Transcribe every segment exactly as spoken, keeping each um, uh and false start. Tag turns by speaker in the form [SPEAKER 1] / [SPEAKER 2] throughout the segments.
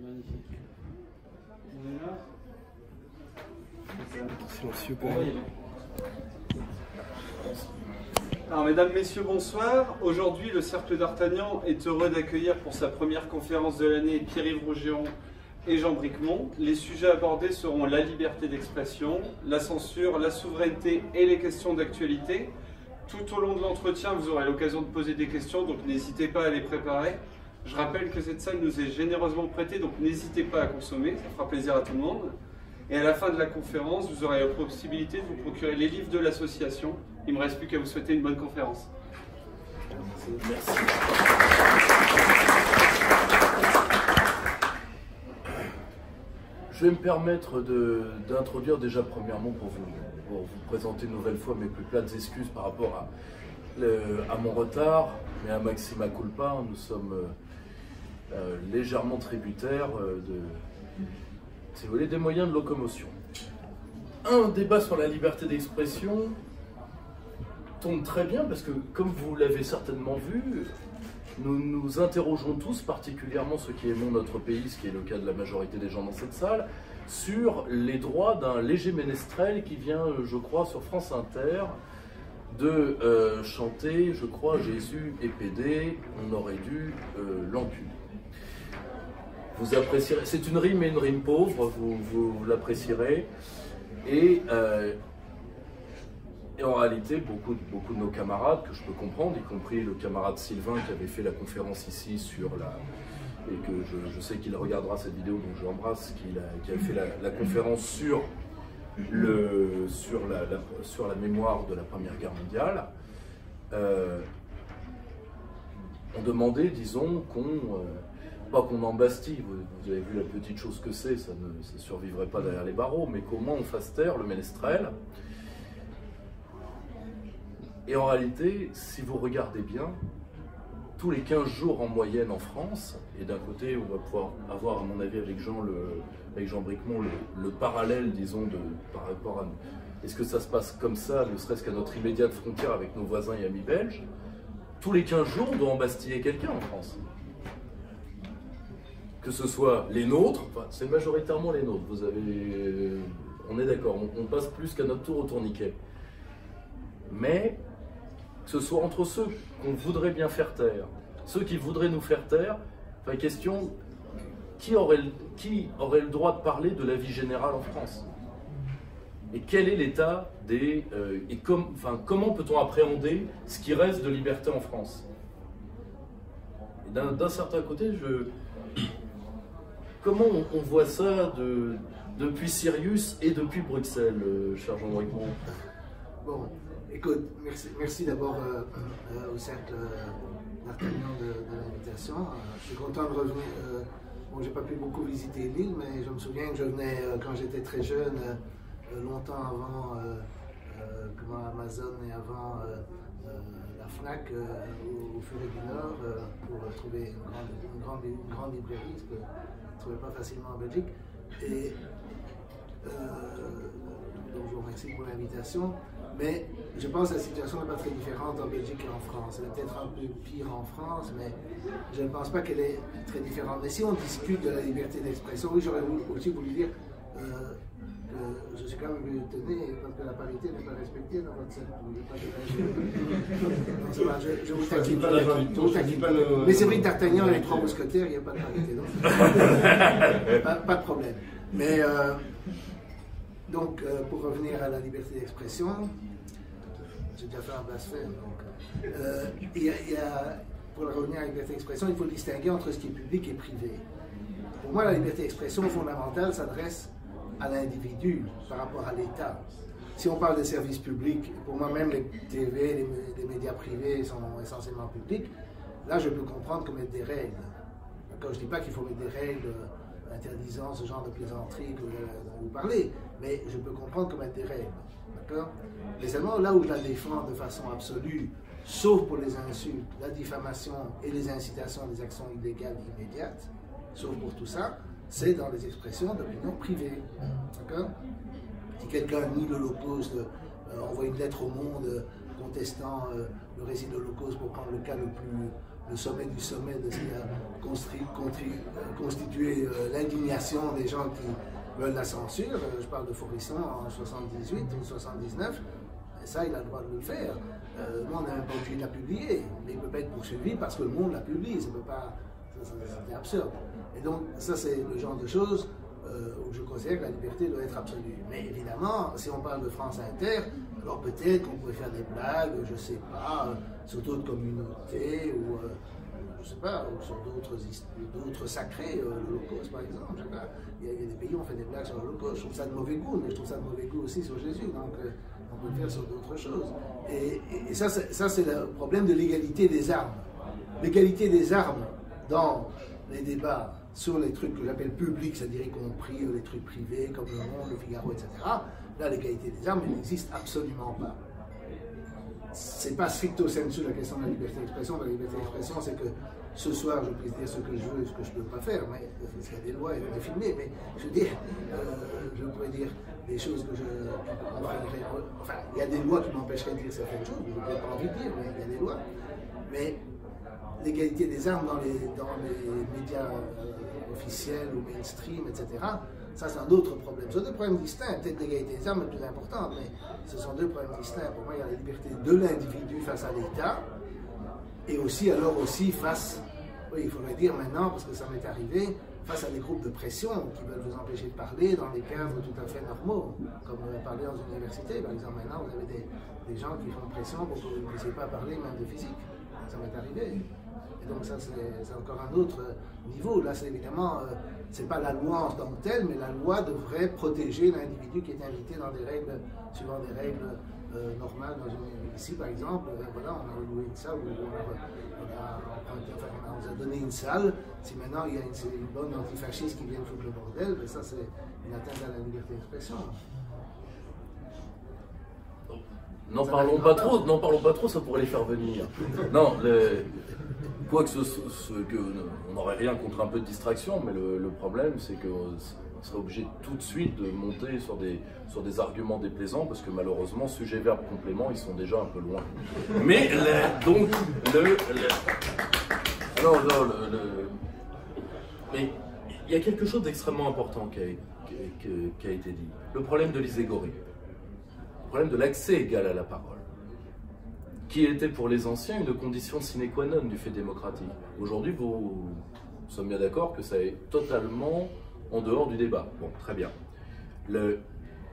[SPEAKER 1] magnifique. On est là.
[SPEAKER 2] Silencieux pour
[SPEAKER 1] moi. Alors, mesdames, messieurs, bonsoir. Aujourd'hui, le Cercle d'Artagnan est heureux d'accueillir pour sa première conférence de l'année Pierre-Yves Rougeron et Jean Bricmont. Les sujets abordés seront la liberté d'expression, la censure, la souveraineté et les questions d'actualité. Tout au long de l'entretien, vous aurez l'occasion de poser des questions, donc n'hésitez pas à les préparer. Je rappelle que cette salle nous est généreusement prêtée, donc n'hésitez pas à consommer, ça fera plaisir à tout le monde. Et à la fin de la conférence, vous aurez la possibilité de vous procurer les livres de l'association. Il ne me reste plus qu'à vous souhaiter une bonne conférence.
[SPEAKER 2] Merci. Je vais me permettre d'introduire déjà premièrement pour vous, pour vous présenter une nouvelle fois mes plus plates excuses par rapport à, le, à mon retard, mais à Maxima Culpa, nous sommes euh, légèrement tributaires de, si vous voulez, des moyens de locomotion. Un débat sur la liberté d'expression tombe très bien parce que, comme vous l'avez certainement vu, nous nous interrogeons tous, particulièrement ceux qui aimons notre pays, ce qui est le cas de la majorité des gens dans cette salle, sur les droits d'un léger ménestrel qui vient, je crois, sur France Inter, de euh, chanter, je crois, Jésus est pédé, on aurait dû euh, l'enculer. Vous apprécierez, c'est une rime et une rime pauvre, vous, vous l'apprécierez. Et, euh, et en réalité, beaucoup, beaucoup de nos camarades, que je peux comprendre, y compris le camarade Sylvain qui avait fait la conférence ici sur la... et que je, je sais qu'il regardera cette vidéo, donc je l'embrasse, qui, qui a fait la, la conférence sur, le, sur, la, la, sur la mémoire de la Première Guerre mondiale, euh, ont demandé, disons, qu'on... Euh, pas qu'on embastille, vous, vous avez vu la petite chose que c'est, ça ne ça survivrait pas derrière les barreaux, mais comment on fasse taire le ménestrel. Et en réalité, si vous regardez bien, tous les quinze jours en moyenne en France, et d'un côté on va pouvoir avoir, à mon avis, avec Jean, le, avec Jean Bricmont, le, le parallèle, disons, de, par rapport à nous. Est-ce que ça se passe comme ça, ne serait-ce qu'à notre immédiate frontière avec nos voisins et amis belges? Tous les quinze jours, on doit embastiller quelqu'un en France. Que ce soit les nôtres, enfin, c'est majoritairement les nôtres, vous avez, on est d'accord, on, on passe plus qu'à notre tour au tourniquet. Mais que ce soit entre ceux qu'on voudrait bien faire taire, ceux qui voudraient nous faire taire, enfin, question, qui aurait, qui aurait le droit de parler de la vie générale en France? Et quel est l'état des... Euh, et com, enfin, comment peut-on appréhender ce qui reste de liberté en France? D'un certain côté, je... Comment on, on voit ça de, depuis Sirius et depuis Bruxelles, euh, cher Jean Bricmont?
[SPEAKER 3] Bon, écoute, merci, merci d'abord euh, euh, au Cercle d'Artagnan de, de l'invitation. Euh, je suis content de revenir. Euh, bon, j'ai pas pu beaucoup visiter l'île, mais je me souviens que je venais euh, quand j'étais très jeune, euh, longtemps avant euh, euh, comment, Amazon et avant euh, euh, la FNAC euh, au, au Furet du Nord euh, pour trouver une grande, une grande, une grande librairie. Parce que, je ne trouvais pas facilement en Belgique. Et euh, donc je vous remercie pour l'invitation. Mais je pense que la situation n'est pas très différente en Belgique et en France. Elle est peut-être un peu pire en France, mais je ne pense pas qu'elle est très différente. Mais si on discute de la liberté d'expression, oui, j'aurais aussi voulu dire euh, que je suis quand même étonné parce que la parité n'est pas respectée dans votre cercle. Non, c'est pas, je, je vous taquine pas. Je vous taquine pas. Mais c'est vrai que d'Artagnan et les trois mousquetaires, il n'y a pas de parité. Donc, pas, pas de problème. Mais euh, donc, euh, pour revenir à la liberté d'expression, j'ai déjà fait un blasphème. Donc, euh, il y a, il y a, pour revenir à la liberté d'expression, il faut distinguer entre ce qui est public et privé. Pour moi, la liberté d'expression fondamentale s'adresse à l'individu par rapport à l'État. Si on parle des services publics, pour moi même les T V, les, les médias privés sont essentiellement publics, là je peux comprendre qu'on mette des règles. Je ne dis pas qu'il faut mettre des règles euh, interdisant ce genre de plaisanterie que vous parlez, mais je peux comprendre qu'on mette des règles. D'accord? Mais seulement là où je la défends de façon absolue, sauf pour les insultes, la diffamation et les incitations à des actions illégales immédiates, sauf pour tout ça, c'est dans les expressions d'opinion privée. D'accord? Si quelqu'un nie l'Holocauste, euh, envoie une lettre au monde euh, contestant euh, le récit de l'Holocauste pour prendre le cas le plus, le sommet du sommet de ce qui a construit, construit, constitué euh, l'indignation des gens qui veulent la censure. Je parle de Forisson en soixante-dix-huit ou soixante-dix-neuf, et ça, il a le droit de le faire. Euh, moi, on n'a même pas obligé de la publier, mais il ne peut pas être poursuivi parce que le monde la publie. Ça peut pas, c'est absurde. Et donc, ça, c'est le genre de choses euh, où je considère que la liberté doit être absolue. Mais évidemment, si on parle de France Inter, alors peut-être qu'on pourrait faire des blagues, je ne sais pas, euh, sur d'autres communautés ou, euh, je sais pas, ou sur d'autres sacrés, euh, l'Holocauste par exemple. Je sais pas. Il, y a, il y a des pays où on fait des blagues sur l'Holocauste. Je trouve ça de mauvais goût, mais je trouve ça de mauvais goût aussi sur Jésus. Donc, euh, on peut le faire sur d'autres choses. Et, et, et ça, c'est le problème de l'égalité des armes. L'égalité des armes dans les débats sur les trucs que j'appelle publics, c'est-à-dire y compris les trucs privés comme Le Monde, Le Figaro, et cetera. Là, l'égalité des armes, elle n'existe absolument pas. C'est pas stricto sensu la question de la liberté d'expression. La liberté d'expression, c'est que ce soir, je peux dire ce que je veux et ce que je ne peux pas faire, mais parce qu'il y a des lois et on est filmé, mais je veux dire, euh, je pourrais dire des choses que je... Enfin, il y a des lois qui m'empêcheraient de dire certaines choses, je n'ai pas envie de dire, mais il y a des lois. Mais l'égalité des armes dans les, dans les médias euh, officiels ou mainstream, et cetera, ça c'est un autre problème. Ce sont deux problèmes distincts. Peut-être l'égalité des armes est plus importante, mais ce sont deux problèmes distincts. Pour moi, il y a la liberté de l'individu face à l'État, et aussi, alors aussi, face, oui, il faudrait dire maintenant, parce que ça m'est arrivé, face à des groupes de pression qui veulent vous empêcher de parler dans des cadres tout à fait normaux, comme euh, parler dans une université. Par exemple, maintenant, vous avez des, des gens qui font pression pour que vous ne puissiez pas parler même de physique. Ça m'est arrivé. Et donc ça, c'est encore un autre niveau. Là, c'est évidemment, euh, c'est pas la loi en tant que telle, mais la loi devrait protéger l'individu qui est invité dans des règles, suivant des règles euh, normales. Dans une, ici, par exemple, euh, voilà, on a loué une salle, où on, a, on, a, enfin, on nous a donné une salle. Si maintenant il y a une, une bonne antifasciste qui vient foutre le bordel, ben ça, c'est une atteinte à la liberté d'expression.
[SPEAKER 2] N'en parlons pas trop, n'en parlons pas trop, ça pourrait les faire venir. Non, le, quoi que ce, ce que on n'aurait rien contre un peu de distraction, mais le, le problème c'est qu'on serait obligé tout de suite de monter sur des, sur des arguments déplaisants, parce que malheureusement, sujet, verbe, complément, ils sont déjà un peu loin. Mais le, donc, le, le alors, non, le, le, mais il y a quelque chose d'extrêmement important qui a, qui, qui a été dit. Le problème de l'iségorie. Le problème de l'accès égal à la parole, qui était pour les anciens une condition sine qua non du fait démocratique. Aujourd'hui, vous, nous sommes bien d'accord que ça est totalement en dehors du débat. Bon, très bien. Le...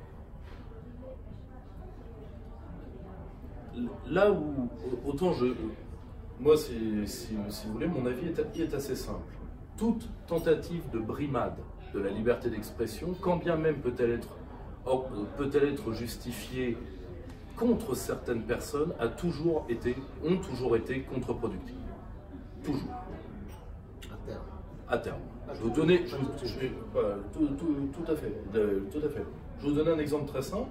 [SPEAKER 2] Là où, autant je... Moi, si, si, si vous voulez, mon avis est, est assez simple. Toute tentative de brimade de la liberté d'expression, quand bien même peut-elle être peut-elle être justifiée contre certaines personnes, a toujours été, ont toujours été contre-productives. Toujours.
[SPEAKER 3] À terme.
[SPEAKER 2] À terme. Je vais vous donner, je, je, je, voilà, tout, tout, tout à fait, de, tout à fait. Je vais vous donner un exemple très simple.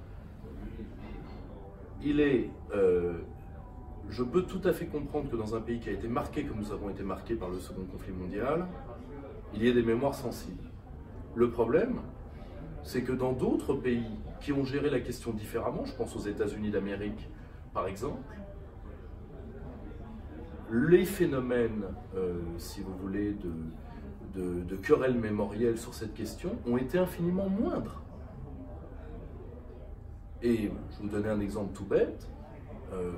[SPEAKER 2] Il est, euh, je peux tout à fait comprendre que dans un pays qui a été marqué comme nous avons été marqués par le second conflit mondial, il y ait des mémoires sensibles. Le problème, c'est que dans d'autres pays qui ont géré la question différemment, je pense aux États-Unis d'Amérique par exemple, les phénomènes, euh, si vous voulez, de, de, de querelles mémorielles sur cette question ont été infiniment moindres. Et je vais vous donner un exemple tout bête. Euh,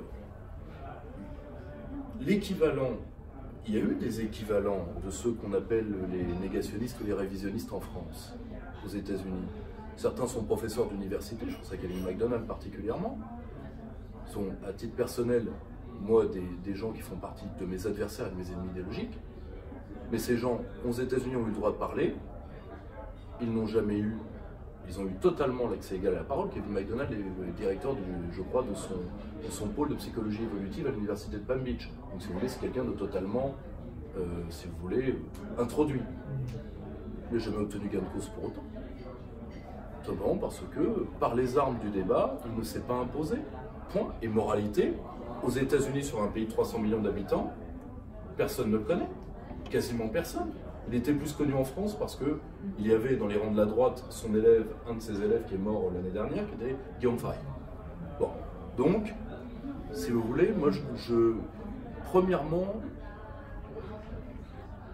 [SPEAKER 2] L'équivalent, il y a eu des équivalents de ceux qu'on appelle les négationnistes ou les révisionnistes en France, aux États-Unis. Certains sont professeurs d'université, je pense à Kevin McDonald particulièrement, sont à titre personnel, moi, des, des gens qui font partie de mes adversaires et de mes ennemis idéologiques, mais ces gens, aux États-Unis, ont eu le droit de parler, ils n'ont jamais eu, ils ont eu totalement l'accès égal à la parole. Kevin McDonald est le directeur, du, je crois, de son, de son pôle de psychologie évolutive à l'université de Palm Beach. Donc si vous voulez, c'est quelqu'un de totalement, euh, si vous voulez, introduit. Il n'a jamais obtenu gain de cause pour autant. Simplement parce que, par les armes du débat, il ne s'est pas imposé. Point. Et moralité, aux États-Unis, sur un pays de trois cents millions d'habitants, personne ne le connaît. Quasiment personne. Il était plus connu en France parce qu'il y avait dans les rangs de la droite son élève, un de ses élèves qui est mort l'année dernière, qui était Guillaume Fay. Bon. Donc, si vous voulez, moi, je, je premièrement,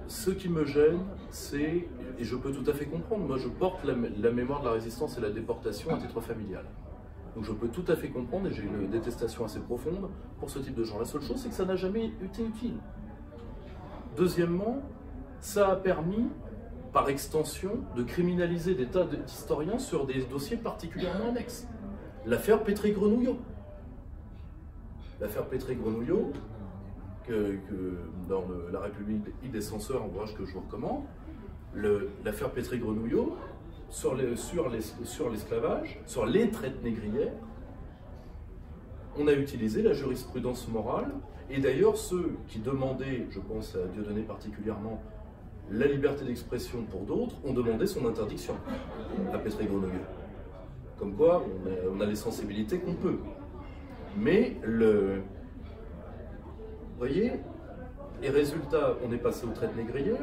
[SPEAKER 2] ce qui me gêne, c'est, et je peux tout à fait comprendre, moi je porte la, la mémoire de la résistance et la déportation à titre familial. Donc je peux tout à fait comprendre, et j'ai une détestation assez profonde pour ce type de gens. La seule chose, c'est que ça n'a jamais été utile. Deuxièmement, ça a permis, par extension, de criminaliser des tas d'historiens sur des dossiers particulièrement annexes. L'affaire Pétré-Grenouillot. L'affaire Pétré-Grenouillot, que, que dans le, La République des censeurs, un ouvrage que je vous recommande, l'affaire Pétré-Grenouillot, sur l'esclavage, sur les, sur les traites négrières, on a utilisé la jurisprudence morale, et d'ailleurs ceux qui demandaient, je pense à Dieudonné particulièrement, la liberté d'expression pour d'autres, ont demandé son interdiction à Pétré-Grenouillot. Comme quoi, on a, on a les sensibilités qu'on peut. Mais, le, vous voyez, et résultat, on est passé aux traites négrières,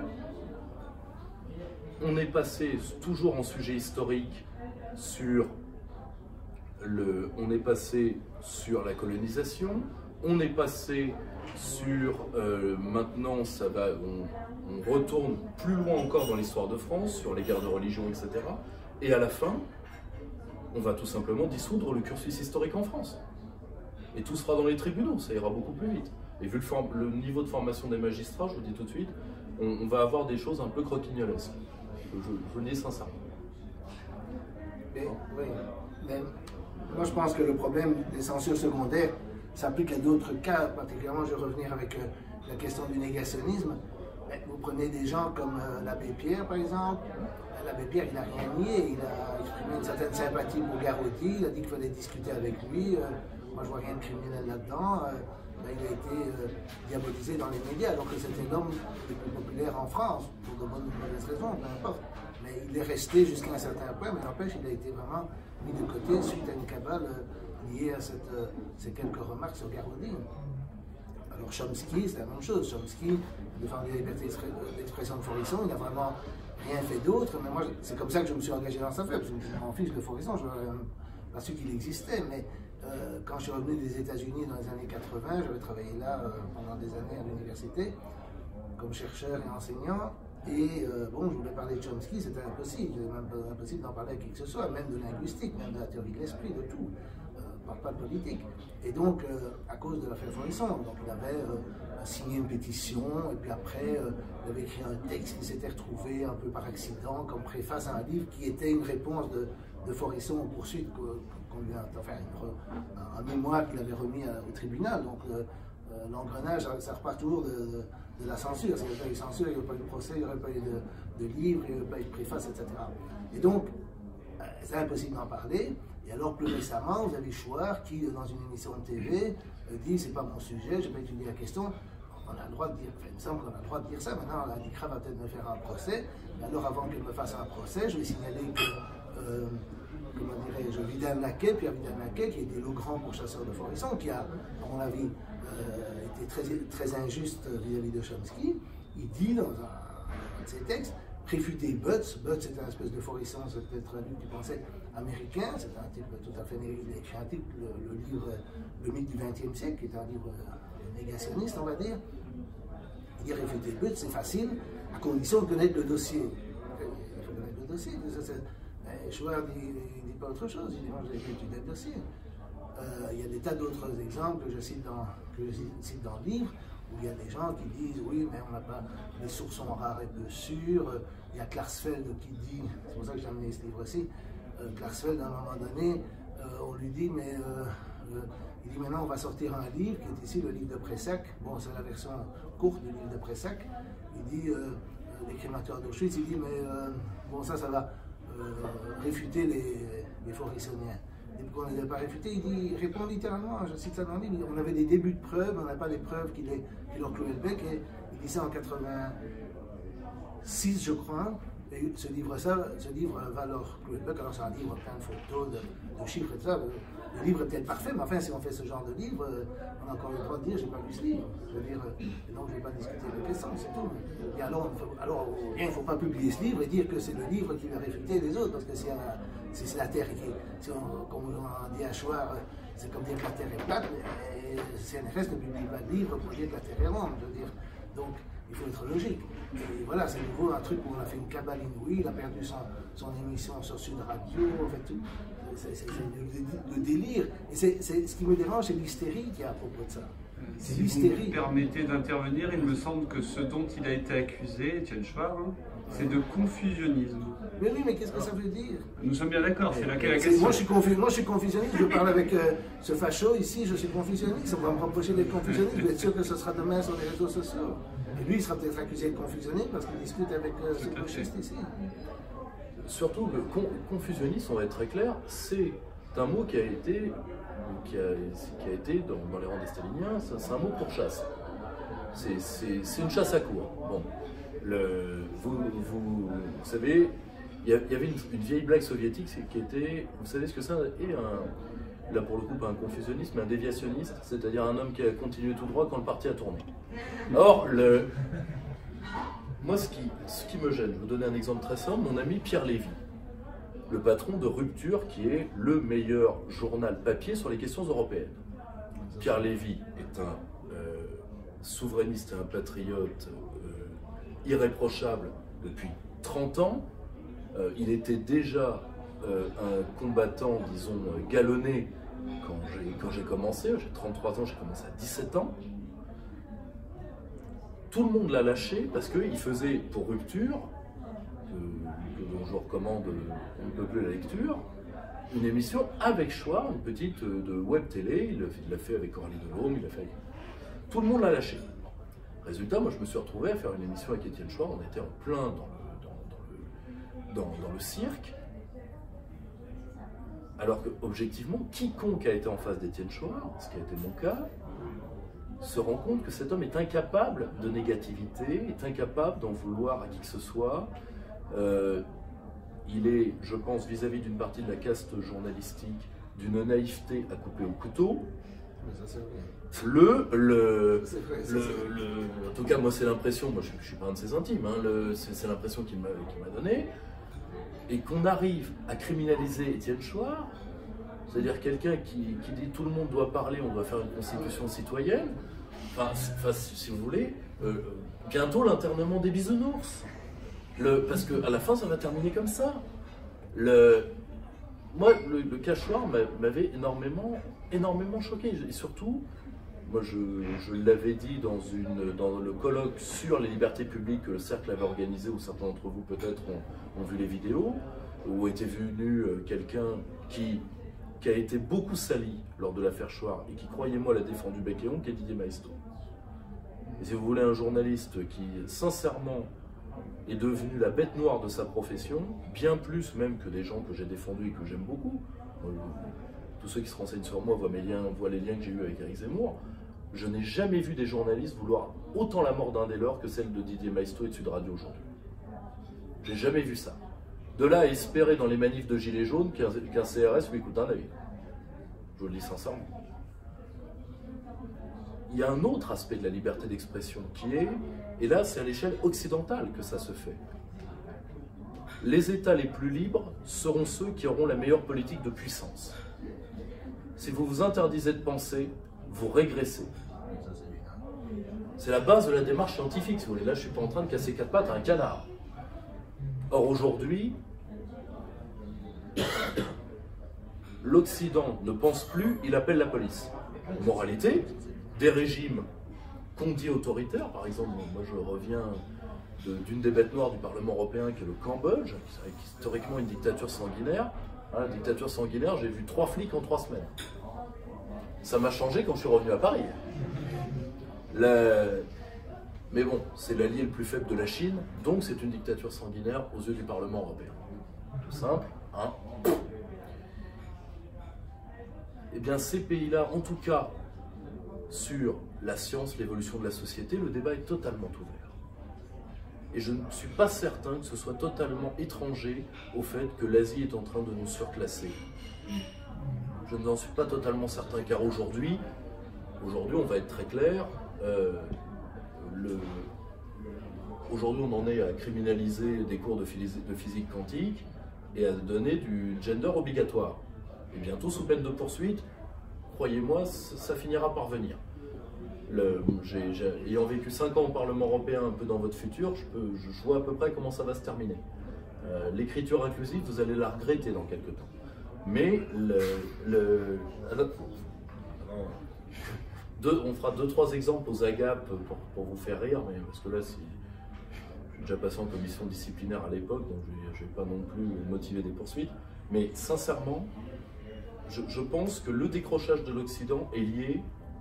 [SPEAKER 2] on est passé, toujours en sujet historique, sur le, on est passé sur la colonisation, on est passé sur, euh, maintenant, ça va, on, on retourne plus loin encore dans l'histoire de France, sur les guerres de religion, et cetera. Et à la fin, on va tout simplement dissoudre le cursus historique en France. Et tout sera dans les tribunaux, ça ira beaucoup plus vite. Et vu le, le niveau de formation des magistrats, je vous dis tout de suite, on, on va avoir des choses un peu croquignolesques. Je, je, je le dis sincèrement.
[SPEAKER 3] Mais, oui, mais moi je pense que le problème des censures secondaires s'applique à d'autres cas, particulièrement je vais revenir avec euh, la question du négationnisme. Vous prenez des gens comme euh, l'abbé Pierre par exemple. L'abbé Pierre, il n'a rien nié, il a exprimé une certaine sympathie pour Garaudy, il a dit qu'il fallait discuter avec lui. Euh, moi je vois rien de criminel là-dedans. Euh, ben, il a été euh, diabolisé dans les médias, alors que c'était l'homme le plus populaire en France, pour de bonnes ou de mauvaises raisons, peu importe. Mais il est resté jusqu'à un certain point, mais n'empêche, il a été vraiment mis de côté suite à une cabale euh, liée à cette, euh, ces quelques remarques sur Garaudy. Alors Chomsky, c'est la même chose. Chomsky défendait la liberté d'expression de Faurisson, il n'a vraiment rien fait d'autre, mais moi c'est comme ça que je me suis engagé dans cette affaire, parce que je m'en fiche de Faurisson, je n'aurais pas su qu'il existait, mais euh, quand je suis revenu des États-Unis dans les années quatre-vingt, j'avais travaillé là euh, pendant des années à l'université, comme chercheur et enseignant, et euh, bon, je voulais parler de Chomsky, c'était impossible, c'était même impossible d'en parler à qui que ce soit, même de linguistique, même de la théorie de l'esprit, de tout. Pas de politique. Et donc, euh, à cause de l'affaire Faurisson, donc il avait euh, signé une pétition, et puis après, euh, il avait écrit un texte qui s'était retrouvé un peu par accident, comme préface à un livre qui était une réponse de, de Faurisson aux poursuites, qu'on lui a, enfin, un, un mémoire qu'il avait remis à, au tribunal. Donc, euh, euh, l'engrenage, ça repart toujours de, de, de la censure. S'il n'y avait pas eu de censure, il n'y aurait pas eu de procès, il n'y aurait pas eu de, de livre, il n'y aurait pas eu de préface, et cetera. Et donc, euh, c'est impossible d'en parler. Et alors, plus récemment, vous avez Chouard qui, dans une émission de T V, dit « c'est pas mon sujet, je vais pas étudier la question ». On a le droit de dire, enfin, il me semble qu'on a le droit de dire ça. Maintenant, la DICRA va peut-être me faire un procès. Mais alors, avant qu'elle me fasse un procès, je vais signaler que, euh, comment dirais-je, Vidal Naquet, Pierre Vidal Naquet, qui était le grand pourchasseur de Faurisson, qui a, à mon avis, euh, été très, très injuste vis-à-vis de Chomsky, il dit dans un, un de ses textes, réfuter Butts. Butts c'était un espèce de Faurisson, c'est peut-être lui qui pensait américain, c'est un type tout à fait, il a écrit un type, le, le livre Le mythe du vingtième siècle, qui est un livre négationniste, on va dire. Il dit réfuter Butts, c'est facile, à condition de connaître le dossier. Il faut connaître le dossier. Chouard ne dit, dit pas autre chose, il dit moi j'ai étudié le dossier. Euh, il y a des tas d'autres exemples que je cite dans, que je cite dans le livre, où il y a des gens qui disent oui, mais on n'a pas, les sources sont rares et peu sûres. Il y a Klarsfeld qui dit, c'est pour ça que j'ai amené ce livre aussi, euh, Klarsfeld à un moment donné, euh, on lui dit, mais euh, euh, il dit maintenant on va sortir un livre qui est ici le livre de Pressac. Bon, c'est la version courte du livre de Pressac. Il dit, euh, les crémateurs d'Auschwitz, il dit, mais euh, bon, ça, ça va euh, réfuter les, les Faurissoniens. Et puis qu'on ne les a pas réfutés, il, dit, il répond littéralement, je cite ça dans le livre, on avait des débuts de preuves, on n'a pas les preuves qui, les, qui leur clouaient le bec, et il dit ça en quatre-vingt-six, je crois, et ce livre, ça, ce livre va leur clouer le bec, alors c'est un livre plein de photos, de, de chiffres et tout ça. Le livre est peut-être parfait, mais enfin, si on fait ce genre de livre, on a encore le droit de dire, j'ai pas lu ce livre. Je veux dire, et donc je ne vais pas discuter de question, c'est tout. Et alors, alors bien, il ne faut pas publier ce livre et dire que c'est le livre qui va réfuter les autres, parce que si, si c'est la Terre qui, si on, comme on dit à Chouard, c'est comme dire que la Terre est plate, et C N R S ne publie pas de livre pour dire que la Terre est ronde, je veux dire. Donc, il faut être logique. Et voilà, c'est nouveau un truc où on a fait une cabale inouïe, il a perdu son, son émission sur Sud Radio, en fait, tout. C'est le, le délire. Et c'est ce qui me dérange, c'est l'hystérie qu'il y a à propos de ça.
[SPEAKER 1] Si vous me permettez d'intervenir, il me semble que ce dont il a été accusé, Étienne Chouard, hein, c'est de confusionnisme.
[SPEAKER 3] Mais oui, mais qu'est-ce que ça veut dire?
[SPEAKER 1] Nous sommes bien d'accord, c'est laquelle la question.
[SPEAKER 3] Moi je, suis confu moi je suis confusionniste, je parle avec euh, ce facho ici, je suis confusionniste, on va me reprocher d'être confusionniste, je vais être sûr que ce sera demain sur les réseaux sociaux. Et lui il sera peut-être accusé de confusionnisme parce qu'il discute avec euh, ce gauchiste ici.
[SPEAKER 2] Surtout le con confusionnisme, on va être très clair, c'est un mot qui a été, qui a, qui a été dans, dans les rangs des staliniens, c'est un mot pour chasse. C'est une chasse à court. Bon. Le, vous, vous, vous savez, il y, y avait une, une vieille blague soviétique qui était, vous savez ce que c'est, et un, là pour le coup pas un confusionniste, mais un déviationniste, c'est-à-dire un homme qui a continué tout droit quand le parti a tourné. Or, le, moi ce qui, ce qui me gêne, je vais vous donner un exemple très simple, mon ami Pierre Lévy, le patron de Rupture, qui est le meilleur journal papier sur les questions européennes. Pierre Lévy est un euh, souverainiste et un patriote euh, irréprochable depuis trente ans. Euh, il était déjà euh, un combattant, disons, galonné quand j'ai commencé. J'ai trente-trois ans, j'ai commencé à dix-sept ans. Tout le monde l'a lâché parce qu'il faisait pour Rupture, que, que dont je recommande un peu plus la lecture, une émission avec Chouard, une petite de web télé. Il l'a fait avec Coralie Delhomme, il l'a fait avec... Tout le monde l'a lâché. Résultat, moi je me suis retrouvé à faire une émission avec Étienne Chouard, on était en plein dans le, dans, dans le, dans, dans le cirque. Alors que, objectivement, quiconque a été en face d'Étienne Chouard, ce qui a été mon cas, se rend compte que cet homme est incapable de négativité, est incapable d'en vouloir à qui que ce soit. Euh, il est, je pense, vis-à-vis d'une partie de la caste journalistique, d'une naïveté à couper au couteau. Le, le, vrai, le, le, en tout cas, moi, c'est l'impression, moi, je ne suis pas un de ses intimes, hein, c'est l'impression qu'il m'a qu'il m'a donnée. Et qu'on arrive à criminaliser Étienne Chouard, c'est-à-dire quelqu'un qui, qui dit tout le monde doit parler, on doit faire une constitution citoyenne, enfin, enfin si vous voulez, euh, bientôt l'internement des bisounours. Le, parce qu'à la fin, ça va terminer comme ça. Le, moi, le, le cas Chouard m'avait énormément, énormément choqué. Et surtout, moi, je, je l'avais dit dans, une, dans le colloque sur les libertés publiques que le Cercle avait organisé, où certains d'entre vous peut-être ont, ont vu les vidéos, où était venu quelqu'un qui, qui a été beaucoup sali lors de l'affaire Chouard et qui, croyez-moi, l'a défendu bec et ongle, qui est Didier Maistreau. Et si vous voulez un journaliste qui, sincèrement, est devenu la bête noire de sa profession, bien plus même que des gens que j'ai défendus et que j'aime beaucoup. Tous ceux qui se renseignent sur moi voient, mes liens, voient les liens que j'ai eus avec Éric Zemmour. Je n'ai jamais vu des journalistes vouloir autant la mort d'un des leurs que celle de Didier Maistreau et de Sud Radio aujourd'hui. J'ai jamais vu ça. De là à espérer dans les manifs de Gilets jaunes qu'un qu'un C R S lui coûte un œil. Je vous le dis sincèrement. Il y a un autre aspect de la liberté d'expression qui est, et là c'est à l'échelle occidentale que ça se fait, les États les plus libres seront ceux qui auront la meilleure politique de puissance. Si vous vous interdisez de penser, vous régressez. C'est la base de la démarche scientifique, si vous voulez. Là, je ne suis pas en train de casser quatre pattes à un canard. Or, aujourd'hui, l'Occident ne pense plus, il appelle la police. Moralité, des régimes qu'on dit autoritaires, par exemple, moi je reviens d'une des bêtes noires du Parlement européen qui est le Cambodge, qui est historiquement une dictature sanguinaire. Hein, la dictature sanguinaire, j'ai vu trois flics en trois semaines. Ça m'a changé quand je suis revenu à Paris. La... Mais bon, c'est l'allié le plus faible de la Chine, donc c'est une dictature sanguinaire aux yeux du Parlement européen. Tout simple, hein. Eh bien, ces pays-là, en tout cas, sur la science, l'évolution de la société, le débat est totalement ouvert. Et je ne suis pas certain que ce soit totalement étranger au fait que l'Asie est en train de nous surclasser. Je n'en suis pas totalement certain, car aujourd'hui, aujourd'hui, on va être très clair, euh, le... aujourd'hui on en est à criminaliser des cours de physique, de physique quantique et à donner du gender obligatoire. Et bientôt, sous peine de poursuite, croyez-moi, ça finira par venir. le, j'ai, j'ai, ayant vécu cinq ans au Parlement européen, un peu dans votre futur, je, peux, je vois à peu près comment ça va se terminer. Euh, l'écriture inclusive, vous allez la regretter dans quelques temps. Mais le, le, alors, deux, on fera deux, trois exemples aux agapes pour, pour vous faire rire, mais parce que là, si, je suis déjà passé en commission disciplinaire à l'époque, donc je ne vais pas non plus motiver des poursuites. Mais sincèrement, je, je pense que le décrochage de l'Occident est lié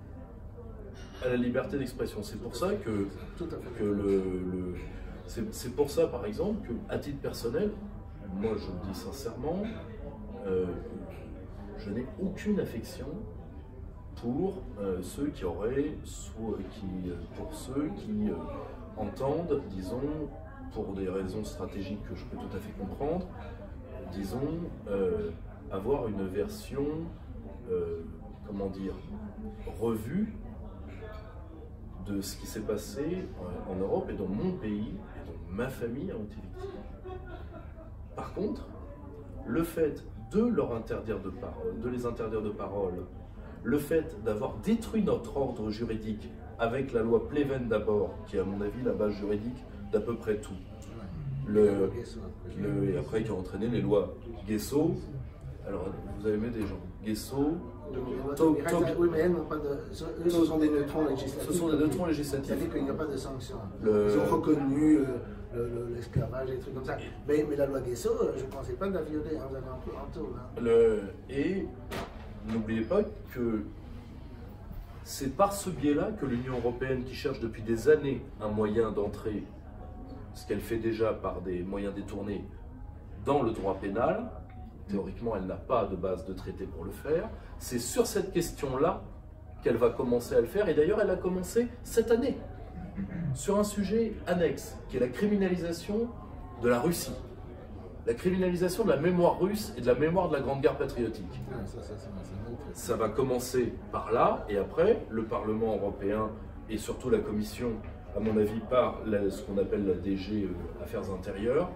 [SPEAKER 2] à la liberté d'expression. C'est pour ça que, que le, le c'est pour ça, par exemple, qu'à titre personnel, moi je le dis sincèrement, euh, je n'ai aucune affection pour euh, ceux qui auraient, soit, qui, pour ceux qui euh, entendent, disons, pour des raisons stratégiques que je peux tout à fait comprendre, disons, euh, avoir une version, euh, comment dire, revue de ce qui s'est passé en Europe et dans mon pays et dans ma famille a été victime. Par contre, le fait de leur interdire de parole, de les interdire de parole, le fait d'avoir détruit notre ordre juridique avec la loi Pleven d'abord, qui est à mon avis la base juridique d'à peu près tout, le, le, et après qui a entraîné les lois Guesso. Alors vous avez mis des gens, Guesso,
[SPEAKER 3] oui, mais elles n'ont pas de. Eux, ce sont des neutrons législatifs.
[SPEAKER 2] Ce sont des neutrons législatifs.
[SPEAKER 3] Ça veut dire qu'il n'y a pas de sanctions.
[SPEAKER 2] Le...
[SPEAKER 3] Ils ont reconnu l'esclavage et des trucs comme ça. Mais, mais la loi Guesso, je ne pensais pas de la violer. Hein, vous avez un peu en tout. Hein.
[SPEAKER 2] Le... Et n'oubliez pas que c'est par ce biais-là que l'Union européenne, qui cherche depuis des années un moyen d'entrer, ce qu'elle fait déjà par des moyens détournés, dans le droit pénal, théoriquement, elle n'a pas de base de traité pour le faire. C'est sur cette question-là qu'elle va commencer à le faire. Et d'ailleurs, elle a commencé cette année sur un sujet annexe, qui est la criminalisation de la Russie. La criminalisation de la mémoire russe et de la mémoire de la Grande Guerre patriotique. Ça va commencer par là, et après, le Parlement européen et surtout la Commission, à mon avis, par la, ce qu'on appelle la D G euh, Affaires intérieures,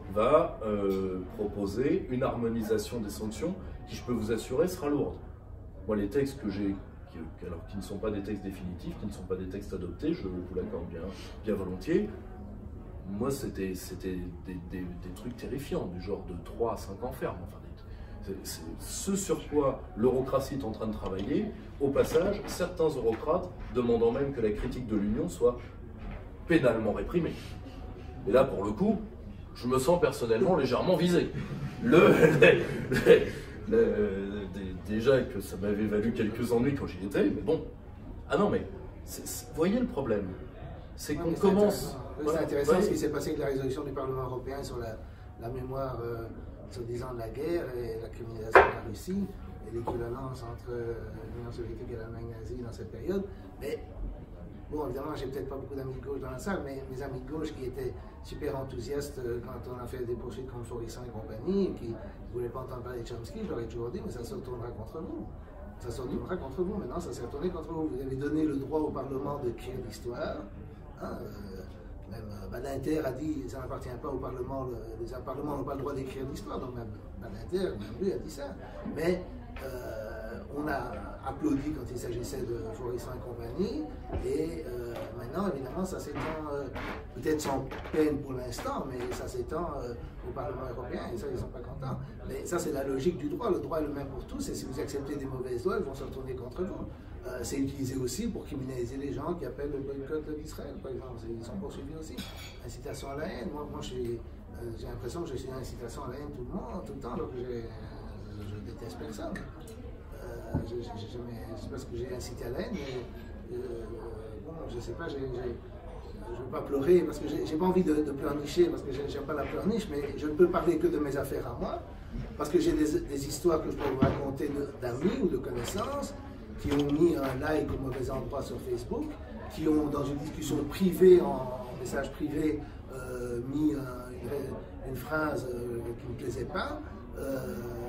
[SPEAKER 2] va euh, proposer une harmonisation des sanctions qui, je peux vous assurer, sera lourde. Moi, les textes que j'ai, qui, alors qui ne sont pas des textes définitifs, qui ne sont pas des textes adoptés, je vous l'accorde bien, bien volontiers, moi, c'était des, des, des, des trucs terrifiants, du genre de trois à cinq ans ferme. Enfin, c'est ce sur quoi l'eurocratie est en train de travailler. Au passage, certains eurocrates demandant même que la critique de l'Union soit pénalement réprimée. Et là, pour le coup, je me sens personnellement légèrement visé. Le, le, le, le, déjà que ça m'avait valu quelques ennuis quand j'y étais, mais bon. Ah non, mais c est, c est, voyez le problème. C'est qu'on commence...
[SPEAKER 3] C'est voilà, intéressant ouais. ce qui s'est passé avec la résolution du Parlement européen sur la, la mémoire, euh, soi-disant, de la guerre et la criminalisation de la Russie et l'équivalence entre l'Union soviétique et l'Allemagne nazie dans cette période. Mais bon, évidemment, j'ai peut-être pas beaucoup d'amis de gauche dans la salle, mais mes amis de gauche qui étaient super enthousiastes quand on a fait des poursuites contre Florissant et compagnie, qui ne voulaient pas entendre parler de Chomsky, je leur ai toujours dit, mais ça se retournera contre vous. Ça se retournera contre vous. Maintenant, ça s'est retourné contre vous. Vous avez donné le droit au Parlement d'écrire l'histoire. Hein, euh, même euh, Badinter a dit ça n'appartient pas au Parlement, le, les parlements n'ont pas le droit d'écrire l'histoire, donc même Badinter, même lui a dit ça. Mais euh, on a applaudi quand il s'agissait de Florissant et compagnie, et euh, maintenant, évidemment, ça s'étend, euh, peut-être sans peine pour l'instant, mais ça s'étend euh, au Parlement européen, et ça, ils ne sont pas contents. Mais ça, c'est la logique du droit. Le droit est le même pour tous, et si vous acceptez des mauvaises lois, elles vont se retourner contre vous. Euh, c'est utilisé aussi pour criminaliser les gens qui appellent le boycott d'Israël, par exemple. Ils sont poursuivis aussi. Incitation à la haine. Moi, moi j'ai euh, l'impression que je suis dans l'incitation à la haine tout le monde, tout le temps, alors que je, je déteste personne. Euh, je ne sais pas ce que j'ai incité à la haine, mais euh, bon, je ne sais pas, je ne veux pas pleurer parce que j'ai pas envie de, de pleurnicher, parce que j'aime pas la pleurniche, mais je ne peux parler que de mes affaires à moi, parce que j'ai des, des histoires que je peux vous raconter d'amis ou de connaissances qui ont mis un like au mauvais endroit sur Facebook, qui ont, dans une discussion privée, en, en message privé, euh, mis un, une, une phrase euh, qui ne me plaisait pas. Euh,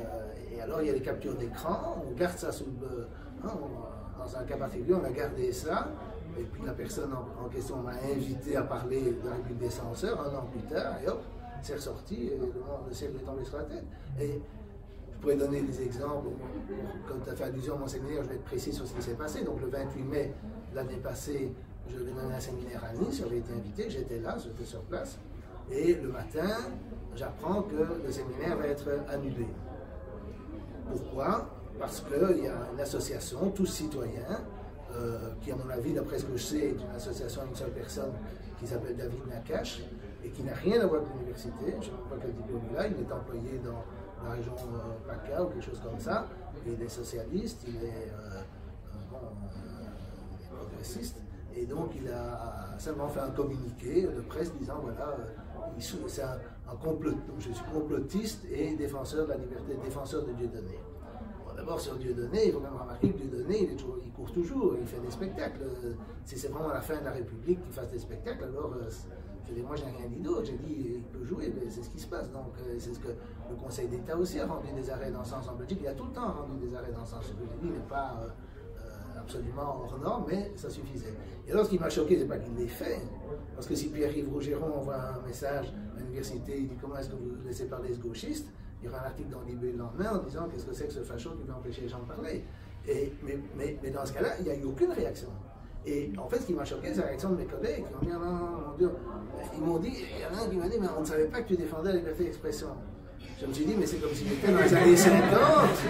[SPEAKER 3] et alors, il y a les captures d'écran, on garde ça sous le, hein, on, dans un cas particulier, on a gardé ça, et puis la personne en, en question m'a invité à parler de la République des censeurs, un an plus tard, et hop, c'est ressorti, et le, le ciel est tombé sur la tête. Et, je pourrais donner des exemples. Comme tu as fait allusion à mon séminaire, je vais être précis sur ce qui s'est passé. Donc le vingt-huit mai, l'année passée, je vais donner un séminaire à Nice, j'avais été invité, j'étais là, j'étais sur place. Et le matin, j'apprends que le séminaire va être annulé. Pourquoi? Parce qu'il y a une association, tous citoyens, euh, qui, à mon avis, d'après ce que je sais, est une association d'une seule personne qui s'appelle David Nakache et qui n'a rien à voir avec l'université. Je ne sais pas quel diplôme il a, il est employé dans la région euh, PACA ou quelque chose comme ça. Il est socialiste, il est, euh, bon, euh, il est progressiste. Et donc, il a seulement fait un communiqué de presse disant voilà, euh, c'est un, un complot, donc je suis complotiste et défenseur de la liberté, défenseur de Dieudonné. Bon, d'abord, sur Dieudonné, il faut même remarquer que Dieudonné, il, est toujours, il court toujours, il fait des spectacles. Si c'est vraiment la fin de la République qu'il fasse des spectacles, alors, euh, je dis, moi, je n'ai rien dit d'autre. J'ai dit, il peut jouer, mais c'est ce qui se passe. Donc, euh, c'est ce que le Conseil d'État aussi a rendu des arrêts dans ce sens en Belgique. Il a tout le temps rendu des arrêts dans ce sens. Ce que j'ai dit n'est pas euh, euh, absolument hors norme, mais ça suffisait. Et alors, ce qui m'a choqué, c'est pas qu'il l'ait fait. Parce que si Pierre-Yves Rougeron envoie un message à l'université, il dit comment est-ce que vous laissez parler ce gauchiste, il y aura un article dans Libé le lendemain en disant qu'est-ce que c'est que ce facho qui veut empêcher les gens de parler. Et, mais, mais, mais dans ce cas-là, il n'y a eu aucune réaction. Et en fait, ce qui m'a choqué, c'est la réaction de mes collègues qui ont dit, non, mon Dieu, ils m'ont dit, il y en a un qui m'a dit, mais on ne savait pas que tu défendais la liberté d'expression. Je me suis dit, mais c'est comme si j'étais dans les années cinquante,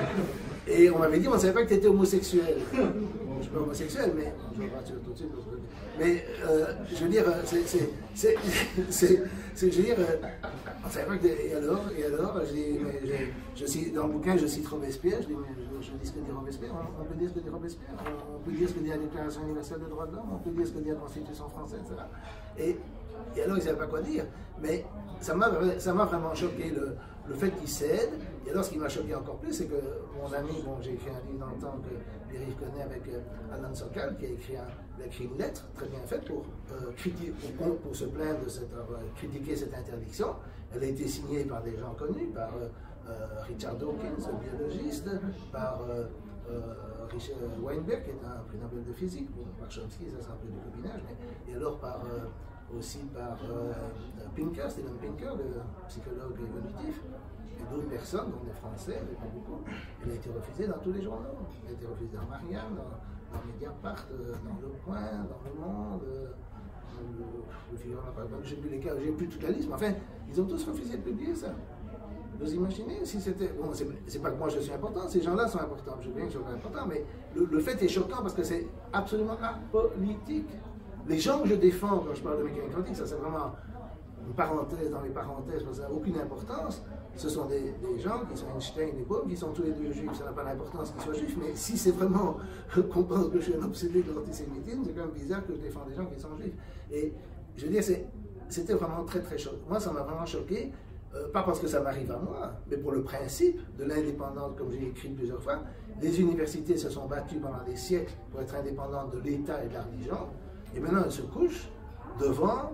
[SPEAKER 3] et on m'avait dit, on ne savait pas que tu étais homosexuel. Bon, je ne suis pas homosexuel, mais je vous rassure tout de suite. Mais euh, je veux dire, c'est, c'est, c'est, c'est, c'est, je veux dire, euh, on ne savait pas que. Et alors, et alors, je dis, mais je, je cite, dans le bouquin, je cite Robespierre, je dis, mais je, je dis ce que dit Robespierre, on, on peut dire ce que dit Robespierre, on, on peut dire ce que dit la Déclaration universelle des droits de l'homme, on peut dire ce que dit la Constitution française, et cetera. Et, et alors, ils ne savaient pas quoi dire, mais ça m'a, ça m'a vraiment choqué le, le fait qu'ils cèdent. Et alors, ce qui m'a choqué encore plus, c'est que mon ami, bon, j'ai écrit un livre dans le temps que Pierre-Yves connaît avec euh, Alan Sokal, qui a écrit, un, il a écrit une lettre très bien faite pour, euh, critiquer, pour, pour se plaindre de cette, euh, critiquer cette interdiction. Elle a été signée par des gens connus, par euh, euh, Richard Dawkins, le biologiste, par euh, euh, Richard Weinberg, qui est un prix Nobel de physique, bon, par Chomsky, ça c'est un peu du copinage, mais, et alors par, euh, aussi par euh, Pinker, Steven Pinker, le psychologue évolutif, et d'autres personnes, dont des Français, mais pas beaucoup. Elle a été refusée dans tous les journaux. Elle a été refusée dans Marianne, dans, dans Mediapart, dans Le Point, dans Le Monde, dans le, le Figaro, j'ai plus les cas, j'ai plus toute la liste, mais enfin, ils ont tous refusé de publier ça. Vous imaginez si c'était. Bon, c'est pas que moi je suis important, ces gens-là sont importants, je veux bien que je sois important, mais le, le fait est choquant parce que c'est absolument apolitique. Les gens que je défends quand je parle de mécanique quantique, ça c'est vraiment une parenthèse dans les parenthèses, parce que ça n'a aucune importance. Ce sont des, des gens qui sont Einstein et Bohm, qui sont tous les deux juifs. Ça n'a pas d'importance qu'ils soient juifs, mais si c'est vraiment qu'on pense que je suis un obsédé de l'antisémitisme, c'est quand même bizarre que je défends des gens qui sont juifs. Et je veux dire, c'était vraiment très très choquant. Moi, ça m'a vraiment choqué, euh, pas parce que ça m'arrive à moi, mais pour le principe de l'indépendance, comme j'ai écrit plusieurs fois. Les universités se sont battues pendant des siècles pour être indépendantes de l'État et de la religion, et maintenant elles se couchent devant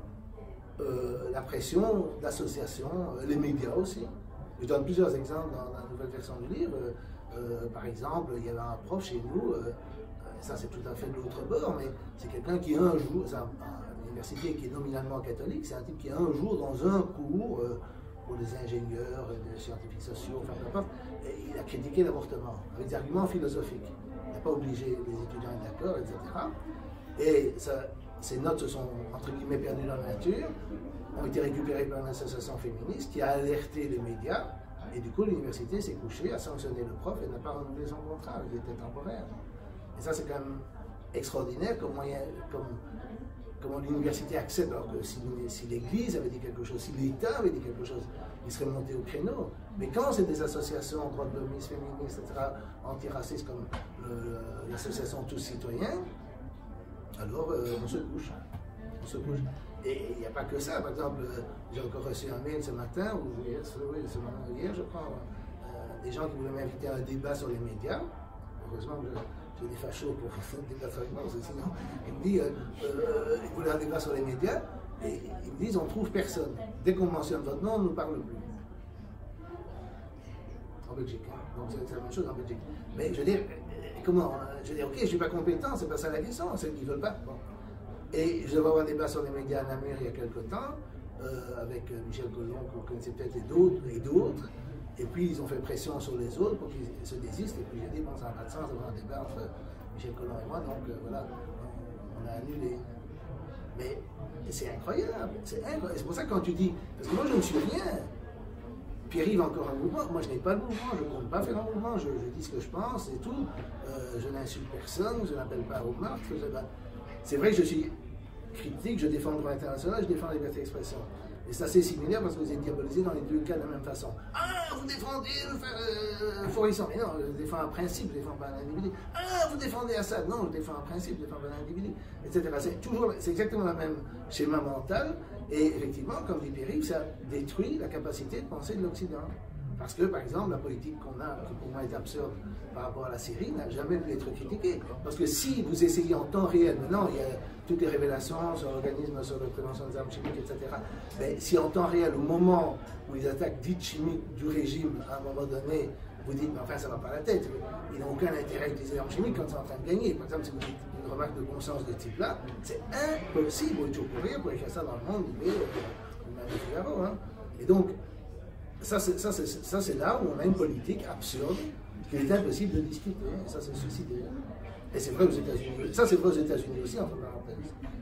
[SPEAKER 3] euh, la pression d'associations, euh, les médias aussi. Je donne plusieurs exemples dans la nouvelle version du livre. Euh, par exemple, il y avait un prof chez nous, euh, ça c'est tout à fait de l'autre bord, mais c'est quelqu'un qui un jour, c'est un, un université qui est nominalement catholique, c'est un type qui un jour dans un cours euh, pour les ingénieurs, les scientifiques sociaux, enfin peu importe, il a critiqué l'avortement avec des arguments philosophiques. Il n'a pas obligé les étudiants à être d'accord, et cetera. Et ça, ces notes se sont entre guillemets perdues dans la nature, ont été récupérées par une association féministe qui a alerté les médias, et du coup l'université s'est couchée, a sanctionné le prof et n'a pas renouvelé son contrat, il était temporaire. Et ça c'est quand même extraordinaire comme moyen, comme, comment l'université accepte, alors que si, si l'Église avait dit quelque chose, si l'État avait dit quelque chose, il serait monté au créneau. Mais quand c'est des associations droits de l'homme, féministes, et cetera, antiracistes comme l'association Tous Citoyens, alors euh, on se couche. On se couche. Et il n'y a pas que ça. Par exemple, euh, j'ai encore reçu un mail ce matin, ou hier, oui, ce matin, hier je crois, euh, des gens qui voulaient m'inviter à un débat sur les médias. Heureusement que j'ai des fachos pour débattre avec moi, parce que sinon, ils me disent, euh, euh, ils voulaient un débat sur les médias, et ils me disent, on ne trouve personne. Dès qu'on mentionne votre nom, on ne nous parle plus. En Belgique. Hein. Donc c'est la même chose en Belgique. Mais je veux dire, comment? Je veux dire, ok, je ne suis pas compétent, c'est pas ça la question, c'est qu'ils ne veulent pas. Bon. Et je devais avoir un débat sur les médias à Namur il y a quelque temps, euh, avec Michel Collomb, que vous connaissez peut-être, et d'autres, et d'autres. Et puis ils ont fait pression sur les autres pour qu'ils se désistent. Et puis j'ai dit, bon, ça n'a pas de sens d'avoir un débat entre Michel Collomb et moi, donc euh, voilà, on a annulé. Mais c'est incroyable, c'est incroyable. C'est pour ça que quand tu dis, parce que moi je ne suis rien, Pierre-Yves a encore un mouvement, moi je n'ai pas de mouvement, je ne compte pas faire un mouvement, je, je dis ce que je pense et tout, euh, je n'insulte personne, je n'appelle pas au meurtre. C'est vrai que je suis critique, je défends le droit international, je défends la liberté d'expression. Et c'est assez similaire parce que vous êtes diabolisé dans les deux cas de la même façon. Ah, vous défendez le euh, Forisson. Mais non, je défends un principe, je ne défends pas un individu. Ah, vous défendez Assad. Non, je défends un principe, je ne défends pas un individu, et cetera. C'est toujours, c'est exactement le même schéma mental. Et effectivement, comme dit Pierre-Yves, ça détruit la capacité de penser de l'Occident. Parce que, par exemple, la politique qu'on a, qui pour moi est absurde par rapport à la Syrie, n'a jamais pu être critiquée. Parce que si vous essayez en temps réel, maintenant il y a toutes les révélations sur l'organisme, sur la prévention des armes chimiques, et cetera. Mais si en temps réel, au moment où ils attaquent dites chimiques du régime, à un moment donné, vous dites, mais enfin ça ne va pas à la tête, ils n'ont aucun intérêt à utiliser les armes chimiques quand ils sont en train de gagner. Par exemple, si vous dites une remarque de bon sens de ce type-là, c'est impossible, vous toujours courir pour écrire ça dans le monde, mais même le Figaro. Hein. Et donc, ça c'est là où on a une politique absurde qu'il est impossible de discuter, et ça c'est suicidaire. Et c'est vrai aux États-Unis, ça c'est vrai aux États-Unis aussi, entre parenthèses.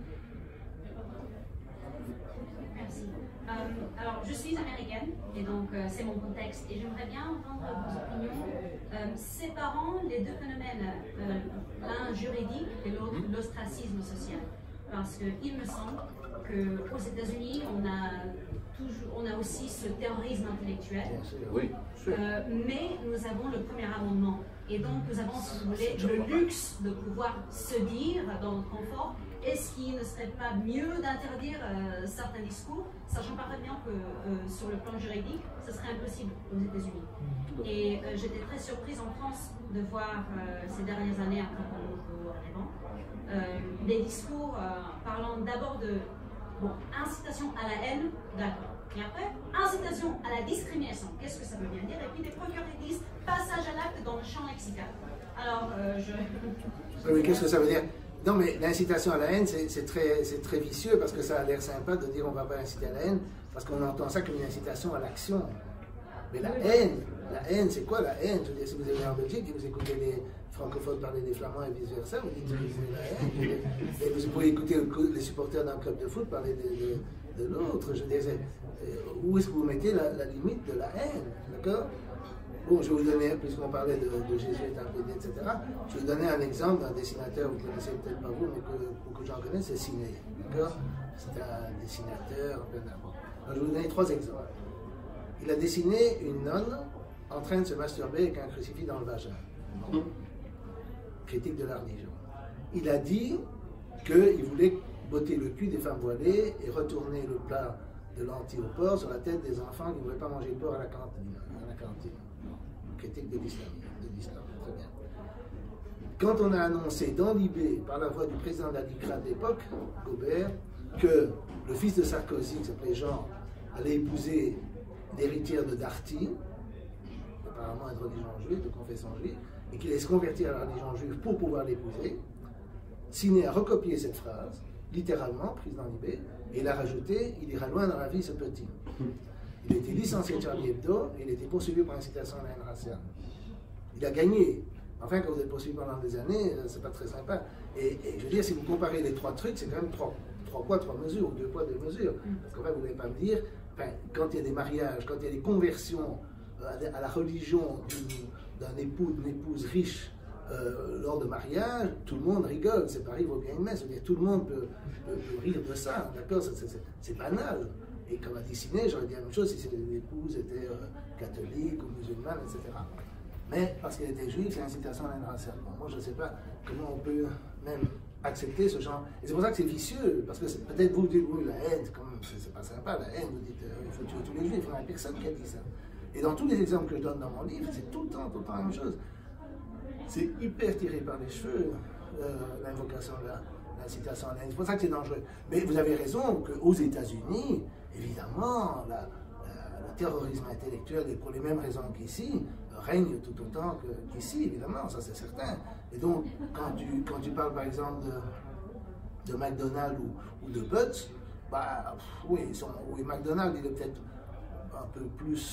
[SPEAKER 4] Merci. Euh, alors, je suis américaine, et donc euh, c'est mon contexte, et j'aimerais bien entendre vos opinions euh, séparant les deux phénomènes, euh, l'un juridique et l'autre l'ostracisme social. Parce qu'il me semble qu'aux États-Unis, on a toujours, on a aussi ce terrorisme intellectuel,
[SPEAKER 2] oui,
[SPEAKER 4] euh, mais nous avons le premier amendement. Et donc nous avons, si vous voulez, le luxe de pouvoir se dire dans notre confort, est-ce qu'il ne serait pas mieux d'interdire euh, certains discours, sachant parfaitement que euh, sur le plan juridique, ce serait impossible aux États-Unis. Et euh, j'étais très surprise en France de voir euh, ces dernières années, après avant, euh, des discours euh, parlant d'abord de bon, incitation à la haine, d'accord. Et après, incitation à la discrimination, qu'est-ce que ça veut bien dire? Et puis des procureurs disent passage à l'acte dans le champ lexical. Alors, euh, je...
[SPEAKER 3] Oui, mais qu'est-ce que ça veut dire? Non, mais l'incitation à la haine, c'est très, très vicieux parce que ça a l'air sympa de dire on ne va pas inciter à la haine parce qu'on entend ça comme une incitation à l'action. Mais la haine, la haine, c'est quoi la haine? Je veux dire, si vous êtes en Belgique et vous écoutez les francophones parler des flamands et vice-versa, vous dites que c'est la haine. Et vous pouvez écouter les supporters d'un club de foot parler de, de, de l'autre. Je veux dire, où est-ce que vous mettez la, la limite de la haine? D'accord? Bon, je vais vous donner, puisqu'on parlait de, de Jésus et et cetera, je vais vous donner un exemple d'un dessinateur, vous ne connaissez peut-être pas vous, mais que beaucoup de gens connaissent, c'est Ciné. D'accord? C'est un dessinateur, je vais vous donner trois exemples. Il a dessiné une nonne en train de se masturber avec un crucifix dans le vagin. Critique de la religion. Il a dit qu'il voulait botter le cul des femmes voilées et retourner le plat de lentilles au porc sur la tête des enfants qui ne voulaient pas manger le porc à la cantine. À la cantine. Critique de l'islam. Très bien. Quand on a annoncé dans l'I B, par la voix du président de la D I C R A de l'époque, Gobert, que le fils de Sarkozy, qui s'appelait Jean, allait épouser l'héritière de Darty, apparemment une religion juive, de confession juive, et qu'il allait se convertir à la religion juive pour pouvoir l'épouser, Ciné a recopié cette phrase, littéralement, prise dans l'I B, et il a rajouté « Il ira loin dans la vie, ce petit ». Il a été licencié de Charlie Hebdo, et il a été poursuivi pour incitation à la haine raciale. Il a gagné. Enfin, quand vous êtes poursuivi pendant des années, c'est pas très sympa. Et, et je veux dire, si vous comparez les trois trucs, c'est quand même trois, trois poids, trois mesures, ou deux poids, deux mesures. Parce qu'en fait, vous n'allez pas me dire, enfin, quand il y a des mariages, quand il y a des conversions à la religion d'un époux, d'une épouse riche euh, lors de mariage, tout le monde rigole. C'est pareil, vaut bien une messe. C'est-à-dire, tout le monde peut, peut, peut rire de ça, d'accord? C'est banal. Et comme a dit Ciné, j'aurais dit la même chose si l'épouse était euh, catholique ou musulmane, et cetera. Mais parce qu'elle était juive, c'est incitation à la haine raciale. Bon, moi, je ne sais pas comment on peut même accepter ce genre. Et c'est pour ça que c'est vicieux, parce que peut-être vous dites, oui, la haine, c'est pas sympa, la haine, vous dites, euh, il faut tuer tous les juifs, il n'y a personne qui a dit ça. Et dans tous les exemples que je donne dans mon livre, c'est tout le temps, tout le temps la même chose. C'est hyper tiré par les cheveux, euh, l'invocation de la, l'incitation à la haine. C'est pour ça que c'est dangereux. Mais vous avez raison qu'aux États-Unis, évidemment, la, la, le terrorisme intellectuel, et pour les mêmes raisons qu'ici, règne tout autant qu'ici, évidemment, ça c'est certain. Et donc, quand tu, quand tu parles par exemple de, de McDonald's ou, ou de Butts, bah, oui, ils sont, oui, McDonald's, il est peut-être un peu plus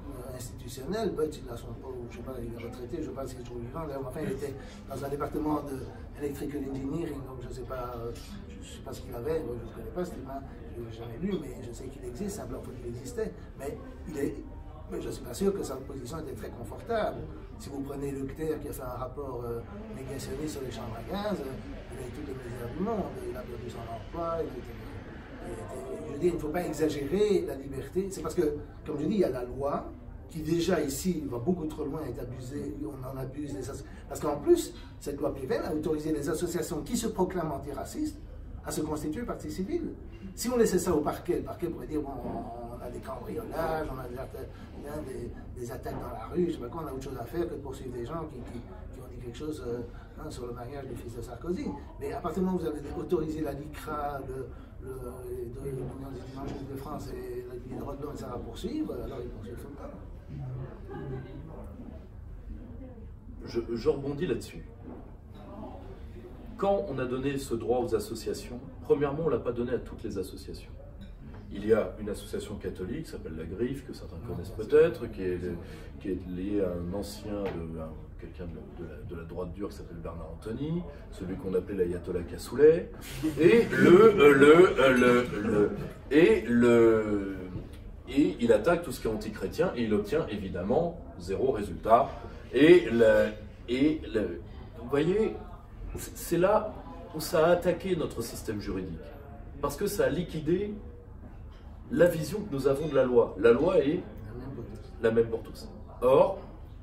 [SPEAKER 3] euh, institutionnel. Butch, il a son, je sais pas, il est retraité, je ne sais pas si c'est toujours vivant. Enfin, il était dans un département de electrical engineering, donc je ne sais pas, euh, je sais pas ce qu'il avait, moi, je ne connais pas ce livre, je ne l'ai jamais lu, mais je sais qu'il existe, simplement qu'il existait. Mais il est, mais je ne suis pas sûr que sa position était très confortable. Si vous prenez Lecter qui a fait un rapport euh, négationniste sur les chambres à gaz, euh, il a eu toutes les misères du monde, il a perdu son emploi, il était, il était, je veux dire, il ne faut pas exagérer la liberté. C'est parce que, comme je dis, il y a la loi qui déjà ici va beaucoup trop loin, est abusée, on en abuse. Les parce qu'en plus, cette loi Péven a autorisé les associations qui se proclament antiracistes à se constituer partie civile. Si on laissait ça au parquet, le parquet pourrait dire, bon, on a des cambriolages, on a des, hein, des, des attaques dans la rue, je sais pas quoi, on a autre chose à faire que de poursuivre des gens qui, qui, qui ont dit quelque chose euh, hein, sur le mariage du fils de Sarkozy. Mais à partir du moment où vous avez autorisé la LICRA, l'Union des étudiants juifs de France et les droits de l'homme, ça va poursuivre, alors ils poursuivent tout le temps.
[SPEAKER 2] Je, je rebondis là-dessus. Quand on a donné ce droit aux associations, premièrement, on ne l'a pas donné à toutes les associations. Il y a une association catholique qui s'appelle la Griffe, que certains connaissent peut-être, qui est, qui est liée à un ancien, quelqu'un de, de, de la droite dure qui s'appelle Bernard Anthony, celui qu'on appelait l'ayatollah Kassoulet, et le, le, le, le, et le, et il attaque tout ce qui est antichrétien et il obtient évidemment zéro résultat. Et le, et le, vous voyez, c'est là où ça a attaqué notre système juridique, parce que ça a liquidé la vision que nous avons de la loi. La loi est la même pour tous. Or,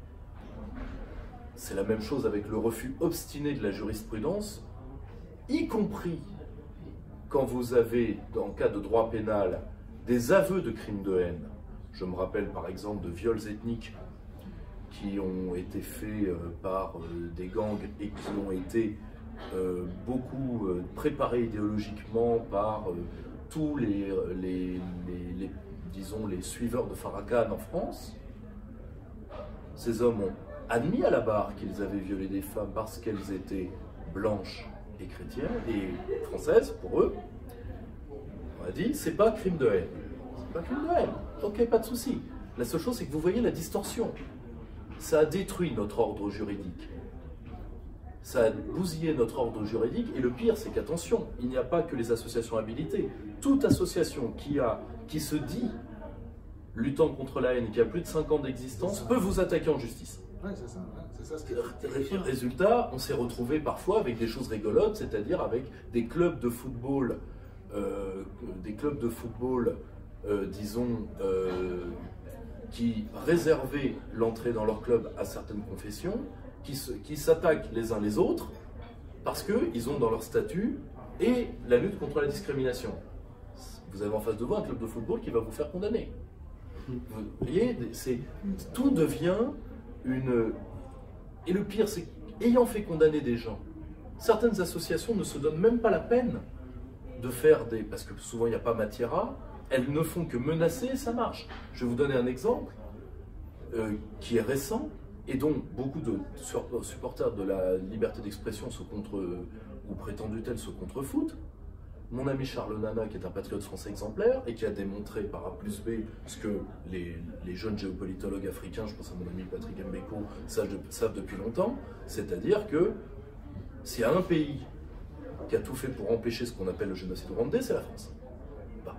[SPEAKER 2] c'est la même chose avec le refus obstiné de la jurisprudence, y compris quand vous avez, en cas de droit pénal, des aveux de crimes de haine. Je me rappelle par exemple de viols ethniques qui ont été faits euh, par euh, des gangs et qui ont été euh, beaucoup euh, préparés idéologiquement par euh, tous les, les, les, les, disons, les suiveurs de Farrakhan en France. Ces hommes ont admis à la barre qu'ils avaient violé des femmes parce qu'elles étaient blanches et chrétiennes et françaises pour eux. On a dit, c'est pas crime de haine. C'est pas crime de haine. Ok, pas de souci. La seule chose, c'est que vous voyez la distorsion. Ça a détruit notre ordre juridique. Ça a bousillé notre ordre juridique. Et le pire, c'est qu'attention, il n'y a pas que les associations habilitées. Toute association qui, a, qui se dit luttant contre la haine et qui a plus de cinq ans d'existence peut vous attaquer en justice.
[SPEAKER 3] Ouais, c'est ça, ouais, c'est ça ce qui est...
[SPEAKER 2] Résultat, on s'est retrouvé parfois avec des choses rigolotes, c'est-à-dire avec des clubs de football, euh, des clubs de football, euh, disons, euh, qui réservaient l'entrée dans leur club à certaines confessions, qui, se, qui s'attaquent les uns les autres, parce qu'ils ont dans leur statut et la lutte contre la discrimination. Vous avez en face de vous un club de football qui va vous faire condamner. Vous voyez, c'est, tout devient une... Et le pire, c'est qu'ayant fait condamner des gens, certaines associations ne se donnent même pas la peine de faire des... Parce que souvent, il n'y a pas matière à... Elles ne font que menacer et ça marche. Je vais vous donner un exemple euh, qui est récent et dont beaucoup de supporters de la liberté d'expression se contre... ou prétendu tel se contrefoutent. Mon ami Charles Nana, qui est un patriote français exemplaire et qui a démontré par A plus B ce que les, les jeunes géopolitologues africains, je pense à mon ami Patrick Mbeko, savent, de, savent depuis longtemps, c'est-à-dire que s'il y a un pays qui a tout fait pour empêcher ce qu'on appelle le génocide rwandais, c'est la France. Bah.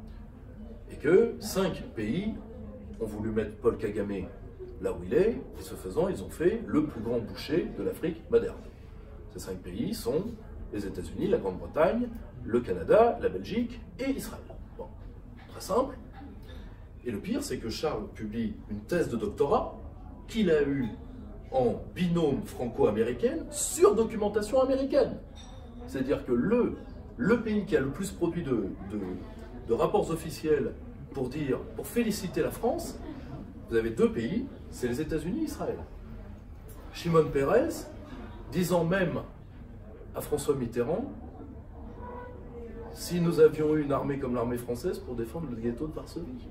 [SPEAKER 2] Et que cinq pays ont voulu mettre Paul Kagame là où il est, et ce faisant, ils ont fait le plus grand boucher de l'Afrique moderne. Ces cinq pays sont les États-Unis, la Grande-Bretagne, le Canada, la Belgique et Israël. Bon, très simple. Et le pire, c'est que Charles publie une thèse de doctorat qu'il a eue en binôme franco-américaine sur documentation américaine. C'est-à-dire que le, le pays qui a le plus produit de, de, de rapports officiels pour dire, pour féliciter la France, vous avez deux pays, c'est les États-Unis et Israël. Shimon Peres, disant même à François Mitterrand, si nous avions eu une armée comme l'armée française pour défendre le ghetto de Varsovie.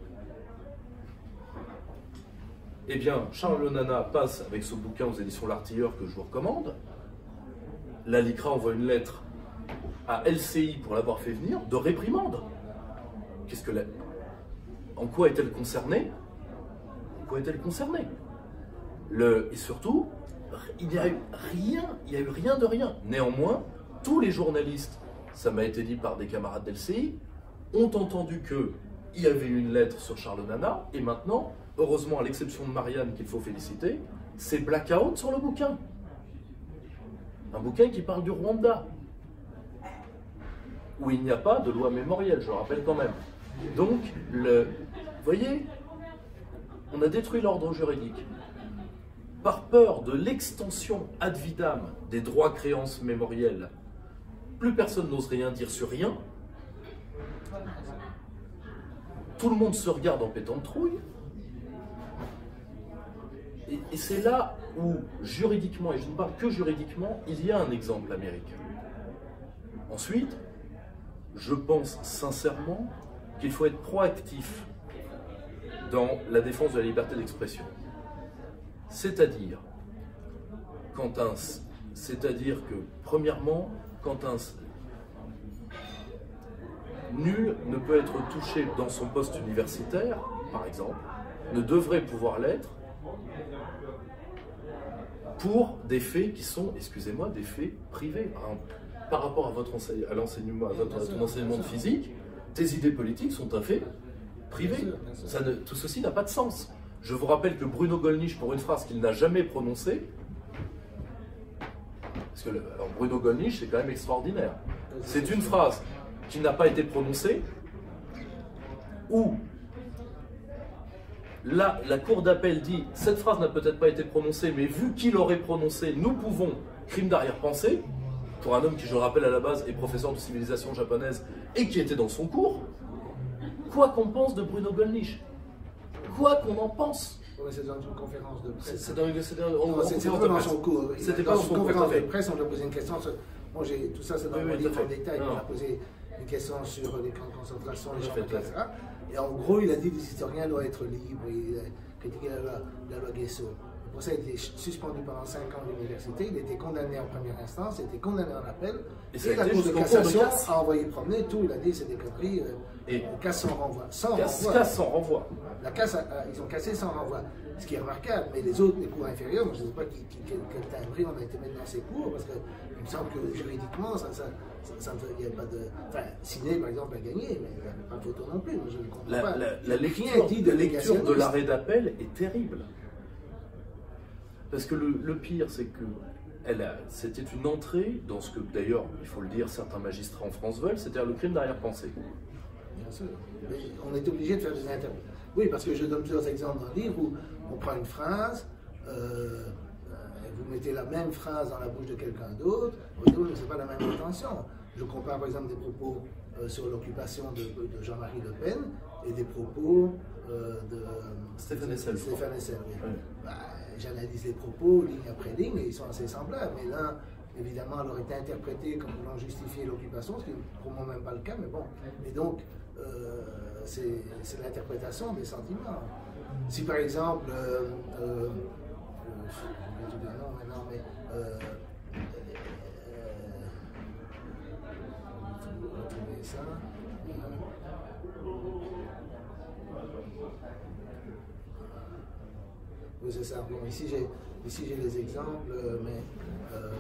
[SPEAKER 2] Eh bien, Charles Nana passe avec ce bouquin aux éditions L'Artilleur que je vous recommande. La LICRA envoie une lettre à L C I pour l'avoir fait venir de réprimande. Qu'est-ce que la... En quoi est-elle concernée? quoi est-elle concernée? Le, et surtout, il n'y a eu rien, il n'y a eu rien de rien. Néanmoins, tous les journalistes, ça m'a été dit par des camarades d'L C I, ont entendu qu'il y avait une lettre sur Charles Nana, et maintenant, heureusement, à l'exception de Marianne, qu'il faut féliciter, c'est blackout sur le bouquin. Un bouquin qui parle du Rwanda, où il n'y a pas de loi mémorielle, je le rappelle quand même. Donc, le, vous voyez, on a détruit l'ordre juridique. Par peur de l'extension ad vitam des droits créances mémoriels, plus personne n'ose rien dire sur rien. Tout le monde se regarde en pétant de trouille. Et, et c'est là où, juridiquement, et je ne parle que juridiquement, il y a un exemple américain. Ensuite, je pense sincèrement qu'il faut être proactif dans la défense de la liberté d'expression. C'est-à-dire, quand un, c'est-à-dire que, premièrement, quand un nul ne peut être touché dans son poste universitaire, par exemple, ne devrait pouvoir l'être pour des faits qui sont, excusez-moi, des faits privés. Par rapport à votre enseignement, à l'enseignement, à votre, à ton enseignement de physique, tes idées politiques sont un fait privé. Ça ne, tout ceci n'a pas de sens. Je vous rappelle que Bruno Gollnisch, pour une phrase qu'il n'a jamais prononcée, parce que le, alors Bruno Gollnisch, c'est quand même extraordinaire. C'est une phrase qui n'a pas été prononcée, où là, la cour d'appel dit « cette phrase n'a peut-être pas été prononcée, mais vu qu'il l'aurait prononcée, nous pouvons, crime d'arrière-pensée », pour un homme qui, je le rappelle à la base, est professeur de civilisation japonaise et qui était dans son cours, quoi qu'on pense de Bruno Gollnisch, quoi qu'on en pense.
[SPEAKER 3] Ouais, c'est dans une conférence de presse.
[SPEAKER 2] C'est dans, dans,
[SPEAKER 3] non, c'était pas dans son cours.
[SPEAKER 2] C'était
[SPEAKER 3] pas
[SPEAKER 2] dans
[SPEAKER 3] son
[SPEAKER 2] son
[SPEAKER 3] conférence
[SPEAKER 2] de
[SPEAKER 3] de presse, on lui a posé une question. Sur... Bon, tout ça, c'est dans
[SPEAKER 2] oui,
[SPEAKER 3] mon
[SPEAKER 2] oui,
[SPEAKER 3] livre en détail.
[SPEAKER 2] Non.
[SPEAKER 3] On a posé une question sur les camps de concentration, les champs
[SPEAKER 2] fait,
[SPEAKER 3] de et cetera. Et en gros, il a dit que les historiens doivent être libres. Il a critiqué la loi, la loi Guesso. Pour ça, il a été suspendu pendant cinq ans de l'université. Il a été condamné en première instance, il a été condamné en appel. Et, et la Cour de cassation a envoyé promener tout. Il a dit c'est des conneries. Euh, et casse sans renvoi. Sans
[SPEAKER 2] casse,
[SPEAKER 3] renvoi.
[SPEAKER 2] Casse sans renvoi.
[SPEAKER 3] La casse, a, a, ils ont cassé sans renvoi. Ce qui est remarquable. Mais les autres, les cours inférieurs, je ne sais pas qui, qui, quel, quel timbré on a été mis dans ces cours, parce qu'il me semble que juridiquement, ça, ça, ça, ça il n'y a pas de. Enfin, Sidney, par exemple, a gagné, mais il n'y avait pas de photo non plus. Moi, je ne comprends
[SPEAKER 2] la,
[SPEAKER 3] pas.
[SPEAKER 2] La, la lecture, dit de, lecture de l'arrêt d'appel est terrible. Parce que le, le pire, c'est que c'était une entrée dans ce que, d'ailleurs, il faut le dire, certains magistrats en France veulent, c'est-à-dire le crime d'arrière-pensée.
[SPEAKER 3] Bien sûr. Mais on est obligé de faire des interprétations. Oui, parce que je donne plusieurs exemples dans le livre où on prend une phrase, euh, vous mettez la même phrase dans la bouche de quelqu'un d'autre, vous dites, ce n'est pas la même intention. Je compare par exemple des propos euh, sur l'occupation de, de Jean-Marie Le Pen et des propos euh, de
[SPEAKER 2] Stéphane Hessel.
[SPEAKER 3] Stéphane Hessel, oui.
[SPEAKER 2] Oui.
[SPEAKER 3] Bah, j'analyse les propos ligne après ligne et ils sont assez semblables. Mais l'un, évidemment, alors été interprété comme voulant justifier l'occupation, ce qui n'est pour moi même pas le cas, mais bon. Et donc, euh, c'est l'interprétation des sentiments. Si par exemple, euh, euh, je vais non maintenant, mais euh, euh, retrouver ça. Oui, c'est ça. Bon, ici, j'ai ici j'ai les exemples, mais euh,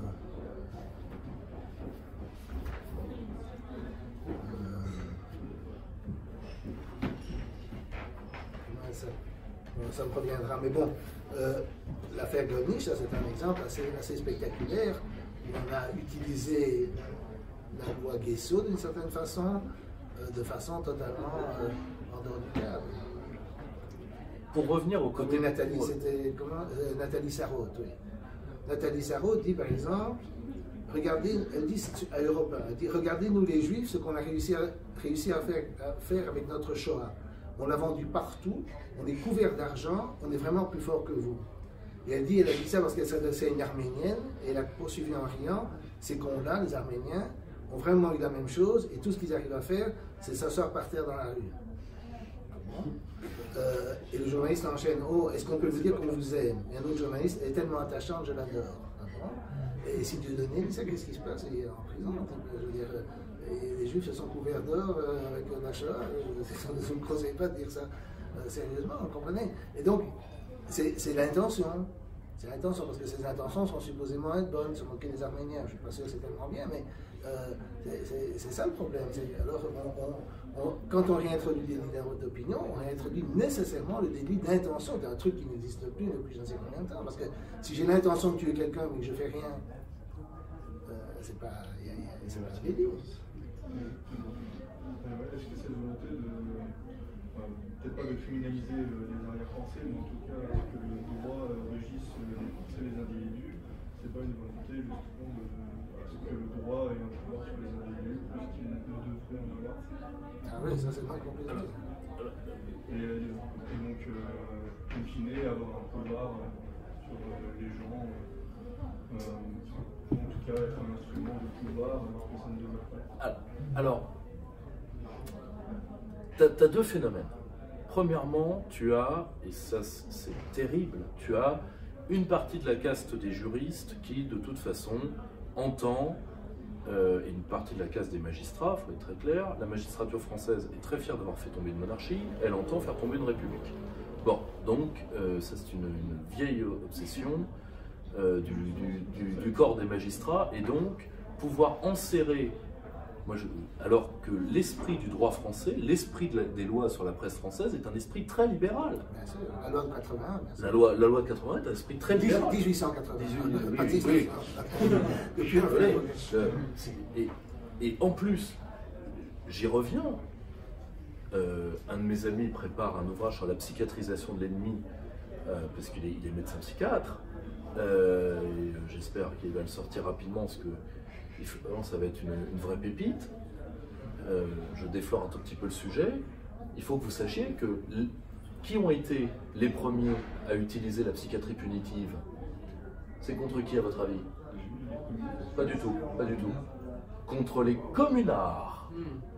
[SPEAKER 3] ça, ça me reviendra. Mais bon, euh, l'affaire Gollnisch, ça c'est un exemple assez, assez spectaculaire. On a utilisé la loi Guesso d'une certaine façon, euh, de façon totalement euh, en dehors du cadre.
[SPEAKER 2] Pour revenir au côté...
[SPEAKER 3] Oui, Nathalie, c'était comment euh, Nathalie Sarraute, oui. Nathalie Sarraute dit par exemple, regardez, elle dit à Europe un, elle dit, regardez-nous les Juifs, ce qu'on a réussi à, réussi à, faire, à faire avec notre Shoah. On l'a vendu partout, on est couvert d'argent, on est vraiment plus fort que vous. Et elle dit, elle a dit ça parce qu'elle s'adressait à une Arménienne, et elle a poursuivi en riant, ces cons-là, les Arméniens, ont vraiment eu la même chose, et tout ce qu'ils arrivent à faire, c'est s'asseoir par terre dans la rue. Euh, et le journaliste enchaîne, oh, est-ce qu'on peut vous dire qu'on vous aime? Et un autre journaliste, elle est tellement attachante, je l'adore. Et si Dieu donnait, mais ça, qu'est-ce qui se passe? Il est en prison, je veux dire, et les Juifs se sont couverts d'or euh, avec la Shoah, je ne vous conseille pas de dire ça. euh, sérieusement, vous comprenez? Et donc, c'est l'intention. C'est l'intention, parce que ces intentions sont supposément être bonnes, se moquer des Arméniens. Je ne suis pas sûr que c'est tellement bien, mais euh, c'est ça le problème. Alors, on, on, on, quand on réintroduit des délit d'opinion, on réintroduit nécessairement le délit d'intention, d'un truc qui n'existe plus depuis je ne sais combien de temps. Parce que si j'ai l'intention de tuer quelqu'un mais que je ne fais rien, euh, c'est pas, c'est pas un délit.
[SPEAKER 5] Est-ce que cette volonté de, euh, peut-être pas de criminaliser les arrière-français, mais en tout cas, est-ce que le droit régisse les Français, les individus, c'est pas une volonté justement de, est-ce que le droit ait un pouvoir sur les individus plus qu'il ne devrait en avoir?
[SPEAKER 3] Ah oui, ça c'est pas compliqué.
[SPEAKER 5] Et, et donc, euh, in fine, avoir un pouvoir sur les gens, euh, en tout cas être un instrument de pouvoir alors que ça ne devrait pas.
[SPEAKER 2] Alors, tu as, as deux phénomènes. Premièrement, tu as, et ça c'est terrible, tu as une partie de la caste des juristes qui, de toute façon, entend, euh, et une partie de la caste des magistrats, il faut être très clair, la magistrature française est très fière d'avoir fait tomber une monarchie, elle entend faire tomber une république. Bon, donc, euh, ça c'est une, une vieille obsession euh, du, du, du, du corps des magistrats, et donc, pouvoir enserrer. Moi, je, alors que l'esprit du droit français, l'esprit de des lois sur la presse française est un esprit très libéral.
[SPEAKER 3] Bien sûr, la loi de quatre-vingt-un.
[SPEAKER 2] La loi, la loi de quatre-vingt-un est un esprit très libéral.
[SPEAKER 3] mille huit cent quatre-vingt-un.
[SPEAKER 2] dix-huit, oui, oui, oui. Et, et en plus, j'y reviens, euh, un de mes amis prépare un ouvrage sur la psychiatrisation de l'ennemi, euh, parce qu'il est, il est médecin psychiatre. Euh, J'espère qu'il va le sortir rapidement, parce que ça va être une, une vraie pépite. Euh, je déflore un tout petit peu le sujet. Il faut que vous sachiez que qui ont été les premiers à utiliser la psychiatrie punitive? C'est contre qui, à votre avis? Pas du tout, pas du tout. Contre les communards.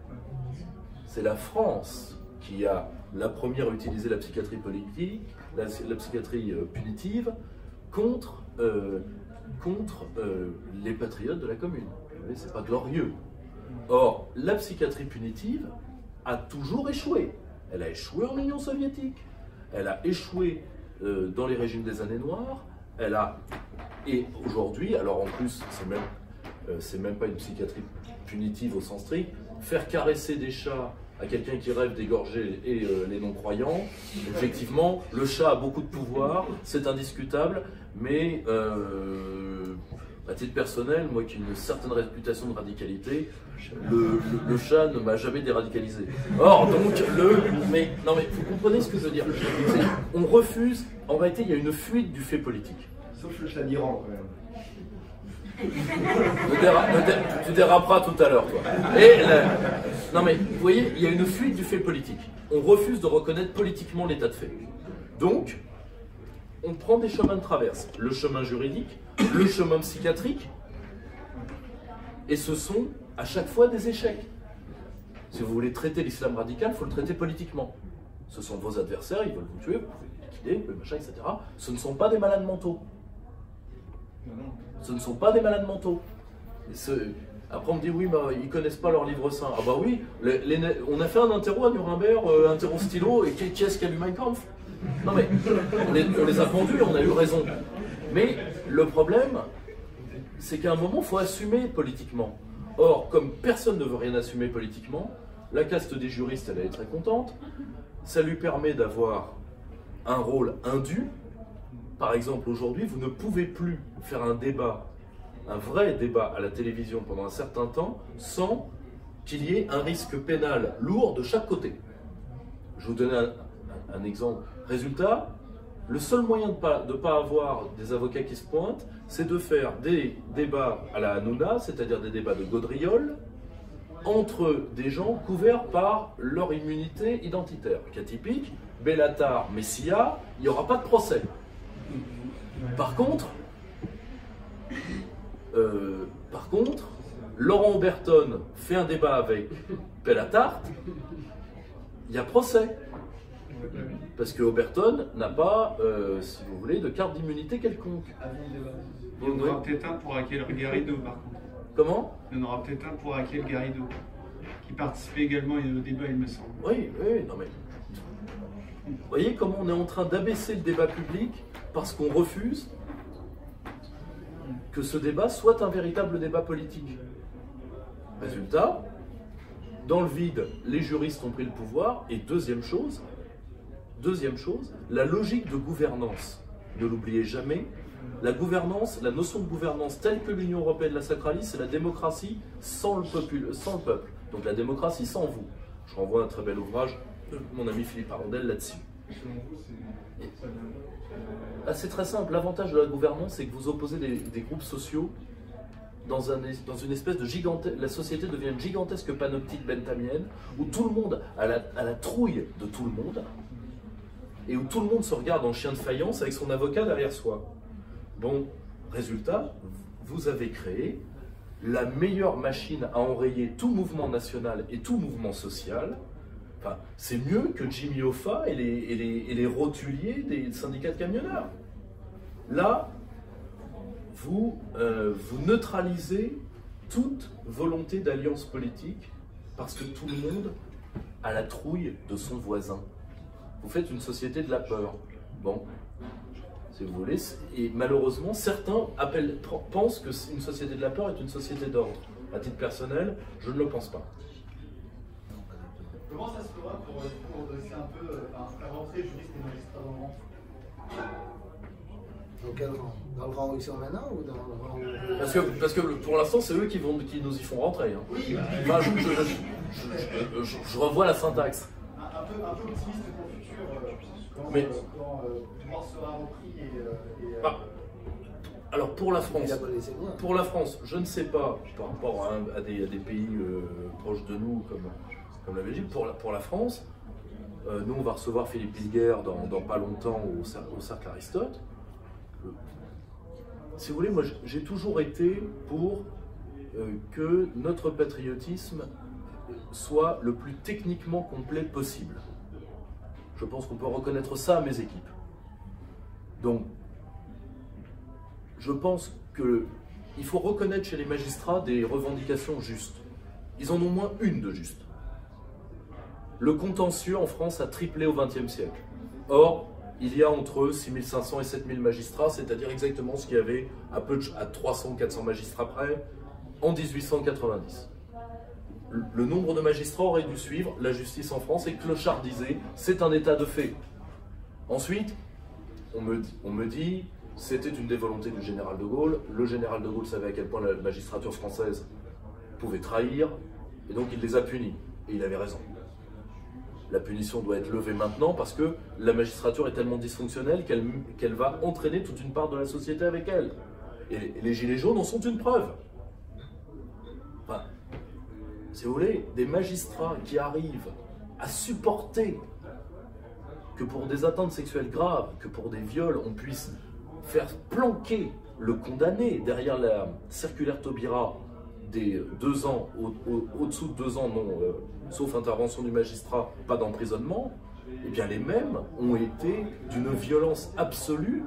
[SPEAKER 2] C'est la France qui a la première à utiliser la psychiatrie politique, la, la psychiatrie euh, punitive, contre euh, contre euh, les patriotes de la commune. C'est pas glorieux. Or, la psychiatrie punitive a toujours échoué. Elle a échoué en Union soviétique, elle a échoué euh, dans les régimes des années noires, elle a... Et aujourd'hui, alors en plus, c'est même, euh, c'est même pas une psychiatrie punitive au sens strict, faire caresser des chats à quelqu'un qui rêve d'égorger et euh, les non-croyants, effectivement, le chat a beaucoup de pouvoir, c'est indiscutable, mais euh, à titre personnel, moi qui ai une certaine réputation de radicalité, le, le, le chat ne m'a jamais déradicalisé. Or, donc, le... Mais, non mais, vous comprenez ce que je veux dire? On refuse, en réalité, il y a une fuite du fait politique.
[SPEAKER 5] Sauf le chat d'Iran, quand même.
[SPEAKER 2] Tu, déra dé tu déraperas tout à l'heure, toi. Et la... Non mais, vous voyez, il y a une fuite du fait politique. On refuse de reconnaître politiquement l'état de fait. Donc, on prend des chemins de traverse. Le chemin juridique, le chemin psychiatrique, et ce sont à chaque fois des échecs. Si vous voulez traiter l'islam radical, il faut le traiter politiquement. Ce sont vos adversaires, ils veulent vous tuer, vous pouvez les liquider, machin, et cetera. Ce ne sont pas des malades mentaux. Ce ne sont pas des malades mentaux. Et ce... Après on me dit oui, bah, ils ne connaissent pas leur livre saint. Ah bah oui, les, les... on a fait un interro à Nuremberg, euh, interro stylo, et qui, qui est-ce qui a lu Mein Kampf? Non mais, on les, on les a pendus, on a eu raison. Mais le problème, c'est qu'à un moment, il faut assumer politiquement. Or, comme personne ne veut rien assumer politiquement, la caste des juristes, elle est très contente. Ça lui permet d'avoir un rôle indu. Par exemple, aujourd'hui, vous ne pouvez plus faire un débat, un vrai débat à la télévision pendant un certain temps, sans qu'il y ait un risque pénal lourd de chaque côté. Je vous donne un, un, un exemple. Résultat, le seul moyen de ne pas, de pas avoir des avocats qui se pointent, c'est de faire des débats à la Hanouna, c'est-à-dire des débats de gaudriole, entre des gens couverts par leur immunité identitaire. Cas typique, Bellatar, Messia, il n'y aura pas de procès. Par contre, euh, par contre, Laurent Oberton fait un débat avec Bellatar, il y a procès. Parce que Oberton n'a pas, euh, si vous voulez, de carte d'immunité quelconque.
[SPEAKER 1] Il y en aura peut-être un pour Raquel Garrido, par contre.
[SPEAKER 2] Comment?
[SPEAKER 1] Il y en aura peut-être un pour Raquel Garrido, qui participait également au débat, il me semble.
[SPEAKER 2] Oui, oui, non mais... Vous voyez comment on est en train d'abaisser le débat public parce qu'on refuse que ce débat soit un véritable débat politique. Résultat, dans le vide, les juristes ont pris le pouvoir. Et deuxième chose, deuxième chose, la logique de gouvernance. Ne l'oubliez jamais, la gouvernance, la notion de gouvernance telle que l'Union européenne la sacralise, c'est la démocratie sans le, peuple, sans le peuple. Donc la démocratie sans vous. Je renvoie à un très bel ouvrage de mon ami Philippe Arondel là-dessus. Ah, c'est très simple, l'avantage de la gouvernance, c'est que vous opposez des, des groupes sociaux dans, un, dans une espèce de gigantesque... La société devient une gigantesque panoptique benthamienne où tout le monde a la, a la trouille de tout le monde et où tout le monde se regarde en chien de faïence avec son avocat derrière soi. Bon, résultat, vous avez créé la meilleure machine à enrayer tout mouvement national et tout mouvement social. Enfin, c'est mieux que Jimmy Hoffa et les, et, les, et les rotuliers des syndicats de camionneurs. Là, vous, euh, vous neutralisez toute volonté d'alliance politique parce que tout le monde a la trouille de son voisin. Vous faites une société de la peur. Bon, si vous voulez, et malheureusement, certains appellent, pensent que une société de la peur est une société d'ordre. À titre personnel, je ne le pense pas.
[SPEAKER 6] Comment ça se fera pour, pour dresser un peu, enfin, faire rentrer juristes et magistrats dans le rang?
[SPEAKER 3] Dans quel rang? Dans le rang où ils sont maintenant ou dans le rang où...
[SPEAKER 2] Parce que, parce que pour l'instant, c'est eux qui, vont, qui nous y font rentrer. Hein.
[SPEAKER 6] Oui,
[SPEAKER 2] enfin, je, je, je, je, je, je revois la syntaxe.
[SPEAKER 6] Un, un, peu, un peu optimiste pour le futur, euh, quand,
[SPEAKER 2] Mais,
[SPEAKER 6] euh, quand euh, le pouvoir sera repris et... Euh, et euh...
[SPEAKER 2] Ah, alors pour la France, pour la France, je ne sais pas, par rapport à, à, des, à des pays euh, proches de nous, comme... comme la Belgique, pour la, pour la France, euh, nous on va recevoir Philippe Hilger dans, dans pas longtemps au, au Cercle Aristote. Euh, si vous voulez, moi j'ai toujours été pour euh, que notre patriotisme soit le plus techniquement complet possible. Je pense qu'on peut reconnaître ça à mes équipes. Donc, je pense qu'il faut reconnaître chez les magistrats des revendications justes. Ils en ont moins une de juste. Le contentieux en France a triplé au vingtième siècle. Or, il y a entre six mille cinq cents et sept mille magistrats, c'est-à-dire exactement ce qu'il y avait à, peu de, à trois cents à quatre cents magistrats près en mille huit cent quatre-vingt-dix. Le, le nombre de magistrats aurait dû suivre, la justice en France est clochardisée, c'est un état de fait. Ensuite, on me, on me dit, c'était une des volontés du général de Gaulle, le général de Gaulle savait à quel point la magistrature française pouvait trahir, et donc il les a punis, et il avait raison. La punition doit être levée maintenant parce que la magistrature est tellement dysfonctionnelle qu'elle qu'elle va entraîner toute une part de la société avec elle. Et les gilets jaunes en sont une preuve. Enfin, si vous voulez, des magistrats qui arrivent à supporter que pour des atteintes sexuelles graves, que pour des viols, on puisse faire planquer le condamné derrière la circulaire Taubira des deux ans, au-dessous au, au de deux ans, non, euh, sauf intervention du magistrat, pas d'emprisonnement, eh bien les mêmes ont été d'une violence absolue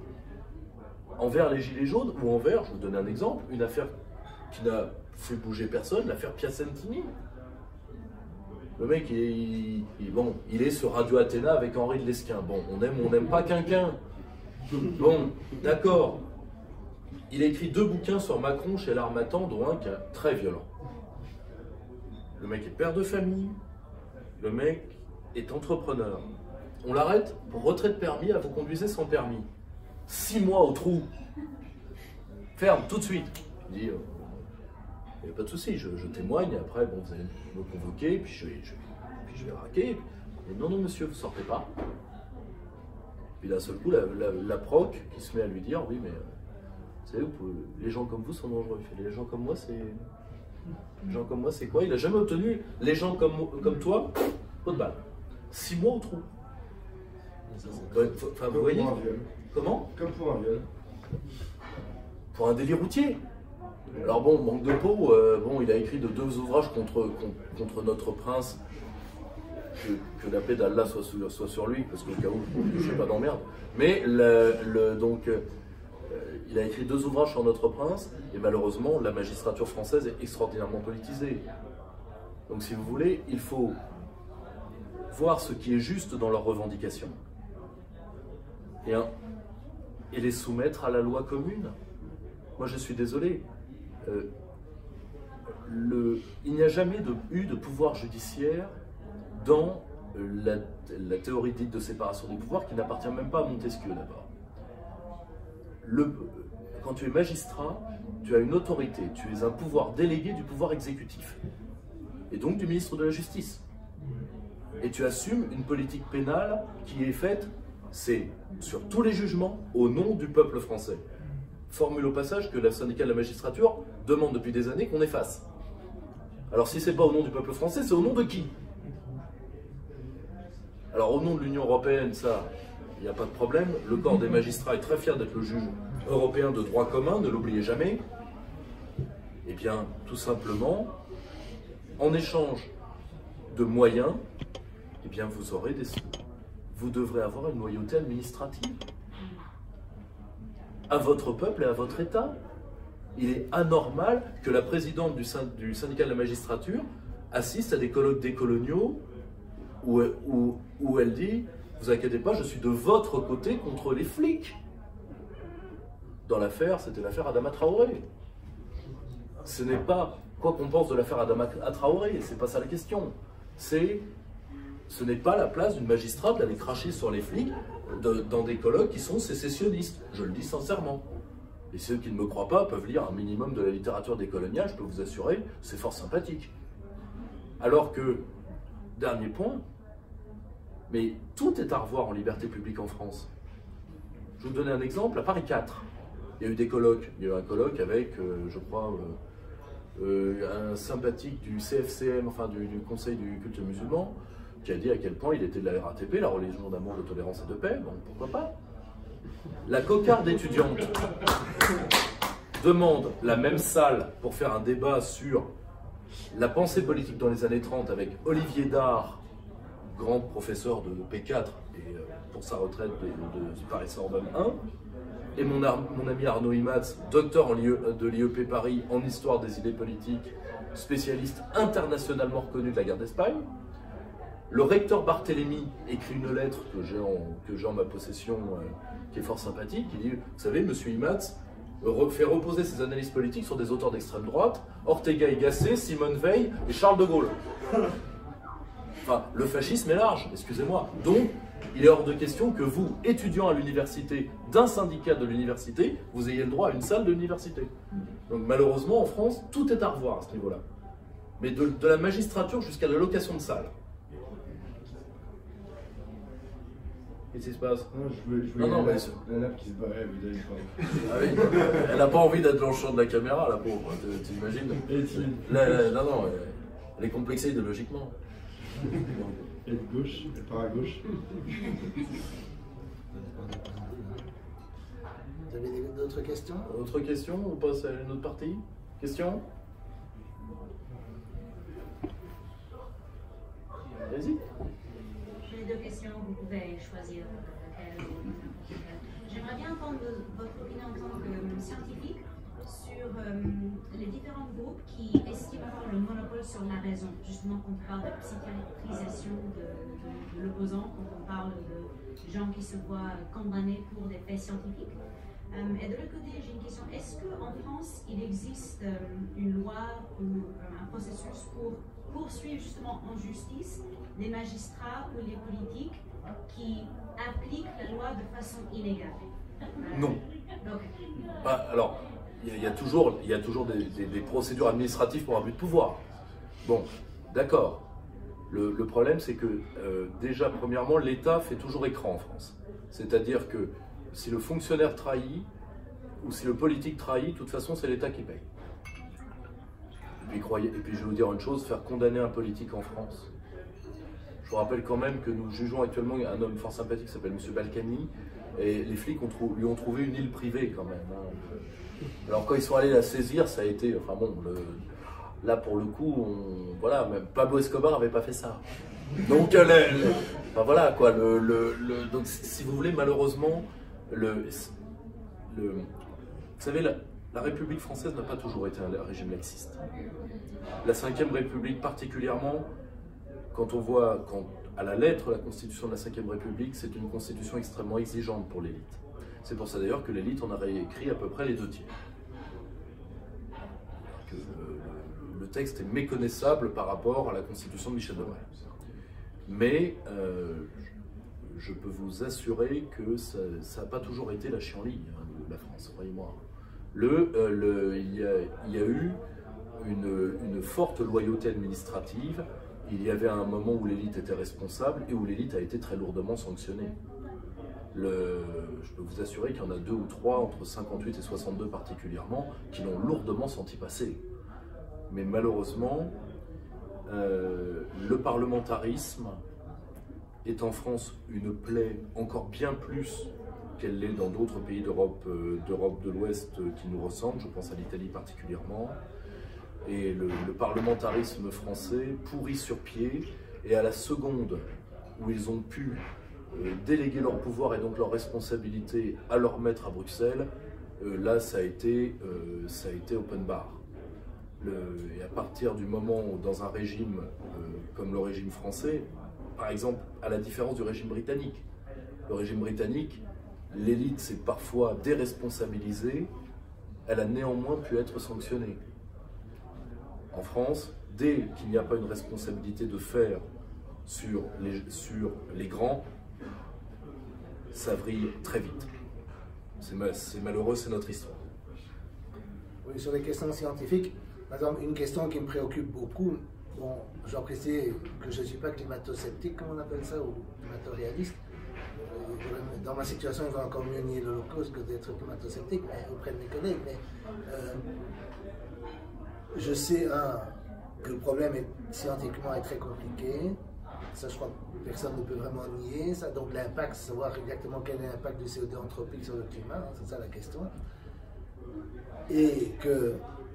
[SPEAKER 2] envers les gilets jaunes, ou envers, je vous donne un exemple, une affaire qui n'a fait bouger personne, l'affaire Piacentini. Le mec, il est, il, il, bon, il est sur Radio Athéna avec Henri de Lesquin. Bon, on aime ou on n'aime pas Quinquin. Bon, d'accord. Il a écrit deux bouquins sur Macron chez l'Harmattan, dont un qui est très violent. Le mec est père de famille, le mec est entrepreneur. On l'arrête pour retrait de permis, à vous conduisez sans permis. Six mois au trou. Ferme, tout de suite. Il dit, il n'y a pas de souci, je, je témoigne, après, bon, vous allez me convoquer, puis je vais, je, puis je vais raquer. Et non, non, monsieur, vous ne sortez pas. Puis d'un seul coup, la, la, la proc qui se met à lui dire, oui, mais... Vous savez, les gens comme vous sont dangereux. Les gens comme moi, c'est... Les gens comme moi, c'est quoi? Il n'a jamais obtenu les gens comme, comme toi, haut de balle. Six mois au trou. Enfin, vous voyez? Comment?
[SPEAKER 5] Comme pour un viol.
[SPEAKER 2] Pour un délit routier. Alors bon, manque de peau, euh, bon, il a écrit de deux ouvrages contre, contre, contre notre prince. Que, que la paix d'Allah soit, soit sur lui, parce qu'au cas où je n'ai pas d'emmerde. Mais le, le, donc... Euh, il a écrit deux ouvrages sur notre prince, et malheureusement, la magistrature française est extraordinairement politisée. Donc si vous voulez, il faut voir ce qui est juste dans leurs revendications et, un, et les soumettre à la loi commune. Moi, je suis désolé. Euh, le, il n'y a jamais de, eu de pouvoir judiciaire dans la, la théorie dite de séparation des pouvoirs qui n'appartient même pas à Montesquieu d'abord. Le, quand tu es magistrat, tu as une autorité, tu es un pouvoir délégué du pouvoir exécutif, et donc du ministre de la Justice. Et tu assumes une politique pénale qui est faite, c'est sur tous les jugements, au nom du peuple français. Formule au passage que la syndicat de la magistrature demande depuis des années qu'on efface. Alors si c'est pas au nom du peuple français, c'est au nom de qui? Alors au nom de l'Union européenne, ça, il n'y a pas de problème. Le corps des magistrats est très fier d'être le juge européen de droit commun, ne l'oubliez jamais. Eh bien, tout simplement, en échange de moyens, eh bien, vous aurez des... vous devrez avoir une loyauté administrative à votre peuple et à votre État. Il est anormal que la présidente du, syn du syndicat de la magistrature assiste à des colloques décoloniaux où, où, où elle dit « Vous inquiétez pas, je suis de votre côté contre les flics ». Dans l'affaire, c'était l'affaire Adama Traoré. Ce n'est pas quoi qu'on pense de l'affaire Adama Traoré, c'est pas ça la question. C'est, ce n'est pas la place d'une magistrate d'aller cracher sur les flics de, dans des colloques qui sont sécessionnistes. Je le dis sincèrement. Et ceux qui ne me croient pas peuvent lire un minimum de la littérature décoloniale, je peux vous assurer, c'est fort sympathique. Alors que, dernier point, mais tout est à revoir en liberté publique en France. Je vais vous donner un exemple, à Paris quatre, il y a eu des colloques. Il y a eu un colloque avec, euh, je crois, euh, euh, un sympathique du C F C M, enfin du, du Conseil du culte musulman, qui a dit à quel point il était de la R A T P, la religion d'amour, de tolérance et de paix, donc pourquoi pas. La cocarde étudiante demande la même salle pour faire un débat sur la pensée politique dans les années trente avec Olivier Dard, grand professeur de P quatre et euh, pour sa retraite de, de, de Paris-Sorbonne un, et mon, mon ami Arnaud Imatz, docteur en de l'I E P Paris en histoire des idées politiques, spécialiste internationalement reconnu de la guerre d'Espagne. Le recteur Barthélemy écrit une lettre que j'ai en, en ma possession, euh, qui est fort sympathique. Il dit, vous savez, monsieur Imatz re, fait reposer ses analyses politiques sur des auteurs d'extrême droite, Ortega y Gasset, Simone Veil et Charles de Gaulle. Enfin, le fascisme est large, excusez-moi. Donc, il est hors de question que vous, étudiant à l'université, d'un syndicat de l'université, vous ayez le droit à une salle de l'université. Donc malheureusement, en France, tout est à revoir à ce niveau-là. Mais de, de la magistrature jusqu'à la location de salles. Qu'est-ce qui se passe?
[SPEAKER 7] Non, je voulais, je voulais
[SPEAKER 2] non, non,
[SPEAKER 7] la,
[SPEAKER 2] mais...
[SPEAKER 7] la nappe qui se barrait, vous avez pas.
[SPEAKER 2] Ah oui, elle n'a pas envie d'être dans le champ de la caméra, la pauvre, t'imagines? Non, non, elle est complexée idéologiquement.
[SPEAKER 7] Elle est de gauche, elle part à gauche.
[SPEAKER 3] Vous avez d'autres questions?
[SPEAKER 2] Autre question? On passe à une autre partie? Question? Vas-y.
[SPEAKER 4] J'ai deux questions, vous pouvez choisir laquelle. J'aimerais bien entendre votre opinion en tant que scientifique sur euh, les différents groupes qui estiment avoir le monopole sur la raison, justement quand on parle de psychiatrisation de, de, de l'opposant, quand on parle de gens qui se voient condamnés pour des faits scientifiques. Euh, et de l'autre côté, j'ai une question, est-ce qu'en France, il existe euh, une loi ou euh, un processus pour poursuivre justement en justice les magistrats ou les politiques qui appliquent la loi de façon illégale? euh,
[SPEAKER 2] Non.
[SPEAKER 4] Okay.
[SPEAKER 2] Bah, alors, il y, y a toujours, il y a toujours des, des, des procédures administratives pour abus de pouvoir. Bon, d'accord. Le, le problème, c'est que euh, déjà, premièrement, l'État fait toujours écran en France. C'est-à-dire que si le fonctionnaire trahit ou si le politique trahit, de toute façon, c'est l'État qui paye. Et puis, croyez, et puis, je vais vous dire une chose, faire condamner un politique en France. Je vous rappelle quand même que nous jugeons actuellement un homme fort sympathique qui s'appelle M. Balkany, et les flics ont lui ont trouvé une île privée quand même. Hein. Alors quand ils sont allés la saisir, ça a été, enfin bon, le, là pour le coup, on, voilà, même Pablo Escobar n'avait pas fait ça. Donc, le, le, enfin, voilà quoi, le, le, le, donc si vous voulez, malheureusement, le, le, vous savez, la, la République française n'a pas toujours été un régime laxiste. La cinquième République particulièrement, quand on voit, quand, à la lettre, la constitution de la cinquième République, c'est une constitution extrêmement exigeante pour l'élite. C'est pour ça d'ailleurs que l'élite en a réécrit à peu près les deux tiers. Que le, le texte est méconnaissable par rapport à la constitution de Michel Debré. Mais euh, je peux vous assurer que ça n'a pas toujours été la chienlit, hein, de la France, croyez-moi. Le, euh, le, il, y a, il y a eu une, une forte loyauté administrative. Il y avait un moment où l'élite était responsable et où l'élite a été très lourdement sanctionnée. Le, je peux vous assurer qu'il y en a deux ou trois, entre cinquante-huit et soixante-deux particulièrement, qui l'ont lourdement senti passer. Mais malheureusement, euh, le parlementarisme est en France une plaie encore bien plus qu'elle l'est dans d'autres pays d'Europe euh, d'Europe de l'Ouest euh, qui nous ressemblent, je pense à l'Italie particulièrement. Et le, le parlementarisme français pourrit sur pied, et à la seconde où ils ont pu euh, déléguer leur pouvoir et donc leur responsabilité à leur maître à Bruxelles, euh, là ça a été, euh, ça a été open bar. Le, et à partir du moment où dans un régime euh, comme le régime français, par exemple à la différence du régime britannique, le régime britannique, l'élite s'est parfois déresponsabilisée, elle a néanmoins pu être sanctionnée. En France, dès qu'il n'y a pas une responsabilité de faire sur les, sur les grands, ça vrille très vite. C'est malheureux, c'est notre histoire.
[SPEAKER 3] Oui, sur les questions scientifiques, par exemple, une question qui me préoccupe beaucoup, bon, j'apprécie que je ne suis pas climato-sceptique, comme on appelle ça, ou climato-réaliste. Dans ma situation, il va encore mieux nier l'Holocauste que d'être climato-sceptique auprès de mes collègues. Mais euh, je sais, un, que le problème est, scientifiquement est très compliqué. Ça, je crois que personne ne peut vraiment nier. Ça, donc l'impact, savoir exactement quel est l'impact du C O deux anthropique sur le climat, hein, c'est ça la question. Et que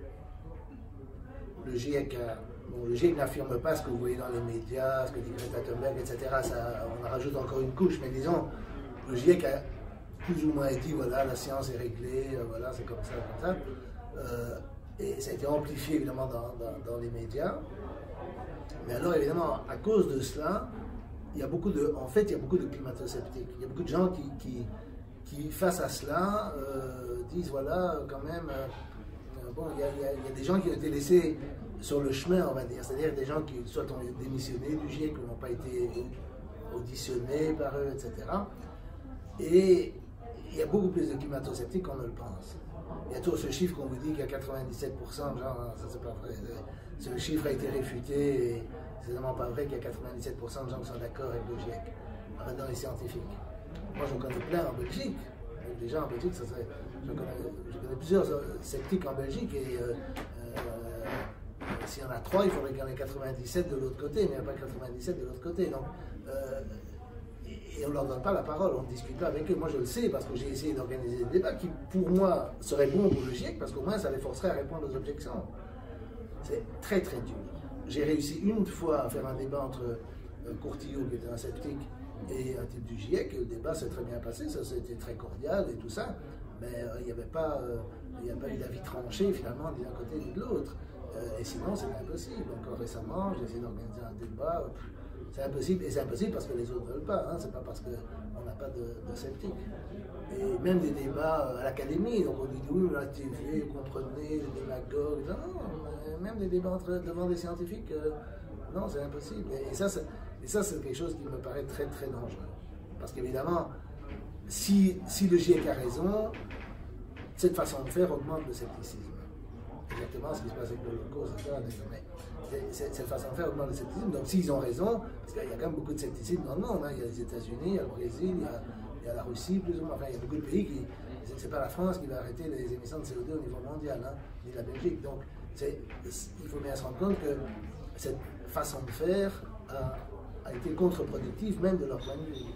[SPEAKER 3] le GIEC, a, bon, le GIEC n'affirme pas ce que vous voyez dans les médias, ce que dit Greta Thunberg, et cetera. Ça, on en rajoute encore une couche, mais disons, le GIEC a plus ou moins dit, voilà, la science est réglée, euh, voilà, c'est comme ça, comme ça. Euh, et ça a été amplifié évidemment dans, dans, dans les médias. Mais alors évidemment, à cause de cela, il y a beaucoup de, en fait, il y a beaucoup de climato-sceptiques. Il y a beaucoup de gens qui, qui, qui face à cela, euh, disent, voilà, quand même, euh, bon, il y, a, il, y a, il y a des gens qui ont été laissés sur le chemin, on va dire. C'est-à-dire des gens qui soit ont démissionné du GIEC, ou n'ont pas été auditionnés par eux, et cetera. Et il y a beaucoup plus de climato-sceptiques qu'on ne le pense. Il y a toujours ce chiffre qu'on vous dit qu'il y a quatre-vingt-dix-sept pour cent, genre, ça c'est pas vrai. Ce chiffre a été réfuté et c'est vraiment pas vrai qu'il y a quatre-vingt-dix-sept pour cent de gens qui sont d'accord avec le GIEC, dans les scientifiques. Moi j'en connais plein en Belgique. Des gens en Belgique, ça serait, je, connais, je connais plusieurs sceptiques en Belgique et euh, euh, s'il y en a trois, il faudrait qu'il y en ait quatre-vingt-dix-sept de l'autre côté, mais il n'y a pas quatre-vingt-dix-sept de l'autre côté. Donc, euh, et on ne leur donne pas la parole, on ne discute pas avec eux. Moi je le sais parce que j'ai essayé d'organiser des débats qui pour moi seraient bons pour le GIEC parce qu'au moins ça les forcerait à répondre aux objections. C'est très très dur. J'ai réussi une fois à faire un débat entre euh, Courtillot qui était un sceptique et un type du GIEC et le débat s'est très bien passé, ça c'était très cordial et tout ça, mais euh, il n'y avait pas, euh, il n'y a pas eu d'avis tranché finalement ni d'un côté ni de l'autre. Euh, et sinon c'est impossible. Encore récemment j'ai essayé d'organiser un débat. Euh, C'est impossible, et c'est impossible parce que les autres ne veulent pas, hein. C'est pas parce qu'on n'a pas de, de sceptiques. Et même des débats à l'académie, donc on dit oui, la T V, vous comprenez, les démagogues, non, même des débats entre, devant des scientifiques, euh, non, c'est impossible. Et, et ça, c'est quelque chose qui me paraît très très dangereux. Parce qu'évidemment, si, si le GIEC a raison, cette façon de faire augmente le scepticisme. Exactement ce qui se passe avec l'Holocauste, et cetera. Cette façon de faire augmente le scepticisme. Donc s'ils ont raison, parce qu'il y a quand même beaucoup de scepticisme dans le monde, hein. Il y a les États-Unis, il y a le Brésil, il y a, il y a la Russie, plus ou moins. Enfin, il y a beaucoup de pays qui. C'est pas la France qui va arrêter les émissions de C O deux au niveau mondial, hein, ni la Belgique. Donc il faut bien se rendre compte que cette façon de faire a, a été contre-productive, même de leur point de vue.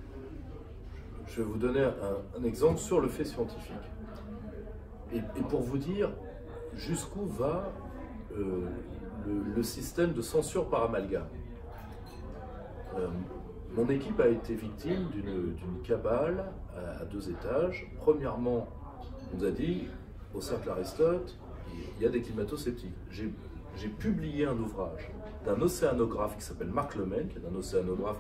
[SPEAKER 2] Je vais vous donner un, un exemple sur le fait scientifique. Et, et pour vous dire jusqu'où va euh, le, le système de censure par amalgame. Euh, mon équipe a été victime d'une cabale à, à deux étages. Premièrement, on nous a dit, au cercle Aristote, il y a des climato-sceptiques. j'ai publié un ouvrage d'un océanographe qui s'appelle Marc Lemaine, qui est un océanographe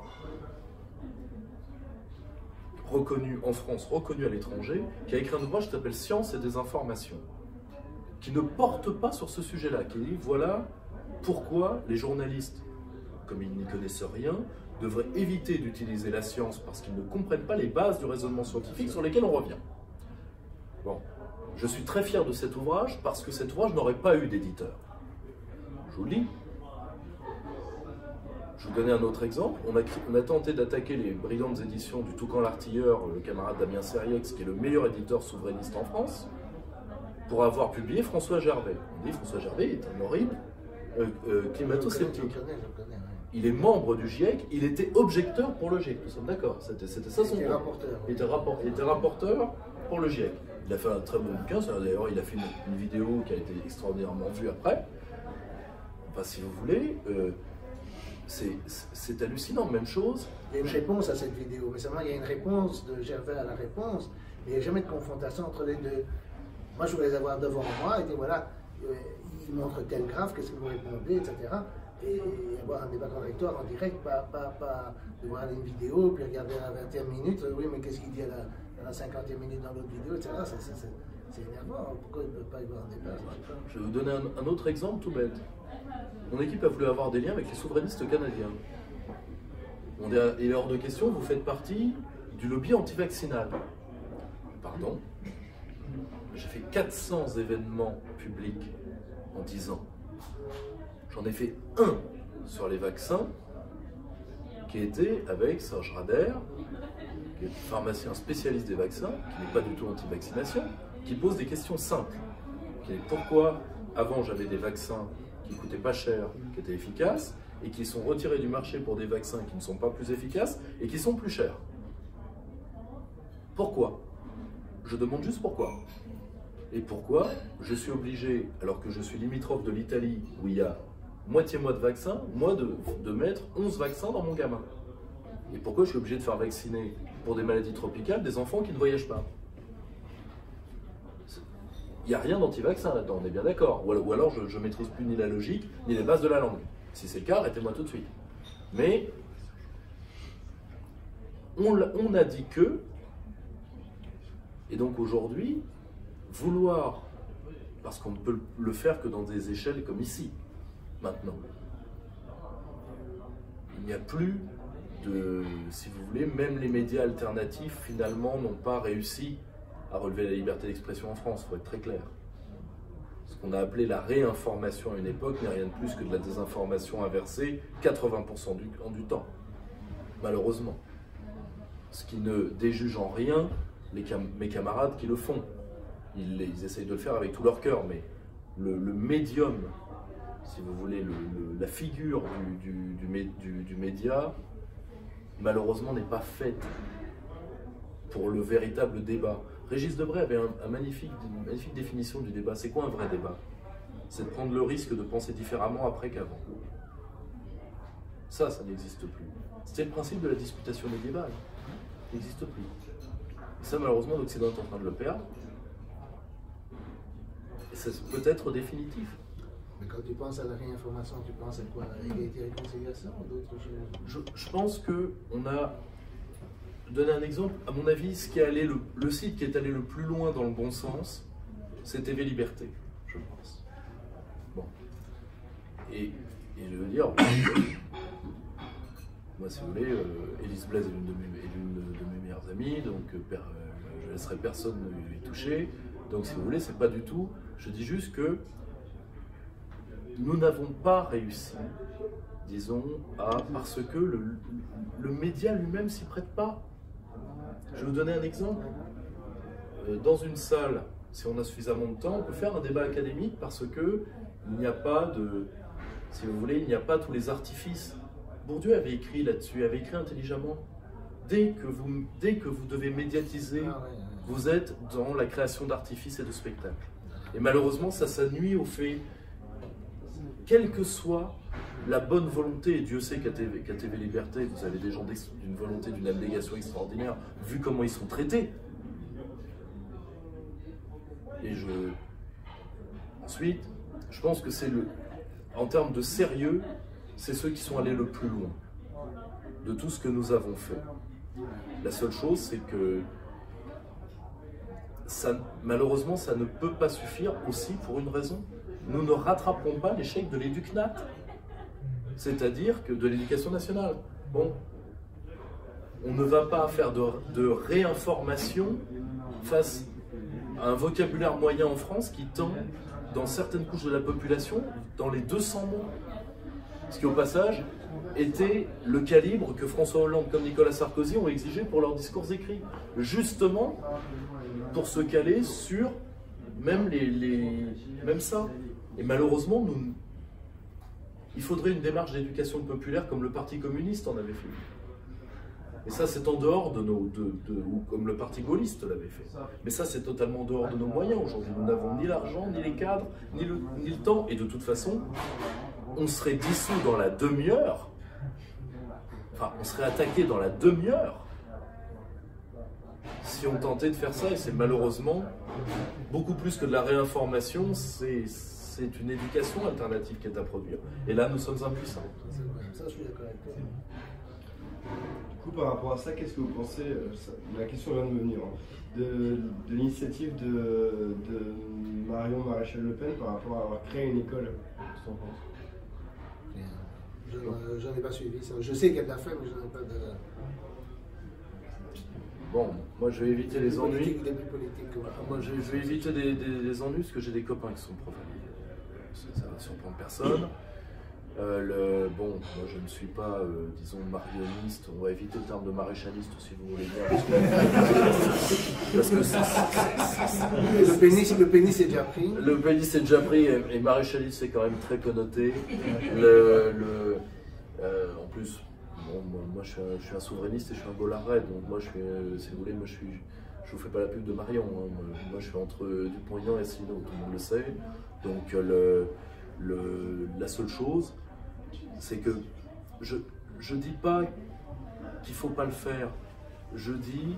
[SPEAKER 2] reconnu en France, reconnu à l'étranger, qui a écrit un ouvrage qui s'appelle Science et désinformation, qui ne porte pas sur ce sujet-là, qui dit voilà pourquoi les journalistes, comme ils n'y connaissent rien, devraient éviter d'utiliser la science parce qu'ils ne comprennent pas les bases du raisonnement scientifique sur lesquelles on revient. Bon, je suis très fier de cet ouvrage parce que cet ouvrage n'aurait pas eu d'éditeur. Je vous le dis. Je vais vous donner un autre exemple. On a, on a tenté d'attaquer les brillantes éditions du Toucan l'Artilleur, le camarade Damien Seriex, qui est le meilleur éditeur souverainiste en France, pour avoir publié François Gervais. On dit François Gervais est un horrible euh, euh, climato-sceptique. Il est membre du GIEC, il était objecteur pour le GIEC, nous sommes d'accord, c'était ça son rôle. Il était, rapport, il était rapporteur pour le GIEC. Il a fait un très bon bouquin, d'ailleurs il a fait une, une vidéo qui a été extraordinairement vue après. Enfin si vous voulez, euh, c'est hallucinant, même chose.
[SPEAKER 3] Il y a une réponse à cette vidéo, récemment il y a une réponse de Gervais à la réponse, mais il n'y a jamais de confrontation entre les deux. Moi je voulais les avoir devant moi, et dire voilà, euh, il montre tel graphe, qu'est-ce que vous répondez, et cetera. Et avoir un débat contradictoire en direct, pas, pas, pas de voir une vidéo, puis regarder à la vingtième minute, oui, mais qu'est-ce qu'il dit à la, à la cinquantième minute dans l'autre vidéo, et cetera. C'est énervant, pourquoi il ne peut pas y avoir un débat?
[SPEAKER 2] Je vais vous donner un, un autre exemple tout bête. Mon équipe a voulu avoir des liens avec les souverainistes canadiens. On est, il est hors de question, vous faites partie du lobby anti-vaccinal. Pardon? J'ai fait quatre cents événements publics en dix ans. J'en ai fait un sur les vaccins, qui était avec Serge Rader, qui est pharmacien spécialiste des vaccins, qui n'est pas du tout anti-vaccination, qui pose des questions simples. Qui est pourquoi, avant, j'avais des vaccins qui ne coûtaient pas cher, qui étaient efficaces, et qui sont retirés du marché pour des vaccins qui ne sont pas plus efficaces et qui sont plus chers. Pourquoi? Je demande juste pourquoi. Et pourquoi je suis obligé, alors que je suis limitrophe de l'Italie, où il y a moitié mois de vaccins, moi de, de mettre onze vaccins dans mon gamin. Et pourquoi je suis obligé de faire vacciner pour des maladies tropicales des enfants qui ne voyagent pas? Il n'y a rien d'anti-vaccin là-dedans, on est bien d'accord. Ou, ou alors je ne maîtrise plus ni la logique, ni les bases de la langue. Si c'est le cas, arrêtez-moi tout de suite. Mais on, on a dit que, et donc aujourd'hui, vouloir, parce qu'on ne peut le faire que dans des échelles comme ici, maintenant. Il n'y a plus de, si vous voulez, même les médias alternatifs finalement n'ont pas réussi à relever la liberté d'expression en France, il faut être très clair. Ce qu'on a appelé la réinformation à une époque n'est rien de plus que de la désinformation inversée quatre-vingts pour cent du, du temps, malheureusement. Ce qui ne déjuge en rien les cam mes camarades qui le font. Ils, ils essayent de le faire avec tout leur cœur, mais le, le médium, si vous voulez, le, le, la figure du, du, du, du, du média, malheureusement, n'est pas faite pour le véritable débat. Régis Debray avait un, un magnifique, une magnifique définition du débat. C'est quoi un vrai débat? C'est de prendre le risque de penser différemment après qu'avant. Ça, ça n'existe plus. C'était le principe de la disputation médiévale. Il n'existe plus. Et ça, malheureusement, l'Occident est en train de le perdre. Et ça peut être définitif.
[SPEAKER 3] Mais quand tu penses à la réinformation, tu penses à quoi? À l'égalité et réconciliation ou d'autres choses?
[SPEAKER 2] Je, je pense qu'on a donné un exemple. À mon avis, ce qui est allé le, le site qui est allé le plus loin dans le bon sens, c'est T V Liberté, je pense. Bon. Et, et je veux dire, moi, si vous voulez, euh, Élise Blaise est l'une de, de, de mes meilleures amies, donc euh, per, euh, je ne laisserai personne y toucher. Donc, si vous voulez, c'est pas du tout. Je dis juste que nous n'avons pas réussi, disons, à, parce que le, le média lui-même s'y prête pas. Je vais vous donner un exemple. Dans une salle, si on a suffisamment de temps, on peut faire un débat académique parce que il n'y a pas de, si vous voulez, il n'y a pas tous les artifices. Bourdieu avait écrit là-dessus, avait écrit intelligemment. Dès que vous, dès que vous devez médiatiser, vous êtes dans la création d'artifices et de spectacles. Et malheureusement, ça, ça nuit au fait, quelle que soit la bonne volonté, et Dieu sait qu'à T V, qu'à T V Liberté, vous avez des gens d'une volonté, d'une abnégation extraordinaire, vu comment ils sont traités. Et je... Ensuite, je pense que c'est le... en termes de sérieux, c'est ceux qui sont allés le plus loin de tout ce que nous avons fait. La seule chose, c'est que ça, malheureusement, ça ne peut pas suffire aussi pour une raison. Nous ne rattraperons pas l'échec de l'éducnat, c'est-à-dire que de l'éducation nationale. Bon, on ne va pas faire de, de réinformation face à un vocabulaire moyen en France qui tend, dans certaines couches de la population, dans les deux cents mots. Ce qui, au passage, était le calibre que François Hollande comme Nicolas Sarkozy ont exigé pour leurs discours écrits. Justement, pour se caler sur même, les, les, même ça. Et malheureusement, nous, il faudrait une démarche d'éducation populaire comme le Parti communiste en avait fait. Et ça, c'est en dehors de nos... De, de, ou comme le Parti gaulliste l'avait fait. Mais ça, c'est totalement en dehors de nos moyens aujourd'hui. Nous n'avons ni l'argent, ni les cadres, ni le, ni le temps. Et de toute façon, on serait dissous dans la demi-heure. Enfin, on serait attaqué dans la demi-heure si on tentait de faire ça. Et c'est malheureusement, beaucoup plus que de la réinformation, c'est une éducation alternative qui est à produire. Et là, nous sommes impuissants.
[SPEAKER 3] Ça, je suis d'accord avec toi.
[SPEAKER 7] Du coup, par rapport à ça, qu'est-ce que vous pensez, ça, la question vient de me venir, hein, de, de l'initiative de, de Marion Maréchal Le Pen par rapport à avoir créé une école? Qu'est-ce que tu en penses?
[SPEAKER 3] Je n'en ai pas suivi ça. Je sais qu'elle l'a fait, mais je n'en ai pas de...
[SPEAKER 2] Bon, moi je vais éviter les ennuis.
[SPEAKER 3] Des plus politiques, ouais.
[SPEAKER 2] Moi je, je vais éviter des, des, des ennuis parce que j'ai des copains qui sont profs. Ça, ça va surprendre personne. Euh, le, bon, moi je ne suis pas, euh, disons, marionniste. On va éviter le terme de maréchaliste si vous voulez bien. Parce que, parce que
[SPEAKER 3] le pénis, le pénis est déjà pris.
[SPEAKER 2] Le pénis est déjà pris et, et maréchaliste c'est quand même très connoté. Le, le, euh, en plus, bon, moi, moi je, suis un, je suis un souverainiste et je suis un Gaulois, donc moi je suis, euh, si vous voulez, moi je suis, je vous fais pas la pub de Marion. Hein. Moi, moi je suis entre Dupont-Aignan et Asselineau, tout le monde le sait. Donc le, le, la seule chose, c'est que je ne dis pas qu'il ne faut pas le faire. Je dis,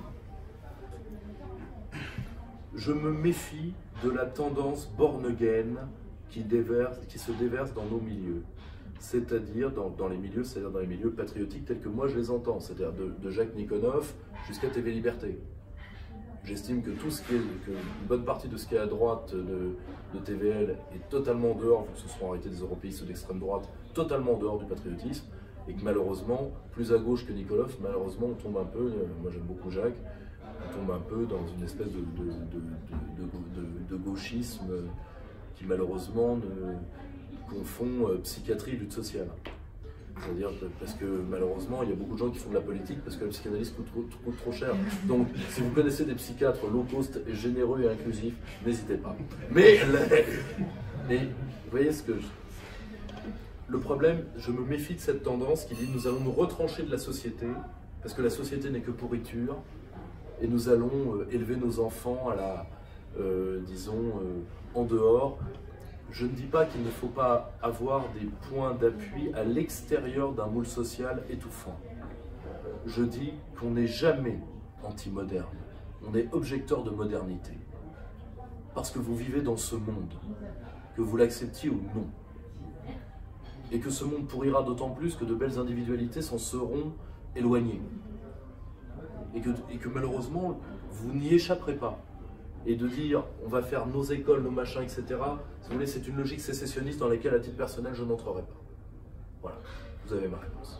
[SPEAKER 2] je me méfie de la tendance born again qui, déverse, qui se déverse dans nos milieux. C'est-à-dire dans, dans les milieux, c'est-à-dire dans les milieux patriotiques tels que moi je les entends, c'est-à-dire de, de Jacques Nikonov jusqu'à T V Liberté. J'estime que tout ce qui est, que une bonne partie de ce qui est à droite de, de T V L est totalement dehors, vu que ce seront arrêtés des européistes d'extrême droite, totalement dehors du patriotisme, et que malheureusement, plus à gauche que Nikolov, malheureusement on tombe un peu, moi j'aime beaucoup Jacques, on tombe un peu dans une espèce de, de, de, de, de, de, de gauchisme qui malheureusement ne confond euh, psychiatrie et lutte sociale. C'est-à-dire parce que malheureusement, il y a beaucoup de gens qui font de la politique parce que la psychanalyse coûte trop, coûte trop cher. Donc, si vous connaissez des psychiatres low cost, généreux et inclusifs, n'hésitez pas. Mais, mais, vous voyez ce que je... Le problème, je me méfie de cette tendance qui dit nous allons nous retrancher de la société parce que la société n'est que pourriture et nous allons euh, élever nos enfants à la, euh, disons, euh, en dehors. Je ne dis pas qu'il ne faut pas avoir des points d'appui à l'extérieur d'un moule social étouffant. Je dis qu'on n'est jamais anti-moderne. On est objecteur de modernité. Parce que vous vivez dans ce monde, que vous l'acceptiez ou non. Et que ce monde pourrira d'autant plus que de belles individualités s'en seront éloignées. Et que, et que malheureusement, vous n'y échapperez pas. Et de dire on va faire nos écoles, nos machins, et cetera. Si vous voulez, c'est une logique sécessionniste dans laquelle, à titre personnel, je n'entrerai pas. Voilà, vous avez ma réponse.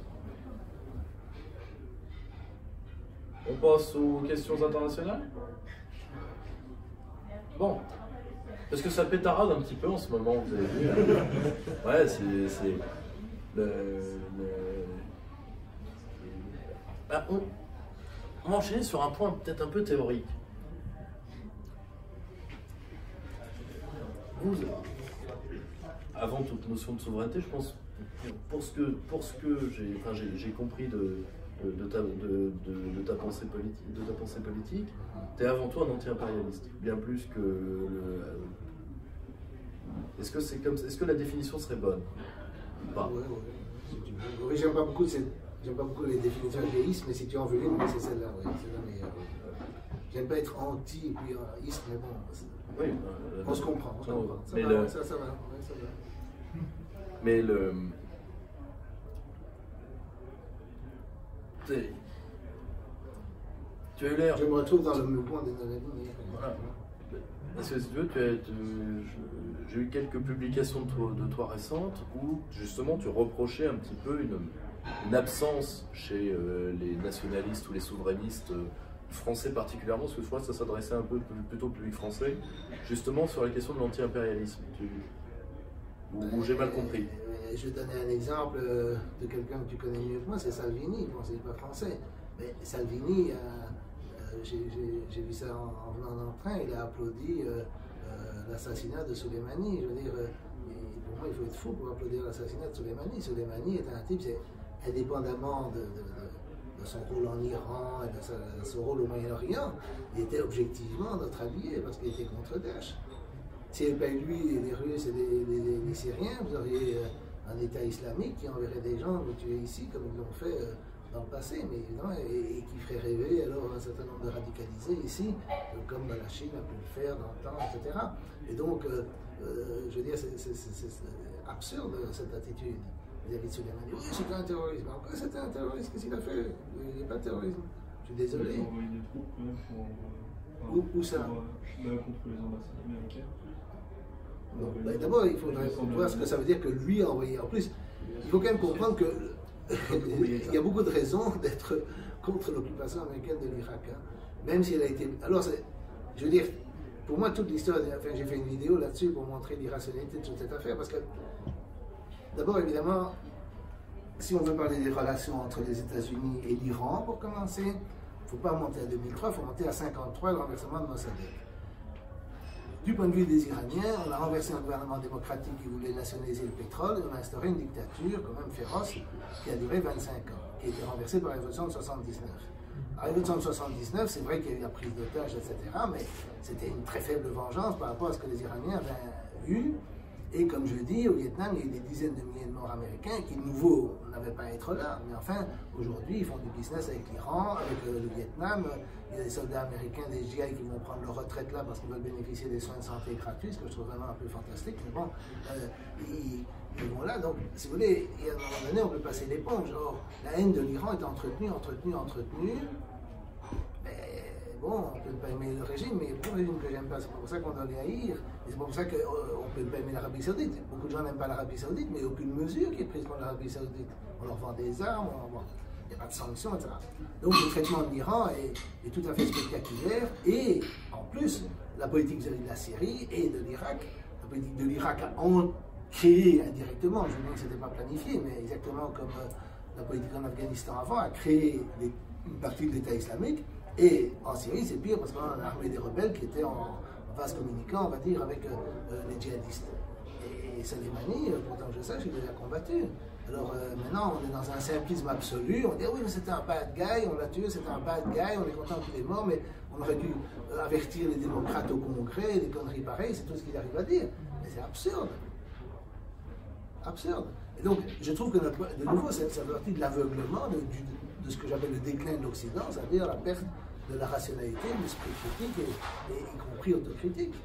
[SPEAKER 2] On passe aux questions internationales. Bon, parce que ça pétarade un petit peu en ce moment, vous avez vu. Ouais, c'est le, le... Ah, on, on va enchaîner sur un point peut-être un peu théorique. Vous, avant toute notion de souveraineté, je pense, pour ce que, pour ce que j'ai enfin, j'ai compris de, de, de, ta, de, de, de, ta pensée politique, de ta pensée politique, tu es avant tout un anti-impérialiste, bien plus que le... Est-ce que, c'est comme, est-ce que la définition serait bonne ou pas?
[SPEAKER 3] Ouais, ouais. Oui, j'aime pas beaucoup cette, j'aime pas beaucoup les définitions athéistes, mais si tu en veux une, c'est celle-là, ouais, c'est la meilleure. J'aime pas être anti et puis aiste, mais bon. Oui, euh, on se comprend, on se comprend. Ça,
[SPEAKER 2] mais
[SPEAKER 3] va,
[SPEAKER 2] le...
[SPEAKER 3] ça, ça va, ouais, ça va.
[SPEAKER 2] Mais le... Tu as eu l'air...
[SPEAKER 3] Je me retrouve dans le mouvement des non-alignés.
[SPEAKER 2] Voilà. Parce que si tu veux, tu as, tu, j'ai eu quelques publications de toi, de toi récentes où justement tu reprochais un petit peu une, une absence chez euh, les nationalistes ou les souverainistes euh, français particulièrement, parce que je crois que ça s'adressait un peu plutôt au public français, justement sur la question de l'anti-impérialisme. Où, où j'ai mal compris.
[SPEAKER 3] Je vais donner un exemple de quelqu'un que tu connais mieux que moi, c'est Salvini. Bon, c'est pas français, mais Salvini, euh, euh, j'ai vu ça en, en venant dans le train, il a applaudi euh, euh, l'assassinat de Soleimani. Je veux dire, euh, pour moi, il faut être fou pour applaudir l'assassinat de Soleimani. Soleimani est un type, c'est indépendamment de, de, de, de son rôle en Iran et de, sa, de son rôle au Moyen-Orient, il était objectivement notre allié parce qu'il était contre Daesh. S'il n'y avait pas eu lui, les Russes et les, les, les Syriens, vous auriez euh, un État islamique qui enverrait des gens nous tuer ici, comme ils l'ont fait euh, dans le passé, mais non, et, et qui ferait rêver alors un certain nombre de radicalisés ici, euh, comme la Chine a pu le faire dans le temps, et cetera. Et donc, euh, euh, je veux dire, c'est absurde cette attitude vis-à-vis de Soleimani. Oui, c'était un terroriste. Mais encore, c'était un terroriste, qu'est-ce qu'il a fait? Il n'est pas terroriste. Je suis désolé. Où, où ça?
[SPEAKER 5] Contre les ambassades américaines.
[SPEAKER 3] Ben, d'abord, il faudrait comprendre ce que ça veut dire que lui a envoyé. En plus, il faut quand même comprendre que il y a beaucoup de raisons d'être contre l'occupation américaine de l'Irak. Hein. Même si elle a été. Alors, je veux dire, pour moi, toute l'histoire. Enfin, j'ai fait une vidéo là-dessus pour montrer l'irrationalité de toute cette affaire. Parce que, d'abord, évidemment, si on veut parler des relations entre les États-Unis et l'Iran, pour commencer, il ne faut pas monter à deux mille trois, il faut monter à cinquante-trois, le renversement de Mossadegh. Du point de vue des Iraniens, on a renversé un gouvernement démocratique qui voulait nationaliser le pétrole et on a instauré une dictature quand même féroce qui a duré vingt-cinq ans, qui a été renversée par la révolution de soixante-dix-neuf. La révolution de soixante-dix-neuf, c'est vrai qu'il y a eu la prise d'otages, et cetera, mais c'était une très faible vengeance par rapport à ce que les Iraniens avaient eu. Et comme je dis, au Vietnam, il y a eu des dizaines de milliers de morts américains qui, de nouveau, n'avaient pas à être là. Mais enfin, aujourd'hui, ils font du business avec l'Iran, avec le, le Vietnam. Il y a des soldats américains, des G I qui vont prendre leur retraite là parce qu'ils veulent bénéficier des soins de santé gratuits, ce que je trouve vraiment un peu fantastique. Mais bon, euh, ils, ils vont là. Donc, si vous voulez, à un moment donné, on peut passer l'éponge. Or, la haine de l'Iran est entretenue, entretenue, entretenue. Mais bon, on peut ne pas aimer le régime, mais il y a beaucoup de régimes que j'aime pas. C'est pour ça qu'on doit les haïr. Et c'est pour ça qu'on euh, peut ne pas aimer l'Arabie Saoudite. Beaucoup de gens n'aiment pas l'Arabie Saoudite, mais il n'y a aucune mesure qui est prise contre l'Arabie Saoudite. On leur vend des armes, on leur vend... il n'y a pas de sanctions, et cetera. Donc le traitement de l'Iran est, est tout à fait spectaculaire. Et en plus, la politique vis-à-vis de la Syrie et de l'Irak, la politique de l'Irak a en créé indirectement, je ne dis que ce n'était pas planifié, mais exactement comme euh, la politique en Afghanistan avant, a créé des, une partie de l'État islamique. Et en Syrie, c'est pire parce qu'on a armé des rebelles qui étaient en, en vase communicant, on va dire, avec euh, les djihadistes. Et, et Soleimani, euh, pourtant je sache, il les a combattus. Alors euh, maintenant, on est dans un simplisme absolu. On dit, oui, mais c'était un bad guy, on l'a tué, c'était un bad guy, on est content qu'il est mort, mais on aurait dû euh, avertir les démocrates au Congrès, des conneries pareilles, c'est tout ce qu'il arrive à dire. Mais c'est absurde. Absurde. Et donc, je trouve que, notre, de nouveau, ça fait partie de l'aveuglement, de, de, de ce que j'appelle le déclin de l'Occident, c'est-à-dire la perte de la rationalité, de l'esprit critique, et, et y compris autocritique.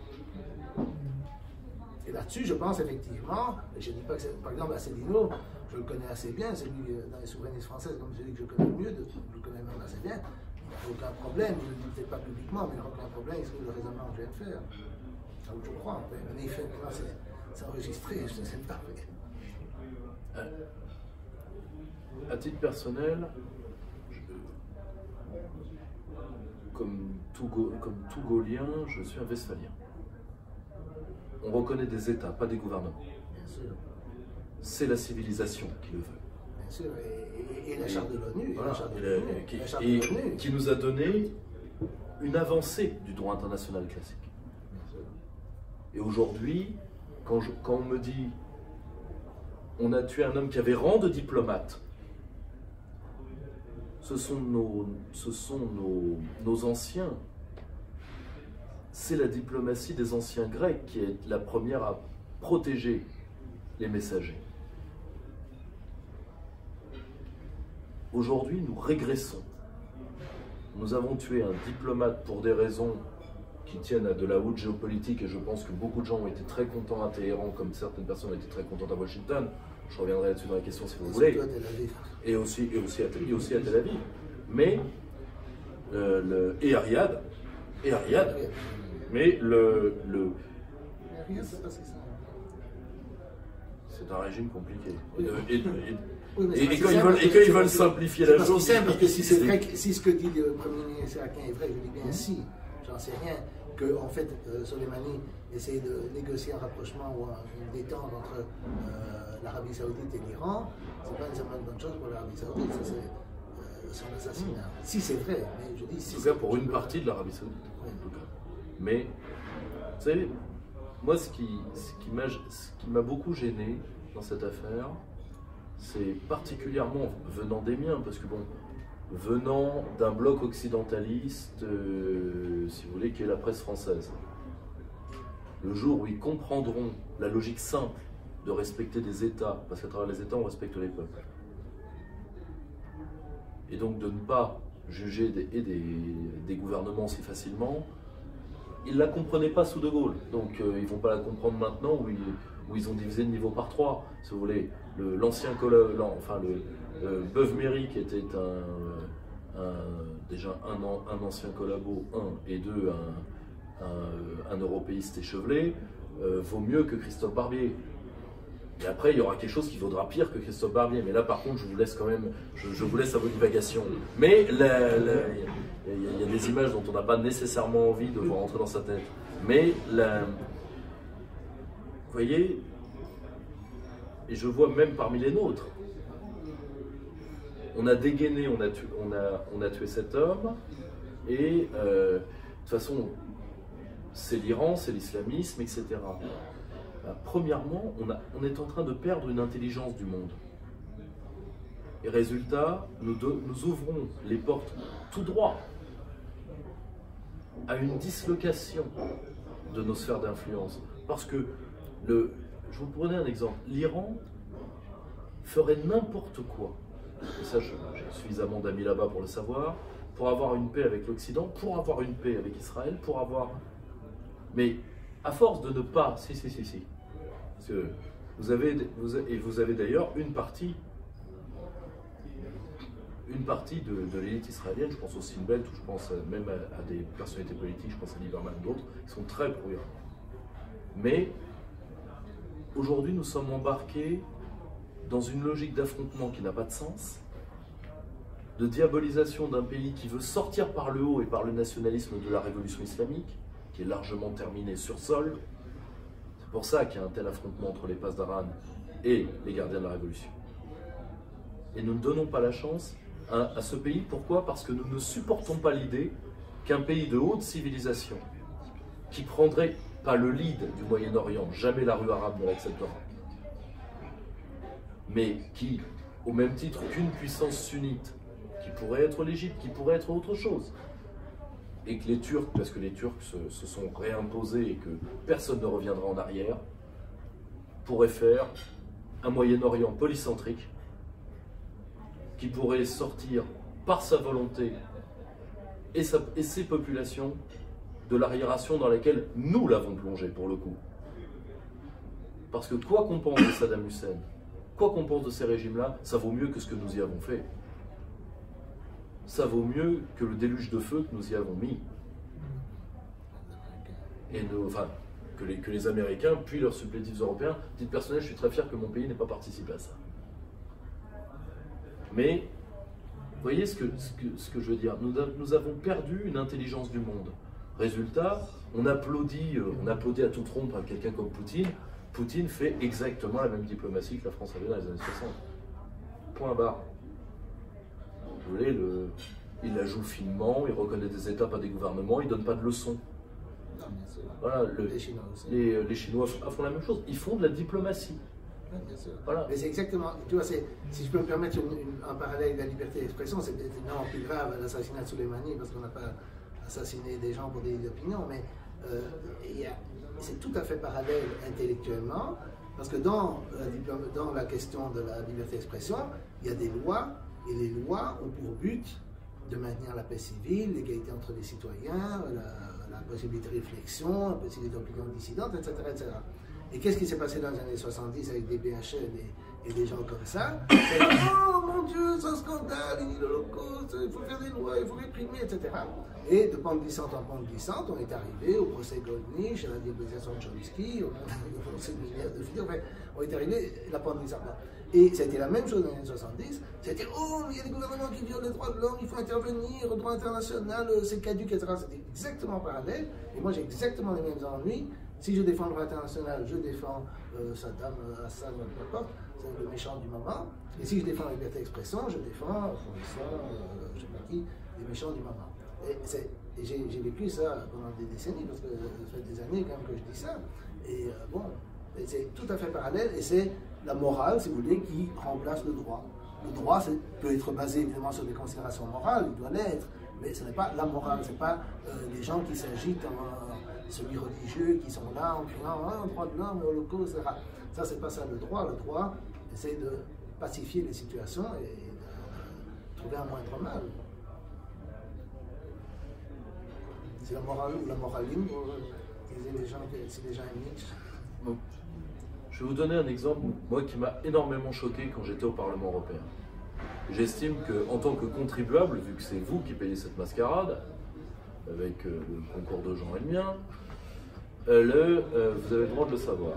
[SPEAKER 3] Et là-dessus, je pense effectivement, et je ne dis pas que c'est, par exemple, Asselineau, je le connais assez bien, c'est lui dans les souverainistes françaises, comme celui que je connais le mieux, de, je le connais même assez bien, il n'a aucun problème, je ne le dis peut-être pas publiquement, mais il n'a aucun problème avec le raisonnement que je viens de faire. Ça, je crois, mais il fait, c'est enregistré, je ne sais pas.
[SPEAKER 2] Euh, à titre personnel, je, comme, tout Go, comme tout Gaulien, je suis un Westphalien. On reconnaît des États, pas des gouvernements. C'est la civilisation qui le veut.
[SPEAKER 3] Bien sûr, et, et, et la charte de l'ONU.
[SPEAKER 2] Voilà, qui, qui, qui nous a donné une avancée du droit international classique. Et aujourd'hui, quand, quand on me dit on a tué un homme qui avait rang de diplomate, ce sont nos, ce sont nos, nos anciens. C'est la diplomatie des anciens Grecs qui est la première à protéger les messagers. Aujourd'hui, nous régressons. Nous avons tué un diplomate pour des raisons qui tiennent à de la haute géopolitique, et je pense que beaucoup de gens ont été très contents à Téhéran, comme certaines personnes ont été très contentes à Washington. je reviendrai là-dessus dans la question si vous voulez, et aussi, et aussi, à, et aussi à Tel Aviv, mais, euh, le, et à Riyad, et à Riyad, mais le... le c'est un régime compliqué. Et, et, et,
[SPEAKER 3] Oui,
[SPEAKER 2] et, et quand ils veulent, et quand ils veulent simplifier la chose,
[SPEAKER 3] c'est parce que si c'est vrai, que, si ce que dit le Premier ministre irakien est vrai, je dis bien si, j'en sais rien, que en fait euh, Soleimani essaie de négocier un rapprochement ou un, une détente entre euh, l'Arabie Saoudite et l'Iran, c'est pas nécessairement une bonne chose pour l'Arabie Saoudite, ça c'est euh, son assassinat. Mm. Si c'est vrai, mais je dis si.
[SPEAKER 2] En tout cas pour une partie de l'Arabie Saoudite. Oui. En tout cas. Mais, vous savez, moi ce qui, ce qui m'a, ce qui m'a beaucoup gêné dans cette affaire, c'est particulièrement venant des miens, parce que bon, venant d'un bloc occidentaliste, euh, si vous voulez, qui est la presse française, le jour où ils comprendront la logique simple de respecter des États, parce qu'à travers les États, on respecte les peuples, et donc de ne pas juger des, et des, des gouvernements si facilement, ils ne la comprenaient pas sous De Gaulle, donc euh, ils ne vont pas la comprendre maintenant, où ils, où ils ont divisé le niveau par trois, si vous voulez. L'ancien le, enfin le euh, Beuve-Méry, qui était un, un, déjà un, un ancien collabo, un, et deux, un, un, un européiste échevelé, euh, vaut mieux que Christophe Barbier. Et après, il y aura quelque chose qui vaudra pire que Christophe Barbier. Mais là, par contre, je vous laisse quand même, je, je vous laisse à vos divagations. Mais il y, y a des images dont on n'a pas nécessairement envie de voir rentrer dans sa tête. Mais la, vous voyez, et je vois même parmi les nôtres, on a dégainé, on a, tu, on a, on a tué cet homme, et euh, de toute façon, c'est l'Iran, c'est l'islamisme, et cetera. Ben, premièrement, on, a, on est en train de perdre une intelligence du monde. Et résultat, nous, de, nous ouvrons les portes tout droit à une dislocation de nos sphères d'influence. Parce que, le, je vous prenais un exemple, l'Iran ferait n'importe quoi, et ça j'ai suffisamment d'amis là-bas pour le savoir, pour avoir une paix avec l'Occident, pour avoir une paix avec Israël, pour avoir... Mais à force de ne pas... Si, si, si, si. Parce que vous avez, vous, et vous avez d'ailleurs une partie, une partie de, de l'élite israélienne, je pense au Shin Bet, ou je pense même à, à des personnalités politiques, je pense à Lieberman et d'autres, qui sont très pro-Iran. Mais aujourd'hui, nous sommes embarqués dans une logique d'affrontement qui n'a pas de sens, de diabolisation d'un pays qui veut sortir par le haut et par le nationalisme de la révolution islamique, qui est largement terminée sur sol. C'est pour ça qu'il y a un tel affrontement entre les Pasdaran et les gardiens de la révolution. Et nous ne donnons pas la chance à, à ce pays. Pourquoi? Parce que nous ne supportons pas l'idée qu'un pays de haute civilisation, qui prendrait pas le lead du Moyen-Orient, jamais la rue arabe ne l'acceptera, mais qui, au même titre qu'une puissance sunnite, qui pourrait être l'Égypte, qui pourrait être autre chose, et que les Turcs, parce que les Turcs se, se sont réimposés et que personne ne reviendra en arrière, pourraient faire un Moyen-Orient polycentrique, qui pourrait sortir par sa volonté et, sa, et ses populations de l'arriération dans laquelle nous l'avons plongé pour le coup. Parce que quoi qu'on pense de Saddam Hussein, quoi qu'on pense de ces régimes-là, ça vaut mieux que ce que nous y avons fait. Ça vaut mieux que le déluge de feu que nous y avons mis. Et nos, enfin, que les, que les Américains, puis leurs supplétifs européens, titre personnel, je suis très fier que mon pays n'ait pas participé à ça. Mais, vous voyez ce que, ce que, ce que je veux dire, nous, nous avons perdu une intelligence du monde. Résultat, on applaudit, on applaudit à toute trompe à quelqu'un comme Poutine. Poutine fait exactement la même diplomatie que la France avait dans les années soixante. Point barre. Vous voyez, le, il la joue finement, il reconnaît des États, pas des gouvernements, il ne donne pas de leçons. Voilà, le, les, Chinois les, les Chinois font la même chose, ils font de la diplomatie.
[SPEAKER 3] Oui, bien sûr.
[SPEAKER 2] Voilà.
[SPEAKER 3] Mais c'est exactement, tu vois, si je peux me permettre une, une, un parallèle avec la liberté d'expression, c'est évidemment plus grave l'assassinat de Soleimani, parce qu'on n'a pas assassiné des gens pour des opinions, mais euh, c'est tout à fait parallèle intellectuellement, parce que dans la, dans la question de la liberté d'expression, il y a des lois, et les lois ont pour but de maintenir la paix civile, l'égalité entre les citoyens, la, la possibilité de réflexion, la possibilité d'opinion dissidente, et cetera, et cetera. Et qu'est-ce qui s'est passé dans les années soixante-dix avec des B H L et, Et des gens comme ça, c'est oh mon Dieu, c'est un scandale, il dit l'Holocauste, il faut faire des lois, il faut réprimer, et cetera. Et de pente glissante en pente glissante, on est arrivé au procès Goldnich, à la diabolisation de Chomsky, au procès de Fidel, enfin, on est arrivé à la pente glissante. Et c'était la même chose dans les années soixante-dix, c'était oh, il y a des gouvernements qui violent les droits de l'homme, il faut intervenir, le droit international, c'est caduc, et cetera. C'était exactement parallèle, et moi j'ai exactement les mêmes ennuis. Si je défends le droit international, je défends euh, Saddam, Assad, peu importe, c'est le méchant du moment. Et si je défends la liberté d'expression, je défends Fourissa, euh, je ne sais pas qui, les méchants du moment. Et, et j'ai vécu ça pendant des décennies, parce que ça fait des années quand même que je dis ça. Et euh, bon, c'est tout à fait parallèle, et c'est la morale, si vous voulez, qui remplace le droit. Le droit peut être basé évidemment sur des considérations morales, il doit l'être, mais ce n'est pas la morale, ce n'est pas euh, les gens qui s'agitent en semi-religieux, qui sont là en criant ah, droit de l'homme, l'Holocauste, et cetera. Ça, c'est pas ça le droit. Le droit essaie de pacifier les situations et de trouver un moindre mal. C'est la morale ou la moraline, disaient les gens, si les gens aiment Nietzsche.
[SPEAKER 2] Bon. Je vais vous donner un exemple, moi, qui m'a énormément choqué quand j'étais au Parlement européen. J'estime qu'en tant que contribuable, vu que c'est vous qui payez cette mascarade, avec euh, le concours de Jean et le mien, euh, le, euh, vous avez le droit de le savoir.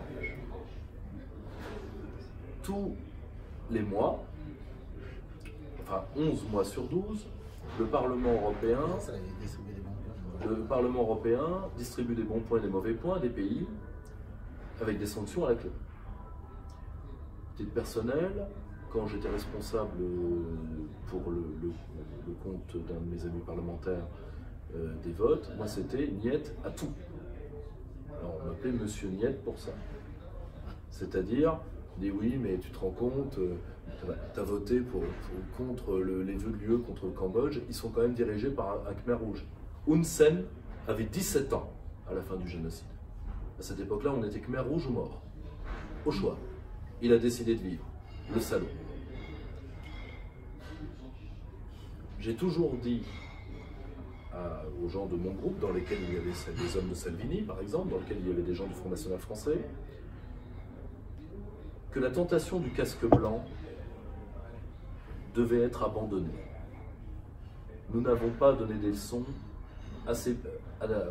[SPEAKER 2] Tous les mois, enfin onze mois sur douze, le Parlement européen, le Parlement européen distribue des bons points et des mauvais points à des pays avec des sanctions à la clé. Titre personnel, quand j'étais responsable pour le, le, le compte d'un de mes amis parlementaires euh, des votes, moi c'était Niette à tout. Alors on m'appelait Monsieur Niette pour ça. C'est-à-dire, on dit oui, mais tu te rends compte, euh, tu as voté pour, pour, contre le, les vœux de l'U E contre le Cambodge, ils sont quand même dirigés par un, un Khmer rouge. Hun Sen avait dix-sept ans à la fin du génocide. À cette époque-là, on était Khmer rouge ou mort. Au choix. Il a décidé de vivre. Le salaud. J'ai toujours dit à, aux gens de mon groupe, dans lesquels il y avait des hommes de Salvini, par exemple, dans lesquels il y avait des gens du Front National Français, que la tentation du casque blanc devait être abandonnée. Nous n'avons pas donné des leçons assez, à la,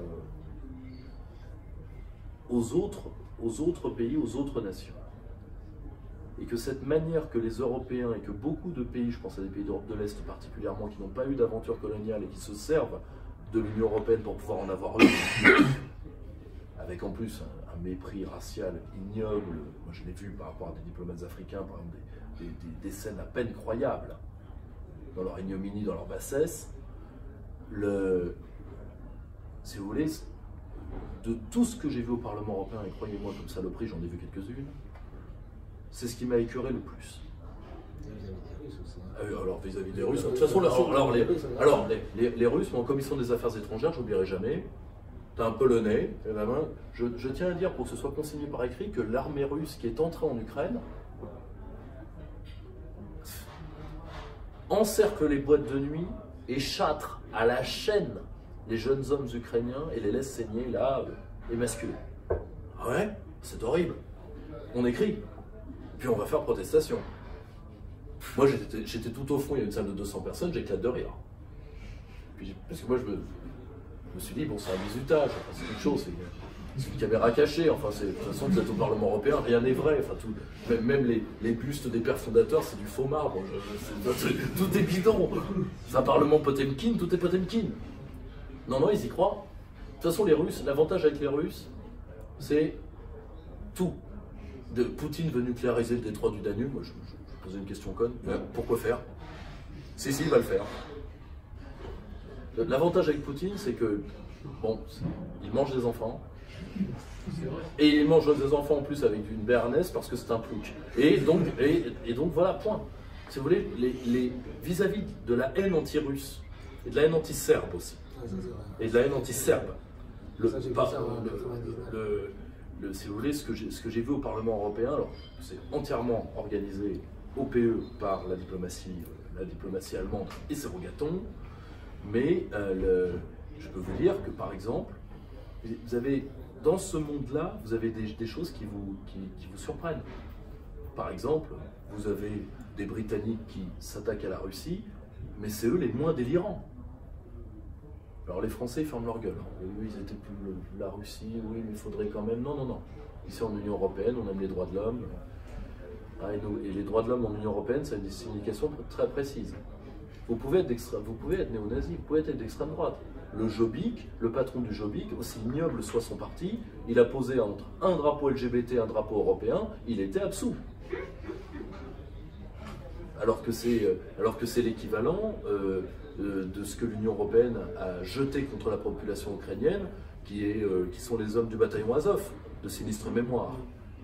[SPEAKER 2] aux, autres, aux autres pays, aux autres nations. Et que cette manière que les Européens et que beaucoup de pays, je pense à des pays d'Europe de l'Est particulièrement, qui n'ont pas eu d'aventure coloniale et qui se servent de l'Union européenne pour pouvoir en avoir eu, avec en plus un, un mépris racial ignoble, moi je l'ai vu par rapport à des diplomates africains, par exemple des, des, des, des scènes à peine croyables, dans leur ignominie, dans leur bassesse, le, si vous voulez, de tout ce que j'ai vu au Parlement européen, et croyez-moi comme saloperie, j'en ai vu quelques-unes, c'est ce qui m'a écœuré le plus.
[SPEAKER 3] Vis-à-vis des Russes aussi.
[SPEAKER 2] Euh, alors vis-à-vis des Russes, de toute façon, alors, alors, les, alors les, les, les Russes, en commission des affaires étrangères, j'oublierai jamais, t'as un Polonais, et la main, je, je tiens à dire pour que ce soit consigné par écrit que l'armée russe qui est entrée en Ukraine encercle les boîtes de nuit et châtre à la chaîne les jeunes hommes ukrainiens et les laisse saigner là, émasculés. Ah ouais, c'est horrible. On écrit. Puis on va faire protestation. Moi j'étais tout au fond, il y a une salle de deux cents personnes, j'éclate de rire. Puis, parce que moi je me, je me suis dit, bon c'est un bizutage, enfin, c'est quelque chose, c'est une caméra cachée, enfin de toute façon vous êtes au Parlement européen, rien n'est vrai, enfin, tout, même, même les, les bustes des pères fondateurs c'est du faux marbre, je, je, est, tout est bidon. C'est un Parlement Potemkin, tout est Potemkin. Non, non, ils y croient. De toute façon les Russes, l'avantage avec les Russes, c'est tout. De Poutine veut nucléariser le détroit du Danube, moi je, je, je posais une question conne, ouais. Pourquoi faire? Si, si, il va le faire. L'avantage avec Poutine, c'est que, bon, il mange des enfants, et il mange des enfants en plus avec une béarnaise parce que c'est un plouc. Et donc, et, et donc voilà, point. Si vous voulez, les vis-à-vis -vis de la haine anti-russe, et de la haine anti-serbe aussi, et de la haine anti-serbe, le, par, le, le Le, si vous voulez, ce que j'ai vu au Parlement européen, alors c'est entièrement organisé au P E par la diplomatie, euh, la diplomatie allemande et ses rogatons, mais euh, le, je peux vous dire que par exemple, vous avez dans ce monde-là, vous avez des, des choses qui vous, qui, qui vous surprennent. par exemple, vous avez des Britanniques qui s'attaquent à la Russie, mais c'est eux les moins délirants. Alors les Français ils ferment leur gueule. Oui, ils étaient plus la Russie, oui, mais il faudrait quand même. Non, non, non. Ici en Union Européenne, on aime les droits de l'homme. Ah, et, nous, et les droits de l'homme en Union Européenne, ça a des significations très précises. Vous pouvez être, vous pouvez être néo-nazi, vous pouvez être d'extrême droite. Le Jobbik, le patron du Jobbik, aussi ignoble soit son parti, il a posé entre un drapeau L G B T et un drapeau européen, il était absous. Alors que c'est alors que c'est l'équivalent euh, de, de ce que l'Union Européenne a jeté contre la population ukrainienne, qui, est, euh, qui sont les hommes du bataillon Azov, de sinistre mémoire.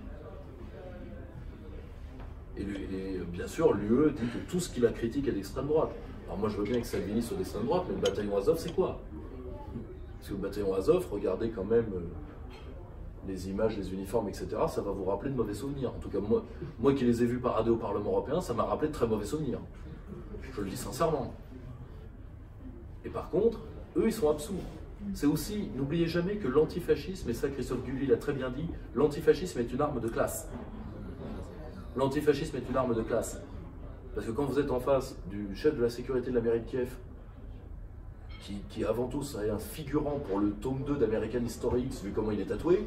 [SPEAKER 2] Et, et bien sûr, l'U E dit que tout ce qui la critique est d'extrême droite. Alors moi je veux bien que Salvini soit d'extrême droite, mais le bataillon Azov c'est quoi? Parce que le bataillon Azov, regardez quand même euh, les images, les uniformes, et cetera. Ça va vous rappeler de mauvais souvenirs. En tout cas, moi, moi qui les ai vus parader au Parlement européen, ça m'a rappelé de très mauvais souvenirs. Je le dis sincèrement. Et par contre, eux ils sont absous. C'est aussi, n'oubliez jamais que l'antifascisme, et ça Christophe Guilluy l'a très bien dit, l'antifascisme est une arme de classe. L'antifascisme est une arme de classe. Parce que quand vous êtes en face du chef de la sécurité de la mairie de Kiev, qui, qui avant tout serait un figurant pour le tome deux d'American History, vu comment il est tatoué,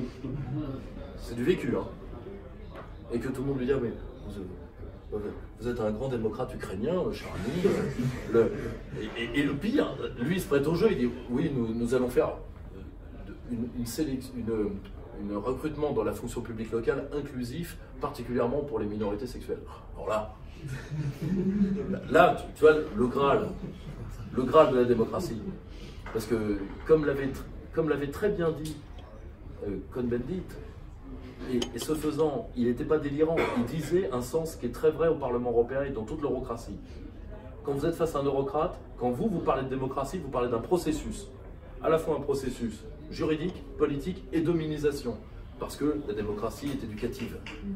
[SPEAKER 2] c'est du vécu. Hein. Et que tout le monde lui dit, mais vous, vous êtes un grand démocrate ukrainien, cher ami. Le, et, et, et le pire, lui il se prête au jeu, il dit, oui, nous, nous allons faire une, une sélection, une, un recrutement dans la fonction publique locale inclusif, particulièrement pour les minorités sexuelles. Alors là, là, tu, tu vois, le Graal, le Graal de la démocratie. Parce que, comme l'avait comme l'avait très bien dit euh, Cohn-Bendit, et, et ce faisant, il n'était pas délirant, il disait un sens qui est très vrai au Parlement européen et dans toute l'eurocratie. Quand vous êtes face à un eurocrate, quand vous, vous parlez de démocratie, vous parlez d'un processus. À la fois un processus juridique, politique et dominisation, parce que la démocratie est éducative.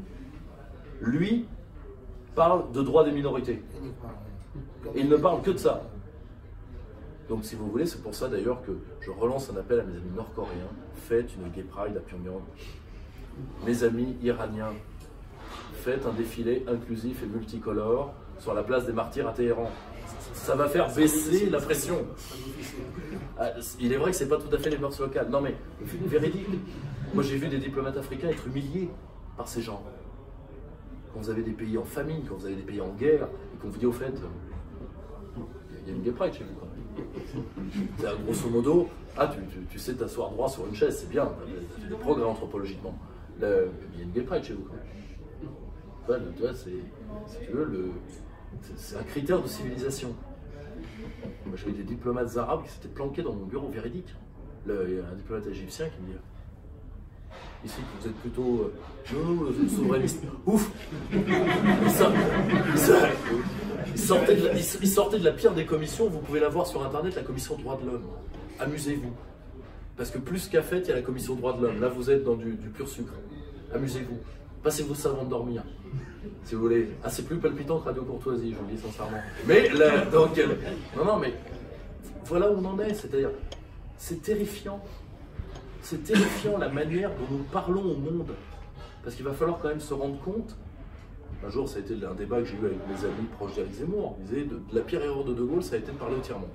[SPEAKER 2] Lui parle de droits des minorités. Et il ne parle que de ça. Donc si vous voulez, c'est pour ça d'ailleurs que je relance un appel à mes amis nord-coréens, faites une gay pride à Pyongyang. Mes amis iraniens, faites un défilé inclusif et multicolore sur la place des martyrs à Téhéran. Ça va faire baisser la pression. Ah, il est vrai que c'est pas tout à fait les mœurs locales. Non mais, véridique. Moi j'ai vu des diplomates africains être humiliés par ces gens. Quand vous avez des pays en famine, quand vous avez des pays en guerre, et qu'on vous dit au fait, il y a une gay pride chez vous quand même. C'est grosso modo, ah tu, tu, tu sais t'asseoir droit sur une chaise, c'est bien, tu fais des progrès anthropologiquement. Le, il y a une gay pride chez vous quand même. Ouais, tu vois, c'est, si tu veux, le, c'est un critère de civilisation. Moi j'avais des diplomates arabes qui s'étaient planqués dans mon bureau véridique. Le, il y a un diplomate égyptien qui me dit ici vous êtes plutôt euh, souverainiste. Ouf. Il, sort, il, sort, il, sortait de la, il, il sortait de la pire des commissions, vous pouvez la voir sur internet, la commission droits de l'homme. Amusez-vous. Parce que plus qu'à fait, il y a la commission droits de l'homme. Là vous êtes dans du, du pur sucre. Amusez-vous. Passez-vous ça avant de dormir. Si vous voulez. Ah, c'est plus palpitant que Radio Courtoisie, je vous le dis sincèrement. Mais, là, donc, non, non, mais voilà où on en est. C'est-à-dire, c'est terrifiant. C'est terrifiant la manière dont nous parlons au monde. Parce qu'il va falloir quand même se rendre compte. Un jour, ça a été un débat que j'ai eu avec mes amis proches d'Éric Zemmour. On disait, de, de la pire erreur de De Gaulle, ça a été de parler au tiers-monde.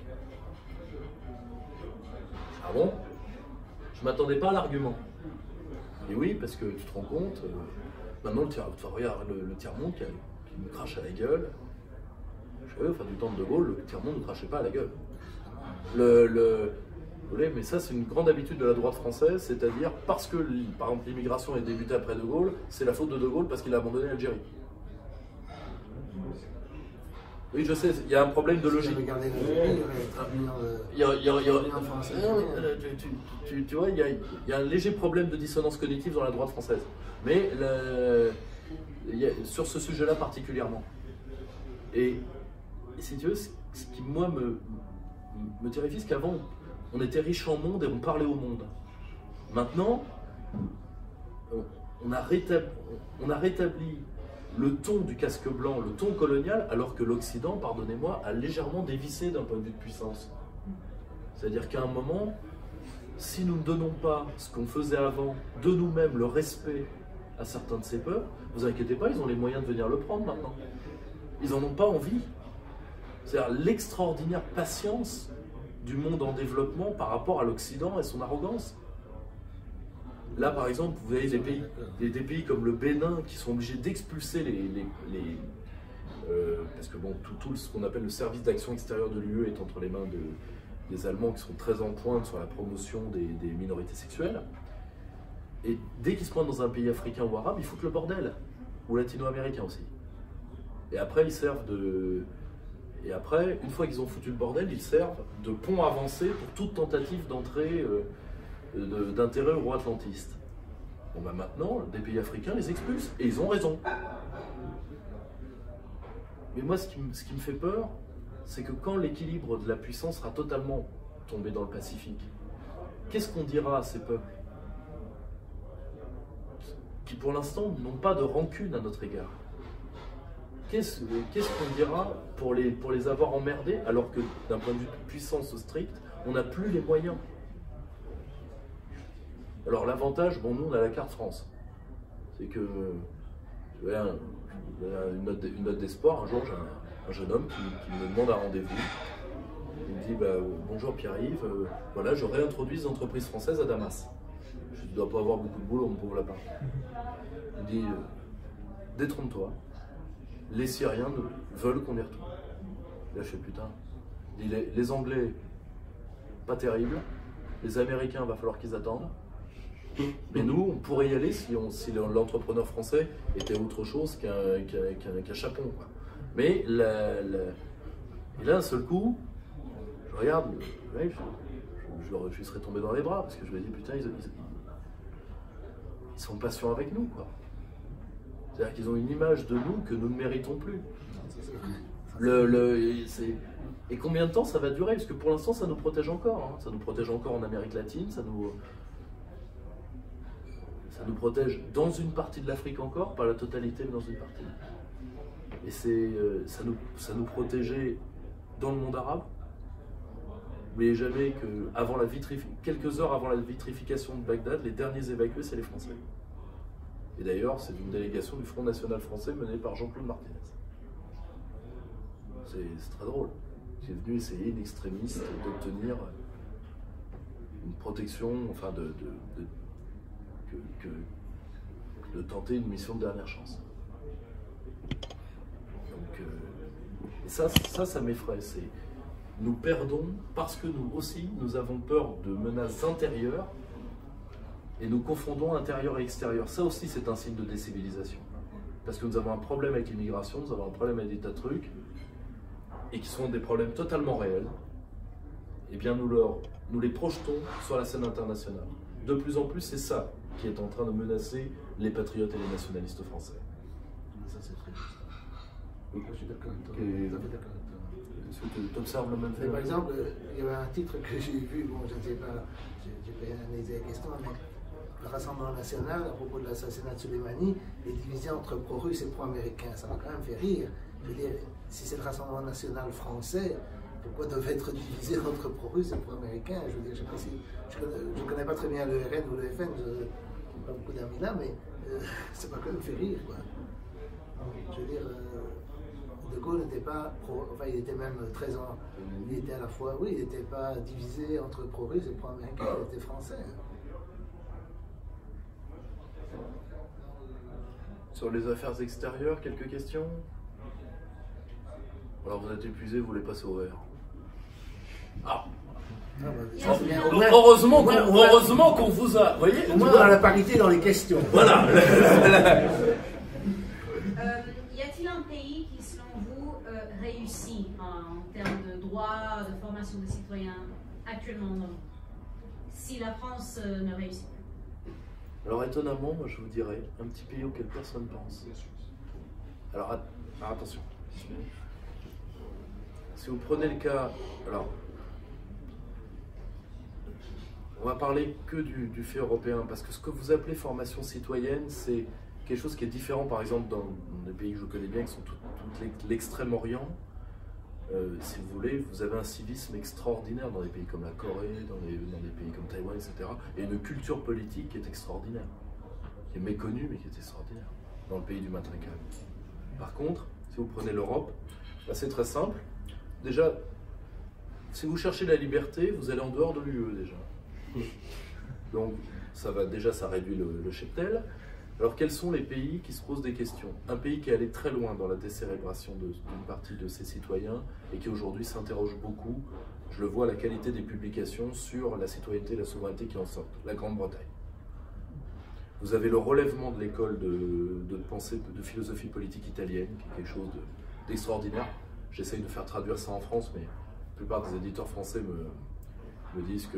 [SPEAKER 2] Ah bon? Je ne m'attendais pas à l'argument. Et oui, parce que tu te rends compte, euh, maintenant, le tiers, regarde le, le tiers-monde qui, qui me crache à la gueule. Je savais, enfin, du temps de De Gaulle, le tiers-monde ne crachait pas à la gueule. Le, le, vous voyez, mais ça, c'est une grande habitude de la droite française, c'est-à-dire parce que, par exemple, l'immigration est débutée après De Gaulle, c'est la faute de De Gaulle parce qu'il a abandonné l'Algérie. Oui, je sais, il y a un problème de logique. Il y a, il y a, il y a, tu, tu, tu vois, il y, a, il y a un léger problème de dissonance cognitive dans la droite française. Mais le, il y a, sur ce sujet-là particulièrement. Et, et si tu veux, ce qui, moi, me, me terrifie, c'est qu'avant, on était riche en monde et on parlait au monde. Maintenant, on a rétabli, on a rétabli le ton du casque blanc, le ton colonial, alors que l'Occident, pardonnez-moi, a légèrement dévissé d'un point de vue de puissance. C'est-à-dire qu'à un moment, si nous ne donnons pas ce qu'on faisait avant, de nous-mêmes, le respect à certains de ces peuples, vous inquiétez pas, ils ont les moyens de venir le prendre maintenant. Ils n'en ont pas envie. C'est-à-dire l'extraordinaire patience du monde en développement par rapport à l'Occident et son arrogance. Là, par exemple, vous avez des pays, des, des pays comme le Bénin qui sont obligés d'expulser les... les, les euh, parce que bon, tout, tout ce qu'on appelle le service d'action extérieure de l'U E est entre les mains de, des Allemands qui sont très en pointe sur la promotion des, des minorités sexuelles. Et dès qu'ils se pointent dans un pays africain ou arabe, ils foutent le bordel. Ou latino-américain aussi. Et après, ils servent de... Et après, une fois qu'ils ont foutu le bordel, ils servent de pont avancé pour toute tentative d'entrée euh, d'intérêt euro-atlantiste. Bon ben maintenant, des pays africains les expulsent, et ils ont raison. Mais moi, ce qui, ce qui me fait peur, c'est que quand l'équilibre de la puissance sera totalement tombé dans le Pacifique, qu'est-ce qu'on dira à ces peuples qui, pour l'instant, n'ont pas de rancune à notre égard? Qu'est-ce qu'est-ce qu'on dira pour les, pour les avoir emmerdés, alors que d'un point de vue de puissance stricte, on n'a plus les moyens? Alors l'avantage, bon, nous on a la carte France. C'est que, un, une note, une note d'espoir, un jour j'ai un, un jeune homme qui, qui me demande un rendez-vous. Il me dit, bah, bonjour Pierre-Yves, euh, voilà, je réintroduis les entreprises françaises à Damas. Je ne dois pas avoir beaucoup de boulot, mon pauvre lapin. Il me dit, euh, détrompe-toi. Les Syriens veulent qu'on y retourne. Là, je fais putain. Les, les Anglais, pas terrible. Les Américains, va falloir qu'ils attendent. Mais nous, on pourrait y aller si, on, si l'entrepreneur français était autre chose qu'un qu'un, qu'un, qu'un chapon, quoi. Mais la, la... Et là, d'un seul coup, je regarde, ouais, je, je, je, je serais tombé dans les bras parce que je me dis putain, ils, ils, ils sont patients avec nous, quoi. C'est-à-dire qu'ils ont une image de nous que nous ne méritons plus. Le, le, et, et combien de temps ça va durer? Parce que pour l'instant, ça nous protège encore. Hein. Ça nous protège encore en Amérique latine, ça nous, ça nous protège dans une partie de l'Afrique encore, pas la totalité, mais dans une partie. Et euh, ça, nous, ça nous protégeait dans le monde arabe. N'oubliez jamais que avant la quelques heures avant la vitrification de Bagdad, les derniers évacués, c'est les Français. Et d'ailleurs, c'est une délégation du Front National Français menée par Jean-Claude Martinez. C'est très drôle. Qui est venu essayer, une extrémiste, d'obtenir une protection, enfin de, de, de, que, que, de tenter une mission de dernière chance. Donc, euh, et ça, ça, ça m'effraie. Nous perdons parce que nous aussi, nous avons peur de menaces intérieures. Et nous confondons intérieur et extérieur. Ça aussi, c'est un signe de décivilisation. Parce que nous avons un problème avec l'immigration, nous avons un problème avec des tas de trucs, et qui sont des problèmes totalement réels. Eh bien, nous, leur, nous les projetons sur la scène internationale. De plus en plus, c'est ça qui est en train de menacer les patriotes et les nationalistes français.
[SPEAKER 3] Ça, c'est très juste. Oui, je suis d'accord avec toi.
[SPEAKER 2] Et...
[SPEAKER 3] Tout à fait d'accord avec toi.
[SPEAKER 2] Est-ce que tu observes le même fait?
[SPEAKER 3] Par exemple, il y avait un titre que j'ai vu, bon, je ne sais pas, je n'ai pas analysé la question, mais le Rassemblement national, à propos de l'assassinat de Soleimani, est divisé entre pro-russes et pro-américains. Ça m'a quand même fait rire. Je veux dire, si c'est le Rassemblement national français, pourquoi devait être divisé entre pro-russes et pro-américains? Je veux dire, je ne sais pas si, je connais, je connais pas très bien le R N ou le F N, je n'ai pas beaucoup d'amis là, mais euh, ça m'a quand même fait rire, quoi. Je veux dire, euh, De Gaulle n'était pas pro, enfin il était même très en, il était à la fois, oui, il n'était pas divisé entre pro-russes et pro-américains, il était français.
[SPEAKER 2] Sur les affaires extérieures, quelques questions? Alors vous êtes épuisé, vous voulez passer au vert. Ah,
[SPEAKER 3] ah bah, bien,
[SPEAKER 2] moins, heureusement qu'on heureusement qu'on vous a, vous voyez,
[SPEAKER 3] au moins dans la parité dans les questions.
[SPEAKER 2] Voilà.
[SPEAKER 4] euh, y a-t-il un pays qui, selon vous, euh, réussit en, en termes de droit, de formation des citoyens actuellement non? Si la France euh, ne réussit pas?
[SPEAKER 2] Alors étonnamment, moi je vous dirais, un petit pays auquel personne pense. Alors, att alors attention. Si vous prenez le cas, alors, on va parler que du, du fait européen, parce que ce que vous appelez formation citoyenne, c'est quelque chose qui est différent, par exemple, dans, dans des pays que je connais bien, qui sont tout, tout l'extrême-orient. Euh, si vous voulez, vous avez un civisme extraordinaire dans des pays comme la Corée, dans des, dans des pays comme Taïwan, et cetera. Et une culture politique qui est extraordinaire, qui est méconnue, mais qui est extraordinaire. dans le pays du matraquage. Par contre, si vous prenez l'Europe, bah, c'est très simple. Déjà, si vous cherchez la liberté, vous allez en dehors de l'U E déjà. Donc, ça va déjà, ça réduit le, le cheptel. Alors, quels sont les pays qui se posent des questions? Un pays qui est allé très loin dans la décérébration d'une partie de ses citoyens et qui aujourd'hui s'interroge beaucoup, je le vois à la qualité des publications sur la citoyenneté et la souveraineté qui en sortent, la Grande-Bretagne. Vous avez le relèvement de l'école de, de pensée, de philosophie politique italienne, qui est quelque chose d'extraordinaire. J'essaye de faire traduire ça en France, mais la plupart des éditeurs français me, me disent que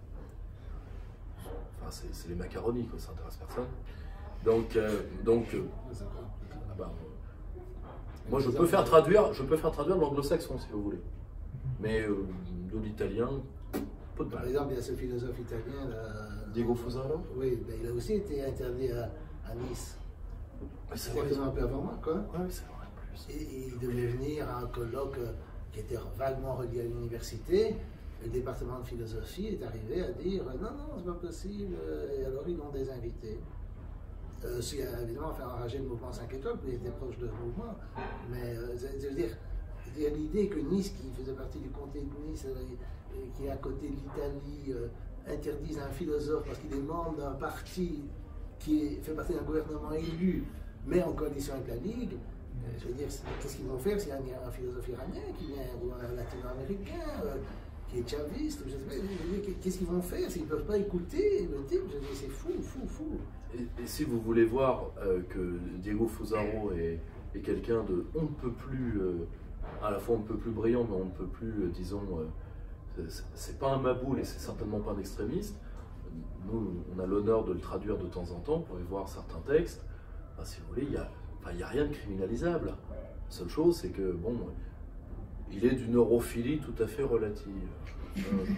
[SPEAKER 2] enfin, c'est les macaronis, quoi, ça n'intéresse personne. Donc, euh, donc euh, ah bah, euh, moi je peux faire traduire, je peux faire traduire de l'anglo-saxon si vous voulez, mais euh, de l'italien, peu de mal.
[SPEAKER 3] Par exemple, il y a ce philosophe italien, là,
[SPEAKER 2] Diego Fusaro.
[SPEAKER 3] Oui, ben, il a aussi été interdit à, à Nice.
[SPEAKER 2] C'est
[SPEAKER 3] vrai, un peu avant moi, quoi.
[SPEAKER 2] Oui, c'est vrai. Plus.
[SPEAKER 3] Et, et il devait venir à un colloque qui était vaguement relié à l'université. Le département de philosophie est arrivé à dire non, non, c'est pas possible. Et alors ils l'ont désinvité. Euh, ce qui a évidemment fait enrager le mouvement cinq étoiles, qui était proche de ce mouvement. Mais euh, je veux dire, il y a l'idée que Nice, qui faisait partie du comté de Nice, euh, qui est à côté de l'Italie, euh, interdise à un philosophe parce qu'il est membre d'un parti qui est, fait partie d'un gouvernement élu, mais en coalition avec la Ligue. Euh, je veux dire, qu'est-ce qu'ils vont faire s'il y a un, un philosophe iranien qui vient, ou un latino-américain euh, qui est chaviste, je sais pas, qu'est-ce qu'ils vont faire s'ils ne peuvent pas écouter le type? Je veux dire, c'est fou, fou, fou.
[SPEAKER 2] Et, et si vous voulez voir euh, que Diego Fusaro est, est quelqu'un de on ne peut plus, euh, à la fois on ne peut plus brillant, mais on ne peut plus, euh, disons, euh, c'est pas un maboule et c'est certainement pas un extrémiste. Nous, on a l'honneur de le traduire de temps en temps pour y voir certains textes. Enfin, si vous voulez, il n'y a, enfin, y a rien de criminalisable. La seule chose, c'est que, bon, il est d'une neurophilie tout à fait relative. Euh, je, je,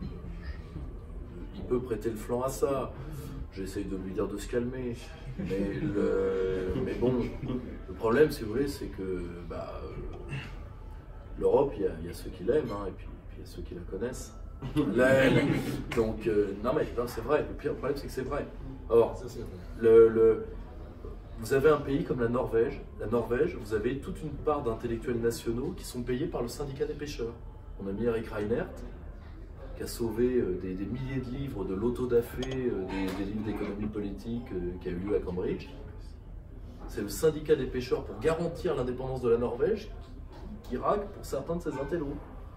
[SPEAKER 2] il peut prêter le flanc à ça. J'essaye de lui dire de se calmer. Mais, le, mais bon, le problème, si vous voulez, c'est que bah, euh, l'Europe, il y, y a ceux qui l'aiment, hein, et puis il y a ceux qui la connaissent. La, la, donc, euh, non mais c'est vrai, le pire problème c'est que c'est vrai. Or, le, le, vous avez un pays comme la Norvège, la Norvège, vous avez toute une part d'intellectuels nationaux qui sont payés par le syndicat des pêcheurs. On a mis Eric Reinert, qui a sauvé euh, des, des milliers de livres de l'auto-da-fé, euh, des, des livres d'économie politique euh, qui a eu lieu à Cambridge. C'est le syndicat des pêcheurs pour garantir l'indépendance de la Norvège qui, qui rague pour certains de ses intellos.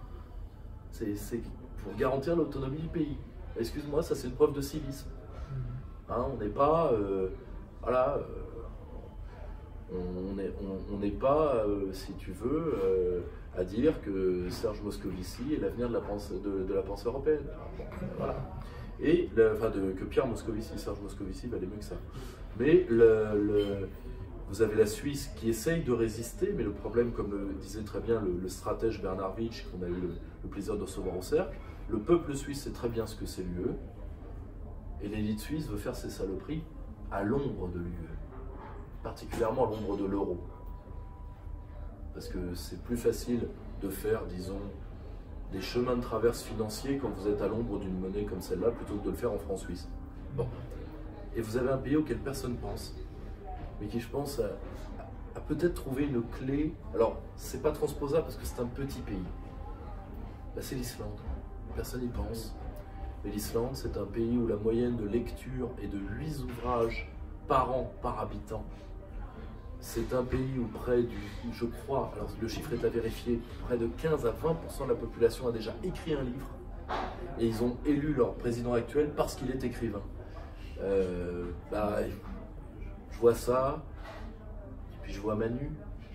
[SPEAKER 2] C'est pour garantir l'autonomie du pays. Excuse-moi, ça c'est une preuve de civisme. Hein, on n'est pas, euh, voilà, euh, on n'est on, on pas, euh, si tu veux, euh, à dire que Serge Moscovici est l'avenir de la pensée, de, de la pensée européenne. Bon, voilà. Et le, enfin, de, que Pierre Moscovici, Serge Moscovici valait mieux que ça. Mais le, le, vous avez la Suisse qui essaye de résister, mais le problème, comme le disait très bien le, le stratège Bernard Witsch, qu'on a eu le, le plaisir de recevoir au cercle, le peuple suisse sait très bien ce que c'est l'U E, et l'élite suisse veut faire ses saloperies à l'ombre de l'U E, particulièrement à l'ombre de l'euro. Parce que c'est plus facile de faire, disons, des chemins de traverse financiers quand vous êtes à l'ombre d'une monnaie comme celle-là, plutôt que de le faire en francs suisses. Bon. Et vous avez un pays auquel personne pense, mais qui, je pense, a, a peut-être trouvé une clé. Alors, c'est pas transposable parce que c'est un petit pays. Là, c'est l'Islande. Personne n'y pense. Mais l'Islande, c'est un pays où la moyenne de lecture est de huit ouvrages par an, par habitant. C'est un pays où près du, je crois, alors le chiffre est à vérifier, près de quinze à vingt pour cent de la population a déjà écrit un livre. Et ils ont élu leur président actuel parce qu'il est écrivain. Euh, bah, je vois ça, et puis je vois Manu.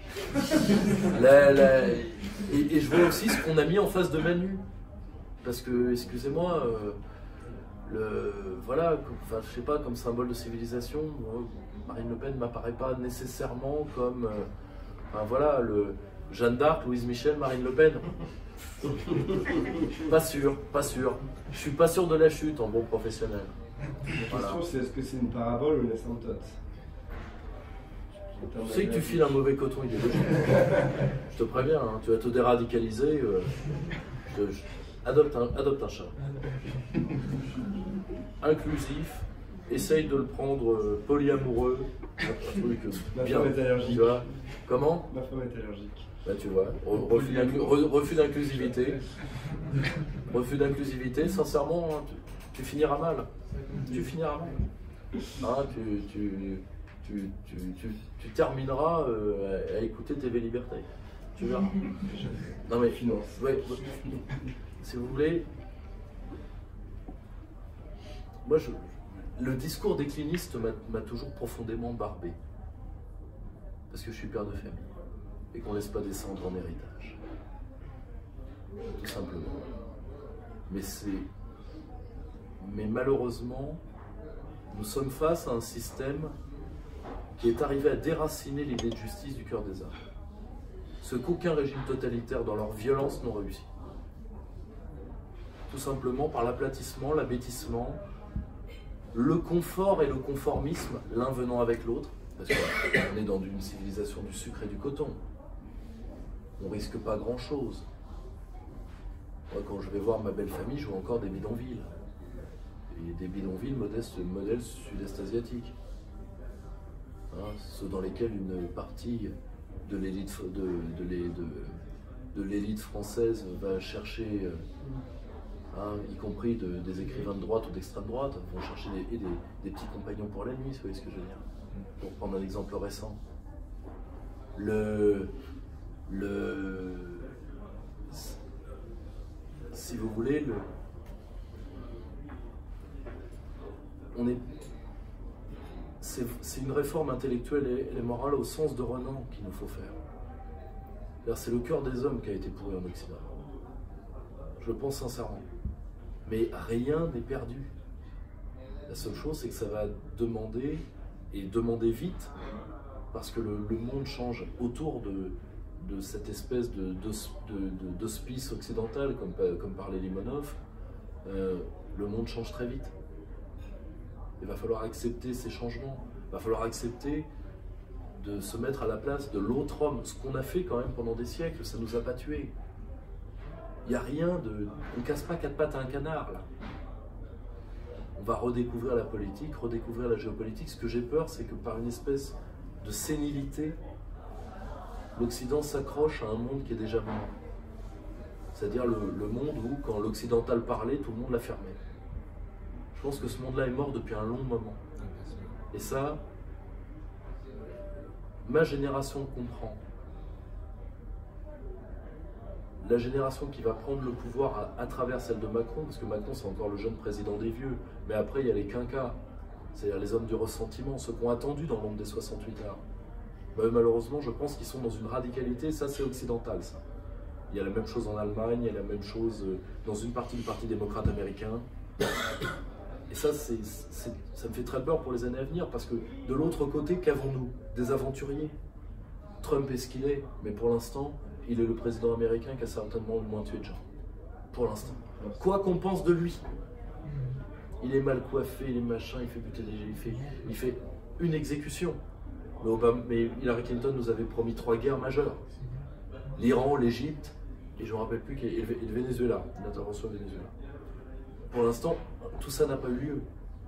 [SPEAKER 2] la, la, et, et je vois aussi ce qu'on a mis en face de Manu. Parce que, excusez-moi, euh, le, voilà, enfin, je sais pas, comme symbole de civilisation, moi, Marine Le Pen ne m'apparaît pas nécessairement comme, euh, enfin, voilà, le Jeanne d'Arc, Louise Michel, Marine Le Pen. Pas sûr, pas sûr. Je suis pas sûr de la chute en bon professionnel.
[SPEAKER 7] La
[SPEAKER 2] Voilà.
[SPEAKER 7] question c'est est-ce que c'est une parabole ou une asymptote?
[SPEAKER 2] Tu sais que tu files un mauvais coton idéologique. Je te préviens, hein, tu vas te déradicaliser. Euh, je, je, adopte, un, adopte un chat. Inclusif, essaye de le prendre euh, polyamoureux, un truc
[SPEAKER 7] Ma
[SPEAKER 2] bien,
[SPEAKER 7] femme est allergique.
[SPEAKER 2] tu vois. Comment?
[SPEAKER 7] Ma femme est allergique.
[SPEAKER 2] Bah tu vois, re- refus d'inclu- re- refus d'inclusivité. Refus d'inclusivité, sincèrement, hein, tu, tu finiras mal. Tu finiras mal. Hein, tu, tu, tu, tu, tu, tu termineras euh, à, à écouter T V Liberté. Tu verras. Non mais
[SPEAKER 7] Finance.
[SPEAKER 2] ouais, ouais. Si vous voulez, moi je, le discours décliniste m'a m'a toujours profondément barbé. Parce que je suis père de famille. Et qu'on ne laisse pas descendre en héritage. Tout simplement. Mais c'est. Mais malheureusement, nous sommes face à un système qui est arrivé à déraciner l'idée de justice du cœur des hommes. Ce qu'aucun régime totalitaire dans leur violence n'ont réussi. Tout simplement par l'aplatissement, l'abêtissement, le confort et le conformisme, l'un venant avec l'autre, parce qu'on est dans une civilisation du sucre et du coton. On risque pas grand-chose. Moi, quand je vais voir ma belle famille, je vois encore des bidonvilles. Et des bidonvilles modestes, modèle sud-est asiatique. Hein, ceux dans lesquels une partie de l'élite de, de, l'é- de, de l'élite française va chercher, euh, hein, y compris de- des écrivains de droite ou d'extrême droite, vont chercher des, des, des petits compagnons pour la nuit, vous voyez ce que je veux dire. Pour prendre un exemple récent. Le... le si vous voulez, le, on est, c'est c'est une réforme intellectuelle et, et morale au sens de Renan qu'il nous faut faire. C'est-à-dire, c'est le cœur des hommes qui a été pourri en Occident. Je le pense sincèrement. Mais rien n'est perdu. La seule chose, c'est que ça va demander, et demander vite, parce que le, le monde change autour de, de cette espèce de, d'hos- de, de- d'hospice occidental, comme, comme parlait Limonov. Euh, le monde change très vite. Il va falloir accepter ces changements. Il va falloir accepter de se mettre à la place de l'autre homme. Ce qu'on a fait quand même pendant des siècles, ça ne nous a pas tués. Il n'y a rien de... On ne casse pas quatre pattes à un canard, là. On va redécouvrir la politique, redécouvrir la géopolitique. Ce que j'ai peur, c'est que par une espèce de sénilité, l'Occident s'accroche à un monde qui est déjà mort. C'est-à-dire le, le monde où, quand l'occidental parlait, tout le monde la fermait. Je pense que ce monde-là est mort depuis un long moment. Et ça, ma génération comprend. La génération qui va prendre le pouvoir à, à travers celle de Macron, parce que Macron c'est encore le jeune président des vieux, mais après il y a les quinquas, c'est-à-dire les hommes du ressentiment, ceux qui ont attendu dans l'ombre des soixante-huit heures. Ben, malheureusement, je pense qu'ils sont dans une radicalité, ça c'est occidental ça. Il y a la même chose en Allemagne, il y a la même chose dans une partie du Parti démocrate américain. Et ça, c'est, c'est, ça me fait très peur pour les années à venir, parce que de l'autre côté, qu'avons-nous? Des aventuriers. Trump est ce qu'il est, mais pour l'instant, il est le président américain qui a certainement le moins tué de gens. Pour l'instant. Quoi qu'on pense de lui. Il est mal coiffé, il est machin, il fait buter des gens, il fait, il fait une exécution. Mais, Obama, mais Hillary Clinton nous avait promis trois guerres majeures. L'Iran, l'Égypte, et je ne me rappelle plus, et le Venezuela, l'intervention au Venezuela. Pour l'instant, tout ça n'a pas eu lieu.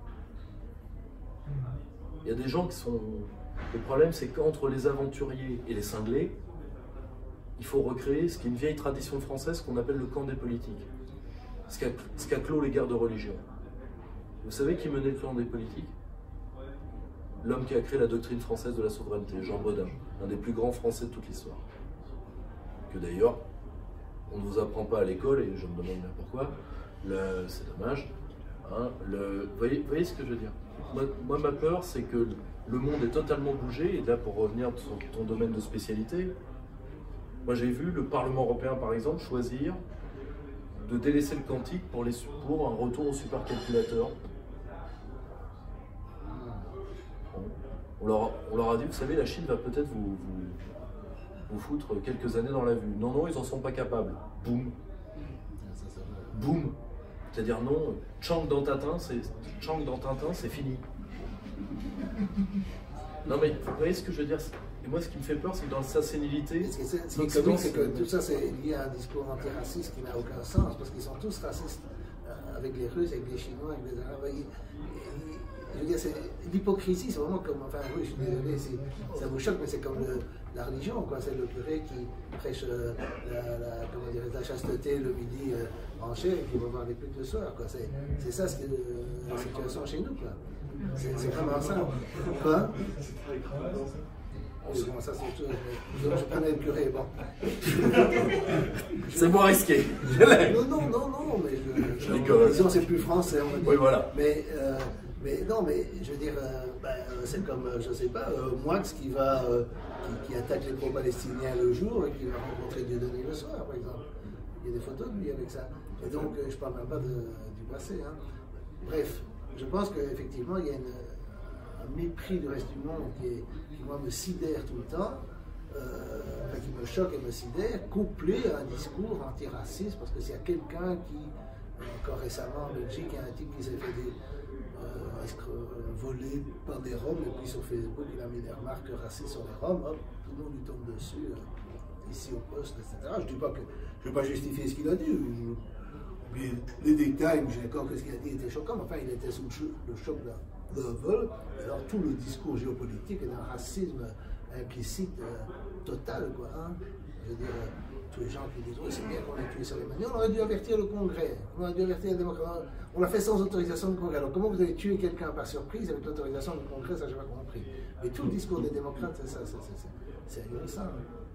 [SPEAKER 2] Il y a des gens qui sont... Le problème, c'est qu'entre les aventuriers et les cinglés, il faut recréer ce qui est une vieille tradition française qu'on appelle le camp des politiques. Ce qu'a ce qu'a clos les guerres de religion. Vous savez qui menait le camp des politiques? L'homme qui a créé la doctrine française de la souveraineté, Jean Bodin, un des plus grands Français de toute l'histoire. Que d'ailleurs, on ne vous apprend pas à l'école, et je me demande bien pourquoi. C'est dommage. Hein, le, vous, voyez, vous voyez ce que je veux dire? Moi, moi ma peur, c'est que le monde est totalement bougé, et là, pour revenir sur ton domaine de spécialité, moi j'ai vu le Parlement européen, par exemple, choisir de délaisser le quantique pour, les, pour un retour au supercalculateur. On leur, on leur a dit, vous savez, la Chine va peut-être vous, vous, vous foutre quelques années dans la vue. Non, non, ils n'en sont pas capables. Boum. Boum. C'est-à-dire non, Chang dans Tintin, c'est Chang dans Tintin, c'est fini. Non mais vous voyez ce que je veux dire? Et moi ce qui me fait peur, c'est que dans sa sénilité...
[SPEAKER 3] Ce qui est- ce qui explique, c'est que tout ça c'est lié à un discours antiraciste qui n'a aucun sens, parce qu'ils sont tous racistes, euh, avec les Russes, avec les Chinois, avec les Arabes. Ils- ils- je veux dire, l'hypocrisie, c'est vraiment comme, enfin oui, je suis désolé, ça vous choque, mais c'est comme le, la religion, quoi. C'est le curé qui prêche euh, la, la, comment dire, la chasteté le midi euh, en chair et qui va voir les putes le soir, quoi. C'est ça ce que, la situation chez nous, quoi. C'est vraiment ça. Quoi? Oui, bon, ça c'est autre chose, mais je prenais le curé, bon.
[SPEAKER 2] C'est moins risqué.
[SPEAKER 3] Non, non, non, non, mais je, je, je disons c'est plus français, on va dire.
[SPEAKER 2] Oui, voilà.
[SPEAKER 3] Mais, euh, mais non, mais je veux dire, euh, ben, c'est comme, je sais pas, euh, Moix qui va, euh, qui, qui attaque les pro-palestiniens le jour et qui va rencontrer Dieudonné le soir, par exemple. Il y a des photos de lui avec ça. Et donc, euh, je parle même pas de, du passé. Hein. Bref, je pense qu'effectivement, il y a une, un mépris du reste du monde qui, est, qui moi, me sidère tout le temps, euh, enfin, qui me choque et me sidère, couplé à un discours antiraciste, parce que s'il y a quelqu'un qui, encore récemment en Belgique, il y a un type qui s'est fait des, euh, voler par des Roms, et puis sur Facebook, il a mis des remarques racistes sur les Roms, hop, tout le monde lui tombe dessus, euh, ici au poste, et cetera. Je ne dis pas que je ne vais pas justifier ce qu'il a dit. Je, mais les détails, j'ai d'accord que ce qu'il a dit était choquant, mais enfin, il était sous le choc d'un vol. Alors, tout le discours géopolitique est d'un racisme implicite euh, total, quoi. Hein. Je veux dire, euh, tous les gens qui disent oui, c'est bien qu'on ait tué Soleimani, on aurait dû avertir le Congrès, on aurait dû avertir les démocrates. On l'a fait sans autorisation du Congrès. Alors, comment vous allez tuer quelqu'un par surprise avec l'autorisation du Congrès, ça, je n'ai pas compris. Mais tout le discours des démocrates, c'est ça, c'est ahurissant.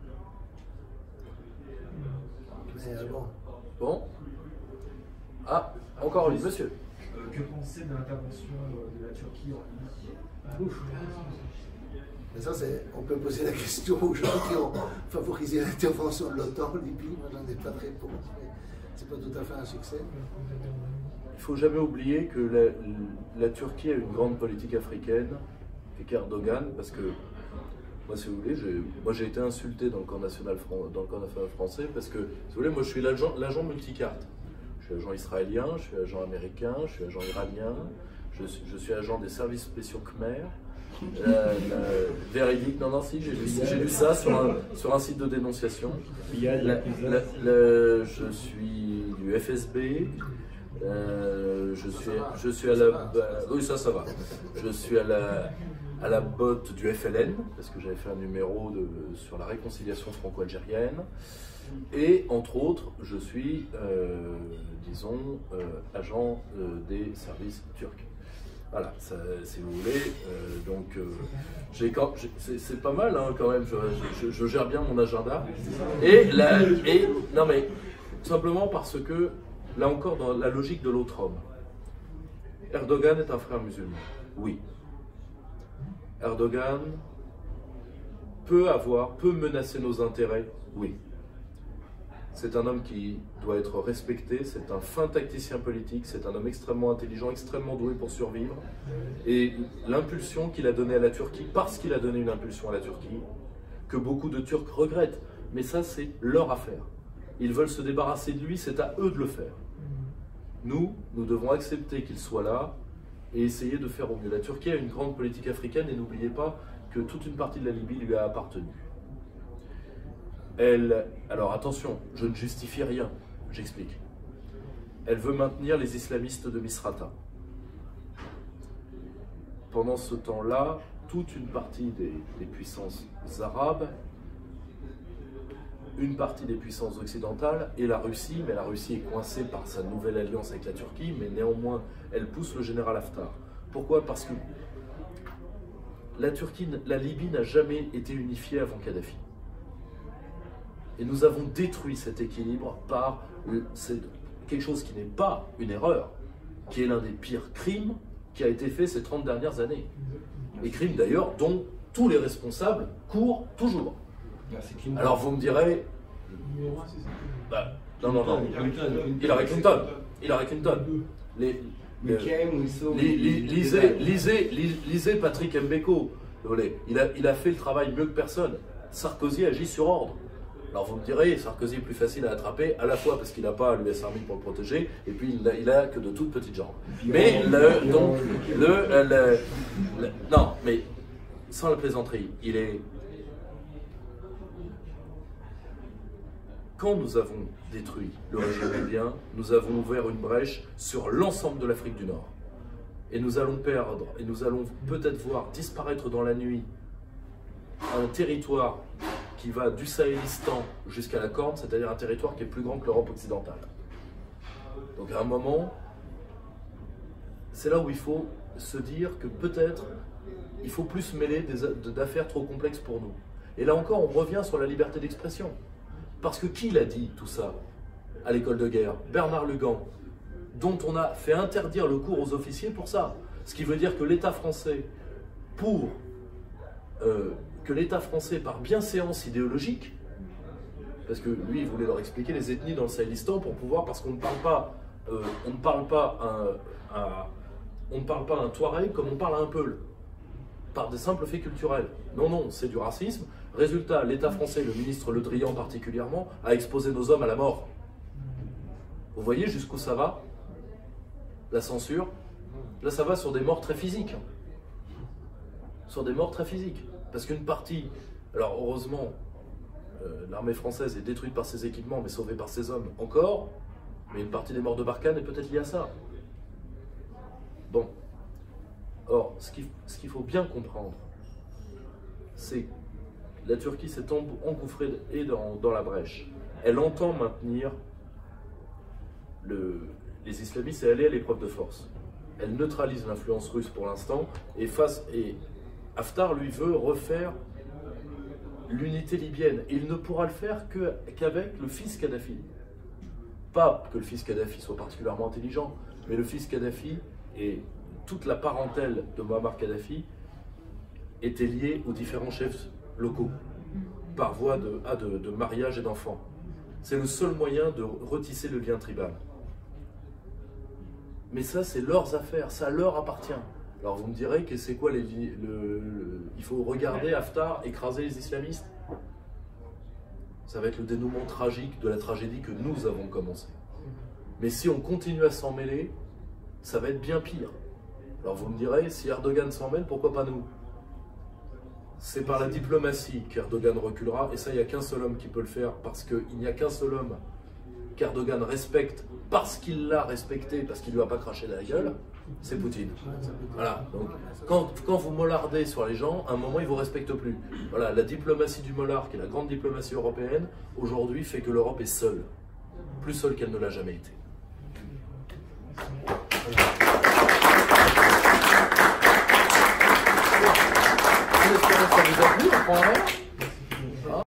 [SPEAKER 3] Mais euh, bon.
[SPEAKER 2] Bon. Ah, encore une, monsieur.
[SPEAKER 8] Euh, que penser de l'intervention de la Turquie en Libye?
[SPEAKER 3] Mais ça, on peut poser la question aux gens qui ont favorisé l'intervention de l'OTAN en Libye. Moi, j'en ai pas de réponse, mais c'est pas tout à fait un succès.
[SPEAKER 2] Il ne faut jamais oublier que la, la Turquie a une grande politique africaine et qu'Erdogan, parce que moi, si vous voulez, moi j'ai été insulté dans le camp national, dans le camp national français parce que, si vous voulez, moi je suis l'agent multicarte. Je suis agent israélien, je suis agent américain, je suis agent iranien, je, je suis agent des services spéciaux Khmer. Euh, euh, véridique, non, non, si, j'ai lu, lu ça sur un, sur un site de dénonciation. La, la, la, je suis du F S B, euh, je, suis, je suis à la. Bah, oui, ça, ça va. Je suis à la, à la botte du F L N, parce que j'avais fait un numéro de, sur la réconciliation franco-algérienne. Et entre autres, je suis, euh, disons, euh, agent euh, des services turcs. Voilà, ça, si vous voulez. Euh, donc, euh, c'est pas mal hein, quand même. Je, je, je gère bien mon agenda. Et, la, et non mais simplement parce que là encore dans la logique de l'autre homme, Erdogan est un frère musulman. Oui. Erdogan peut avoir, peut menacer nos intérêts. Oui. C'est un homme qui doit être respecté, c'est un fin tacticien politique, c'est un homme extrêmement intelligent, extrêmement doué pour survivre. Et l'impulsion qu'il a donnée à la Turquie, parce qu'il a donné une impulsion à la Turquie, que beaucoup de Turcs regrettent, mais ça c'est leur affaire. Ils veulent se débarrasser de lui, c'est à eux de le faire. Nous, nous devons accepter qu'il soit là et essayer de faire au mieux. La Turquie a une grande politique africaine et n'oubliez pas que toute une partie de la Libye lui a appartenu. Elle, alors attention, je ne justifie rien, j'explique. Elle veut maintenir les islamistes de Misrata. Pendant ce temps-là, toute une partie des, des puissances arabes, une partie des puissances occidentales et la Russie, mais la Russie est coincée par sa nouvelle alliance avec la Turquie, mais néanmoins, elle pousse le général Haftar. Pourquoi? Parce que la Turquie, la Libye n'a jamais été unifiée avant Kadhafi. Et nous avons détruit cet équilibre par quelque chose qui n'est pas une erreur, qui est l'un des pires crimes qui a été fait ces trente dernières années. Et crimes d'ailleurs dont tous les responsables courent toujours. Alors vous me direz, bah, non, non, non, Hillary Clinton, Hillary Clinton. Les, les, les, lisez, lisez, lisez Patrick Mbeko, il a, il a fait le travail mieux que personne. Sarkozy agit sur ordre. Alors vous me direz, Sarkozy est plus facile à attraper, à la fois parce qu'il n'a pas l'U S Army pour le protéger, et puis il n'a que de toutes petites jambes. Mais le, donc, le, le, le, non, mais sans la plaisanterie, il est... Quand nous avons détruit le régime libyen, nous avons ouvert une brèche sur l'ensemble de l'Afrique du Nord. Et nous allons perdre, et nous allons peut-être voir disparaître dans la nuit un territoire qui va du Sahélistan jusqu'à la Corne, c'est-à-dire un territoire qui est plus grand que l'Europe occidentale. Donc à un moment, c'est là où il faut se dire que peut-être il faut plus se mêler d'affaires trop complexes pour nous. Et là encore, on revient sur la liberté d'expression. Parce que qui l'a dit tout ça à l'école de guerre? Bernard Lugan, dont on a fait interdire le cours aux officiers pour ça. Ce qui veut dire que l'État français, pour euh, que l'État français, par bienséance idéologique, parce que lui, il voulait leur expliquer les ethnies dans le Sahélistan pour pouvoir, parce qu'on ne parle pas, euh, on ne parle pas un, un, on ne parle pas un Touareg comme on parle à un Peul, par des simples faits culturels. Non, non, c'est du racisme. Résultat, l'État français, le ministre Le Drian particulièrement, a exposé nos hommes à la mort. Vous voyez jusqu'où ça va? La censure. Là, ça va sur des morts très physiques. Sur des morts très physiques. Parce qu'une partie, alors heureusement, euh, l'armée française est détruite par ses équipements, mais sauvée par ses hommes encore, mais une partie des morts de Barkhane est peut-être liée à ça. Bon. Or, ce qu'il ce qu'il faut bien comprendre, c'est que la Turquie s'est engouffrée et dans, dans la brèche. Elle entend maintenir le, les islamistes et aller à l'épreuve de force. Elle neutralise l'influence russe pour l'instant, et, face, et Haftar, lui, veut refaire l'unité libyenne. Et il ne pourra le faire qu'avec le fils Kadhafi. Pas que le fils Kadhafi soit particulièrement intelligent, mais le fils Kadhafi et toute la parentèle de Muammar Kadhafi était liée aux différents chefs locaux, par voie de, ah, de, de mariage et d'enfants. C'est le seul moyen de retisser le lien tribal. Mais ça, c'est leurs affaires, ça leur appartient. Alors vous me direz que c'est quoi les, le, le, il faut regarder Haftar écraser les islamistes. Ça va être le dénouement tragique de la tragédie que nous avons commencé. Mais si on continue à s'en mêler, ça va être bien pire. Alors vous me direz, si Erdogan s'en mêle, pourquoi pas nous? C'est par la diplomatie qu'Erdogan reculera, et ça, il n'y a qu'un seul homme qui peut le faire, parce qu'il n'y a qu'un seul homme qu'Erdogan respecte, parce qu'il l'a respecté, parce qu'il ne lui a pas craché la gueule, c'est Poutine. Voilà. Donc, quand, quand vous mollardez sur les gens, à un moment, ils ne vous respectent plus. Voilà, la diplomatie du mollard, qui est la grande diplomatie européenne, aujourd'hui fait que l'Europe est seule. Plus seule qu'elle ne l'a jamais été. Voilà.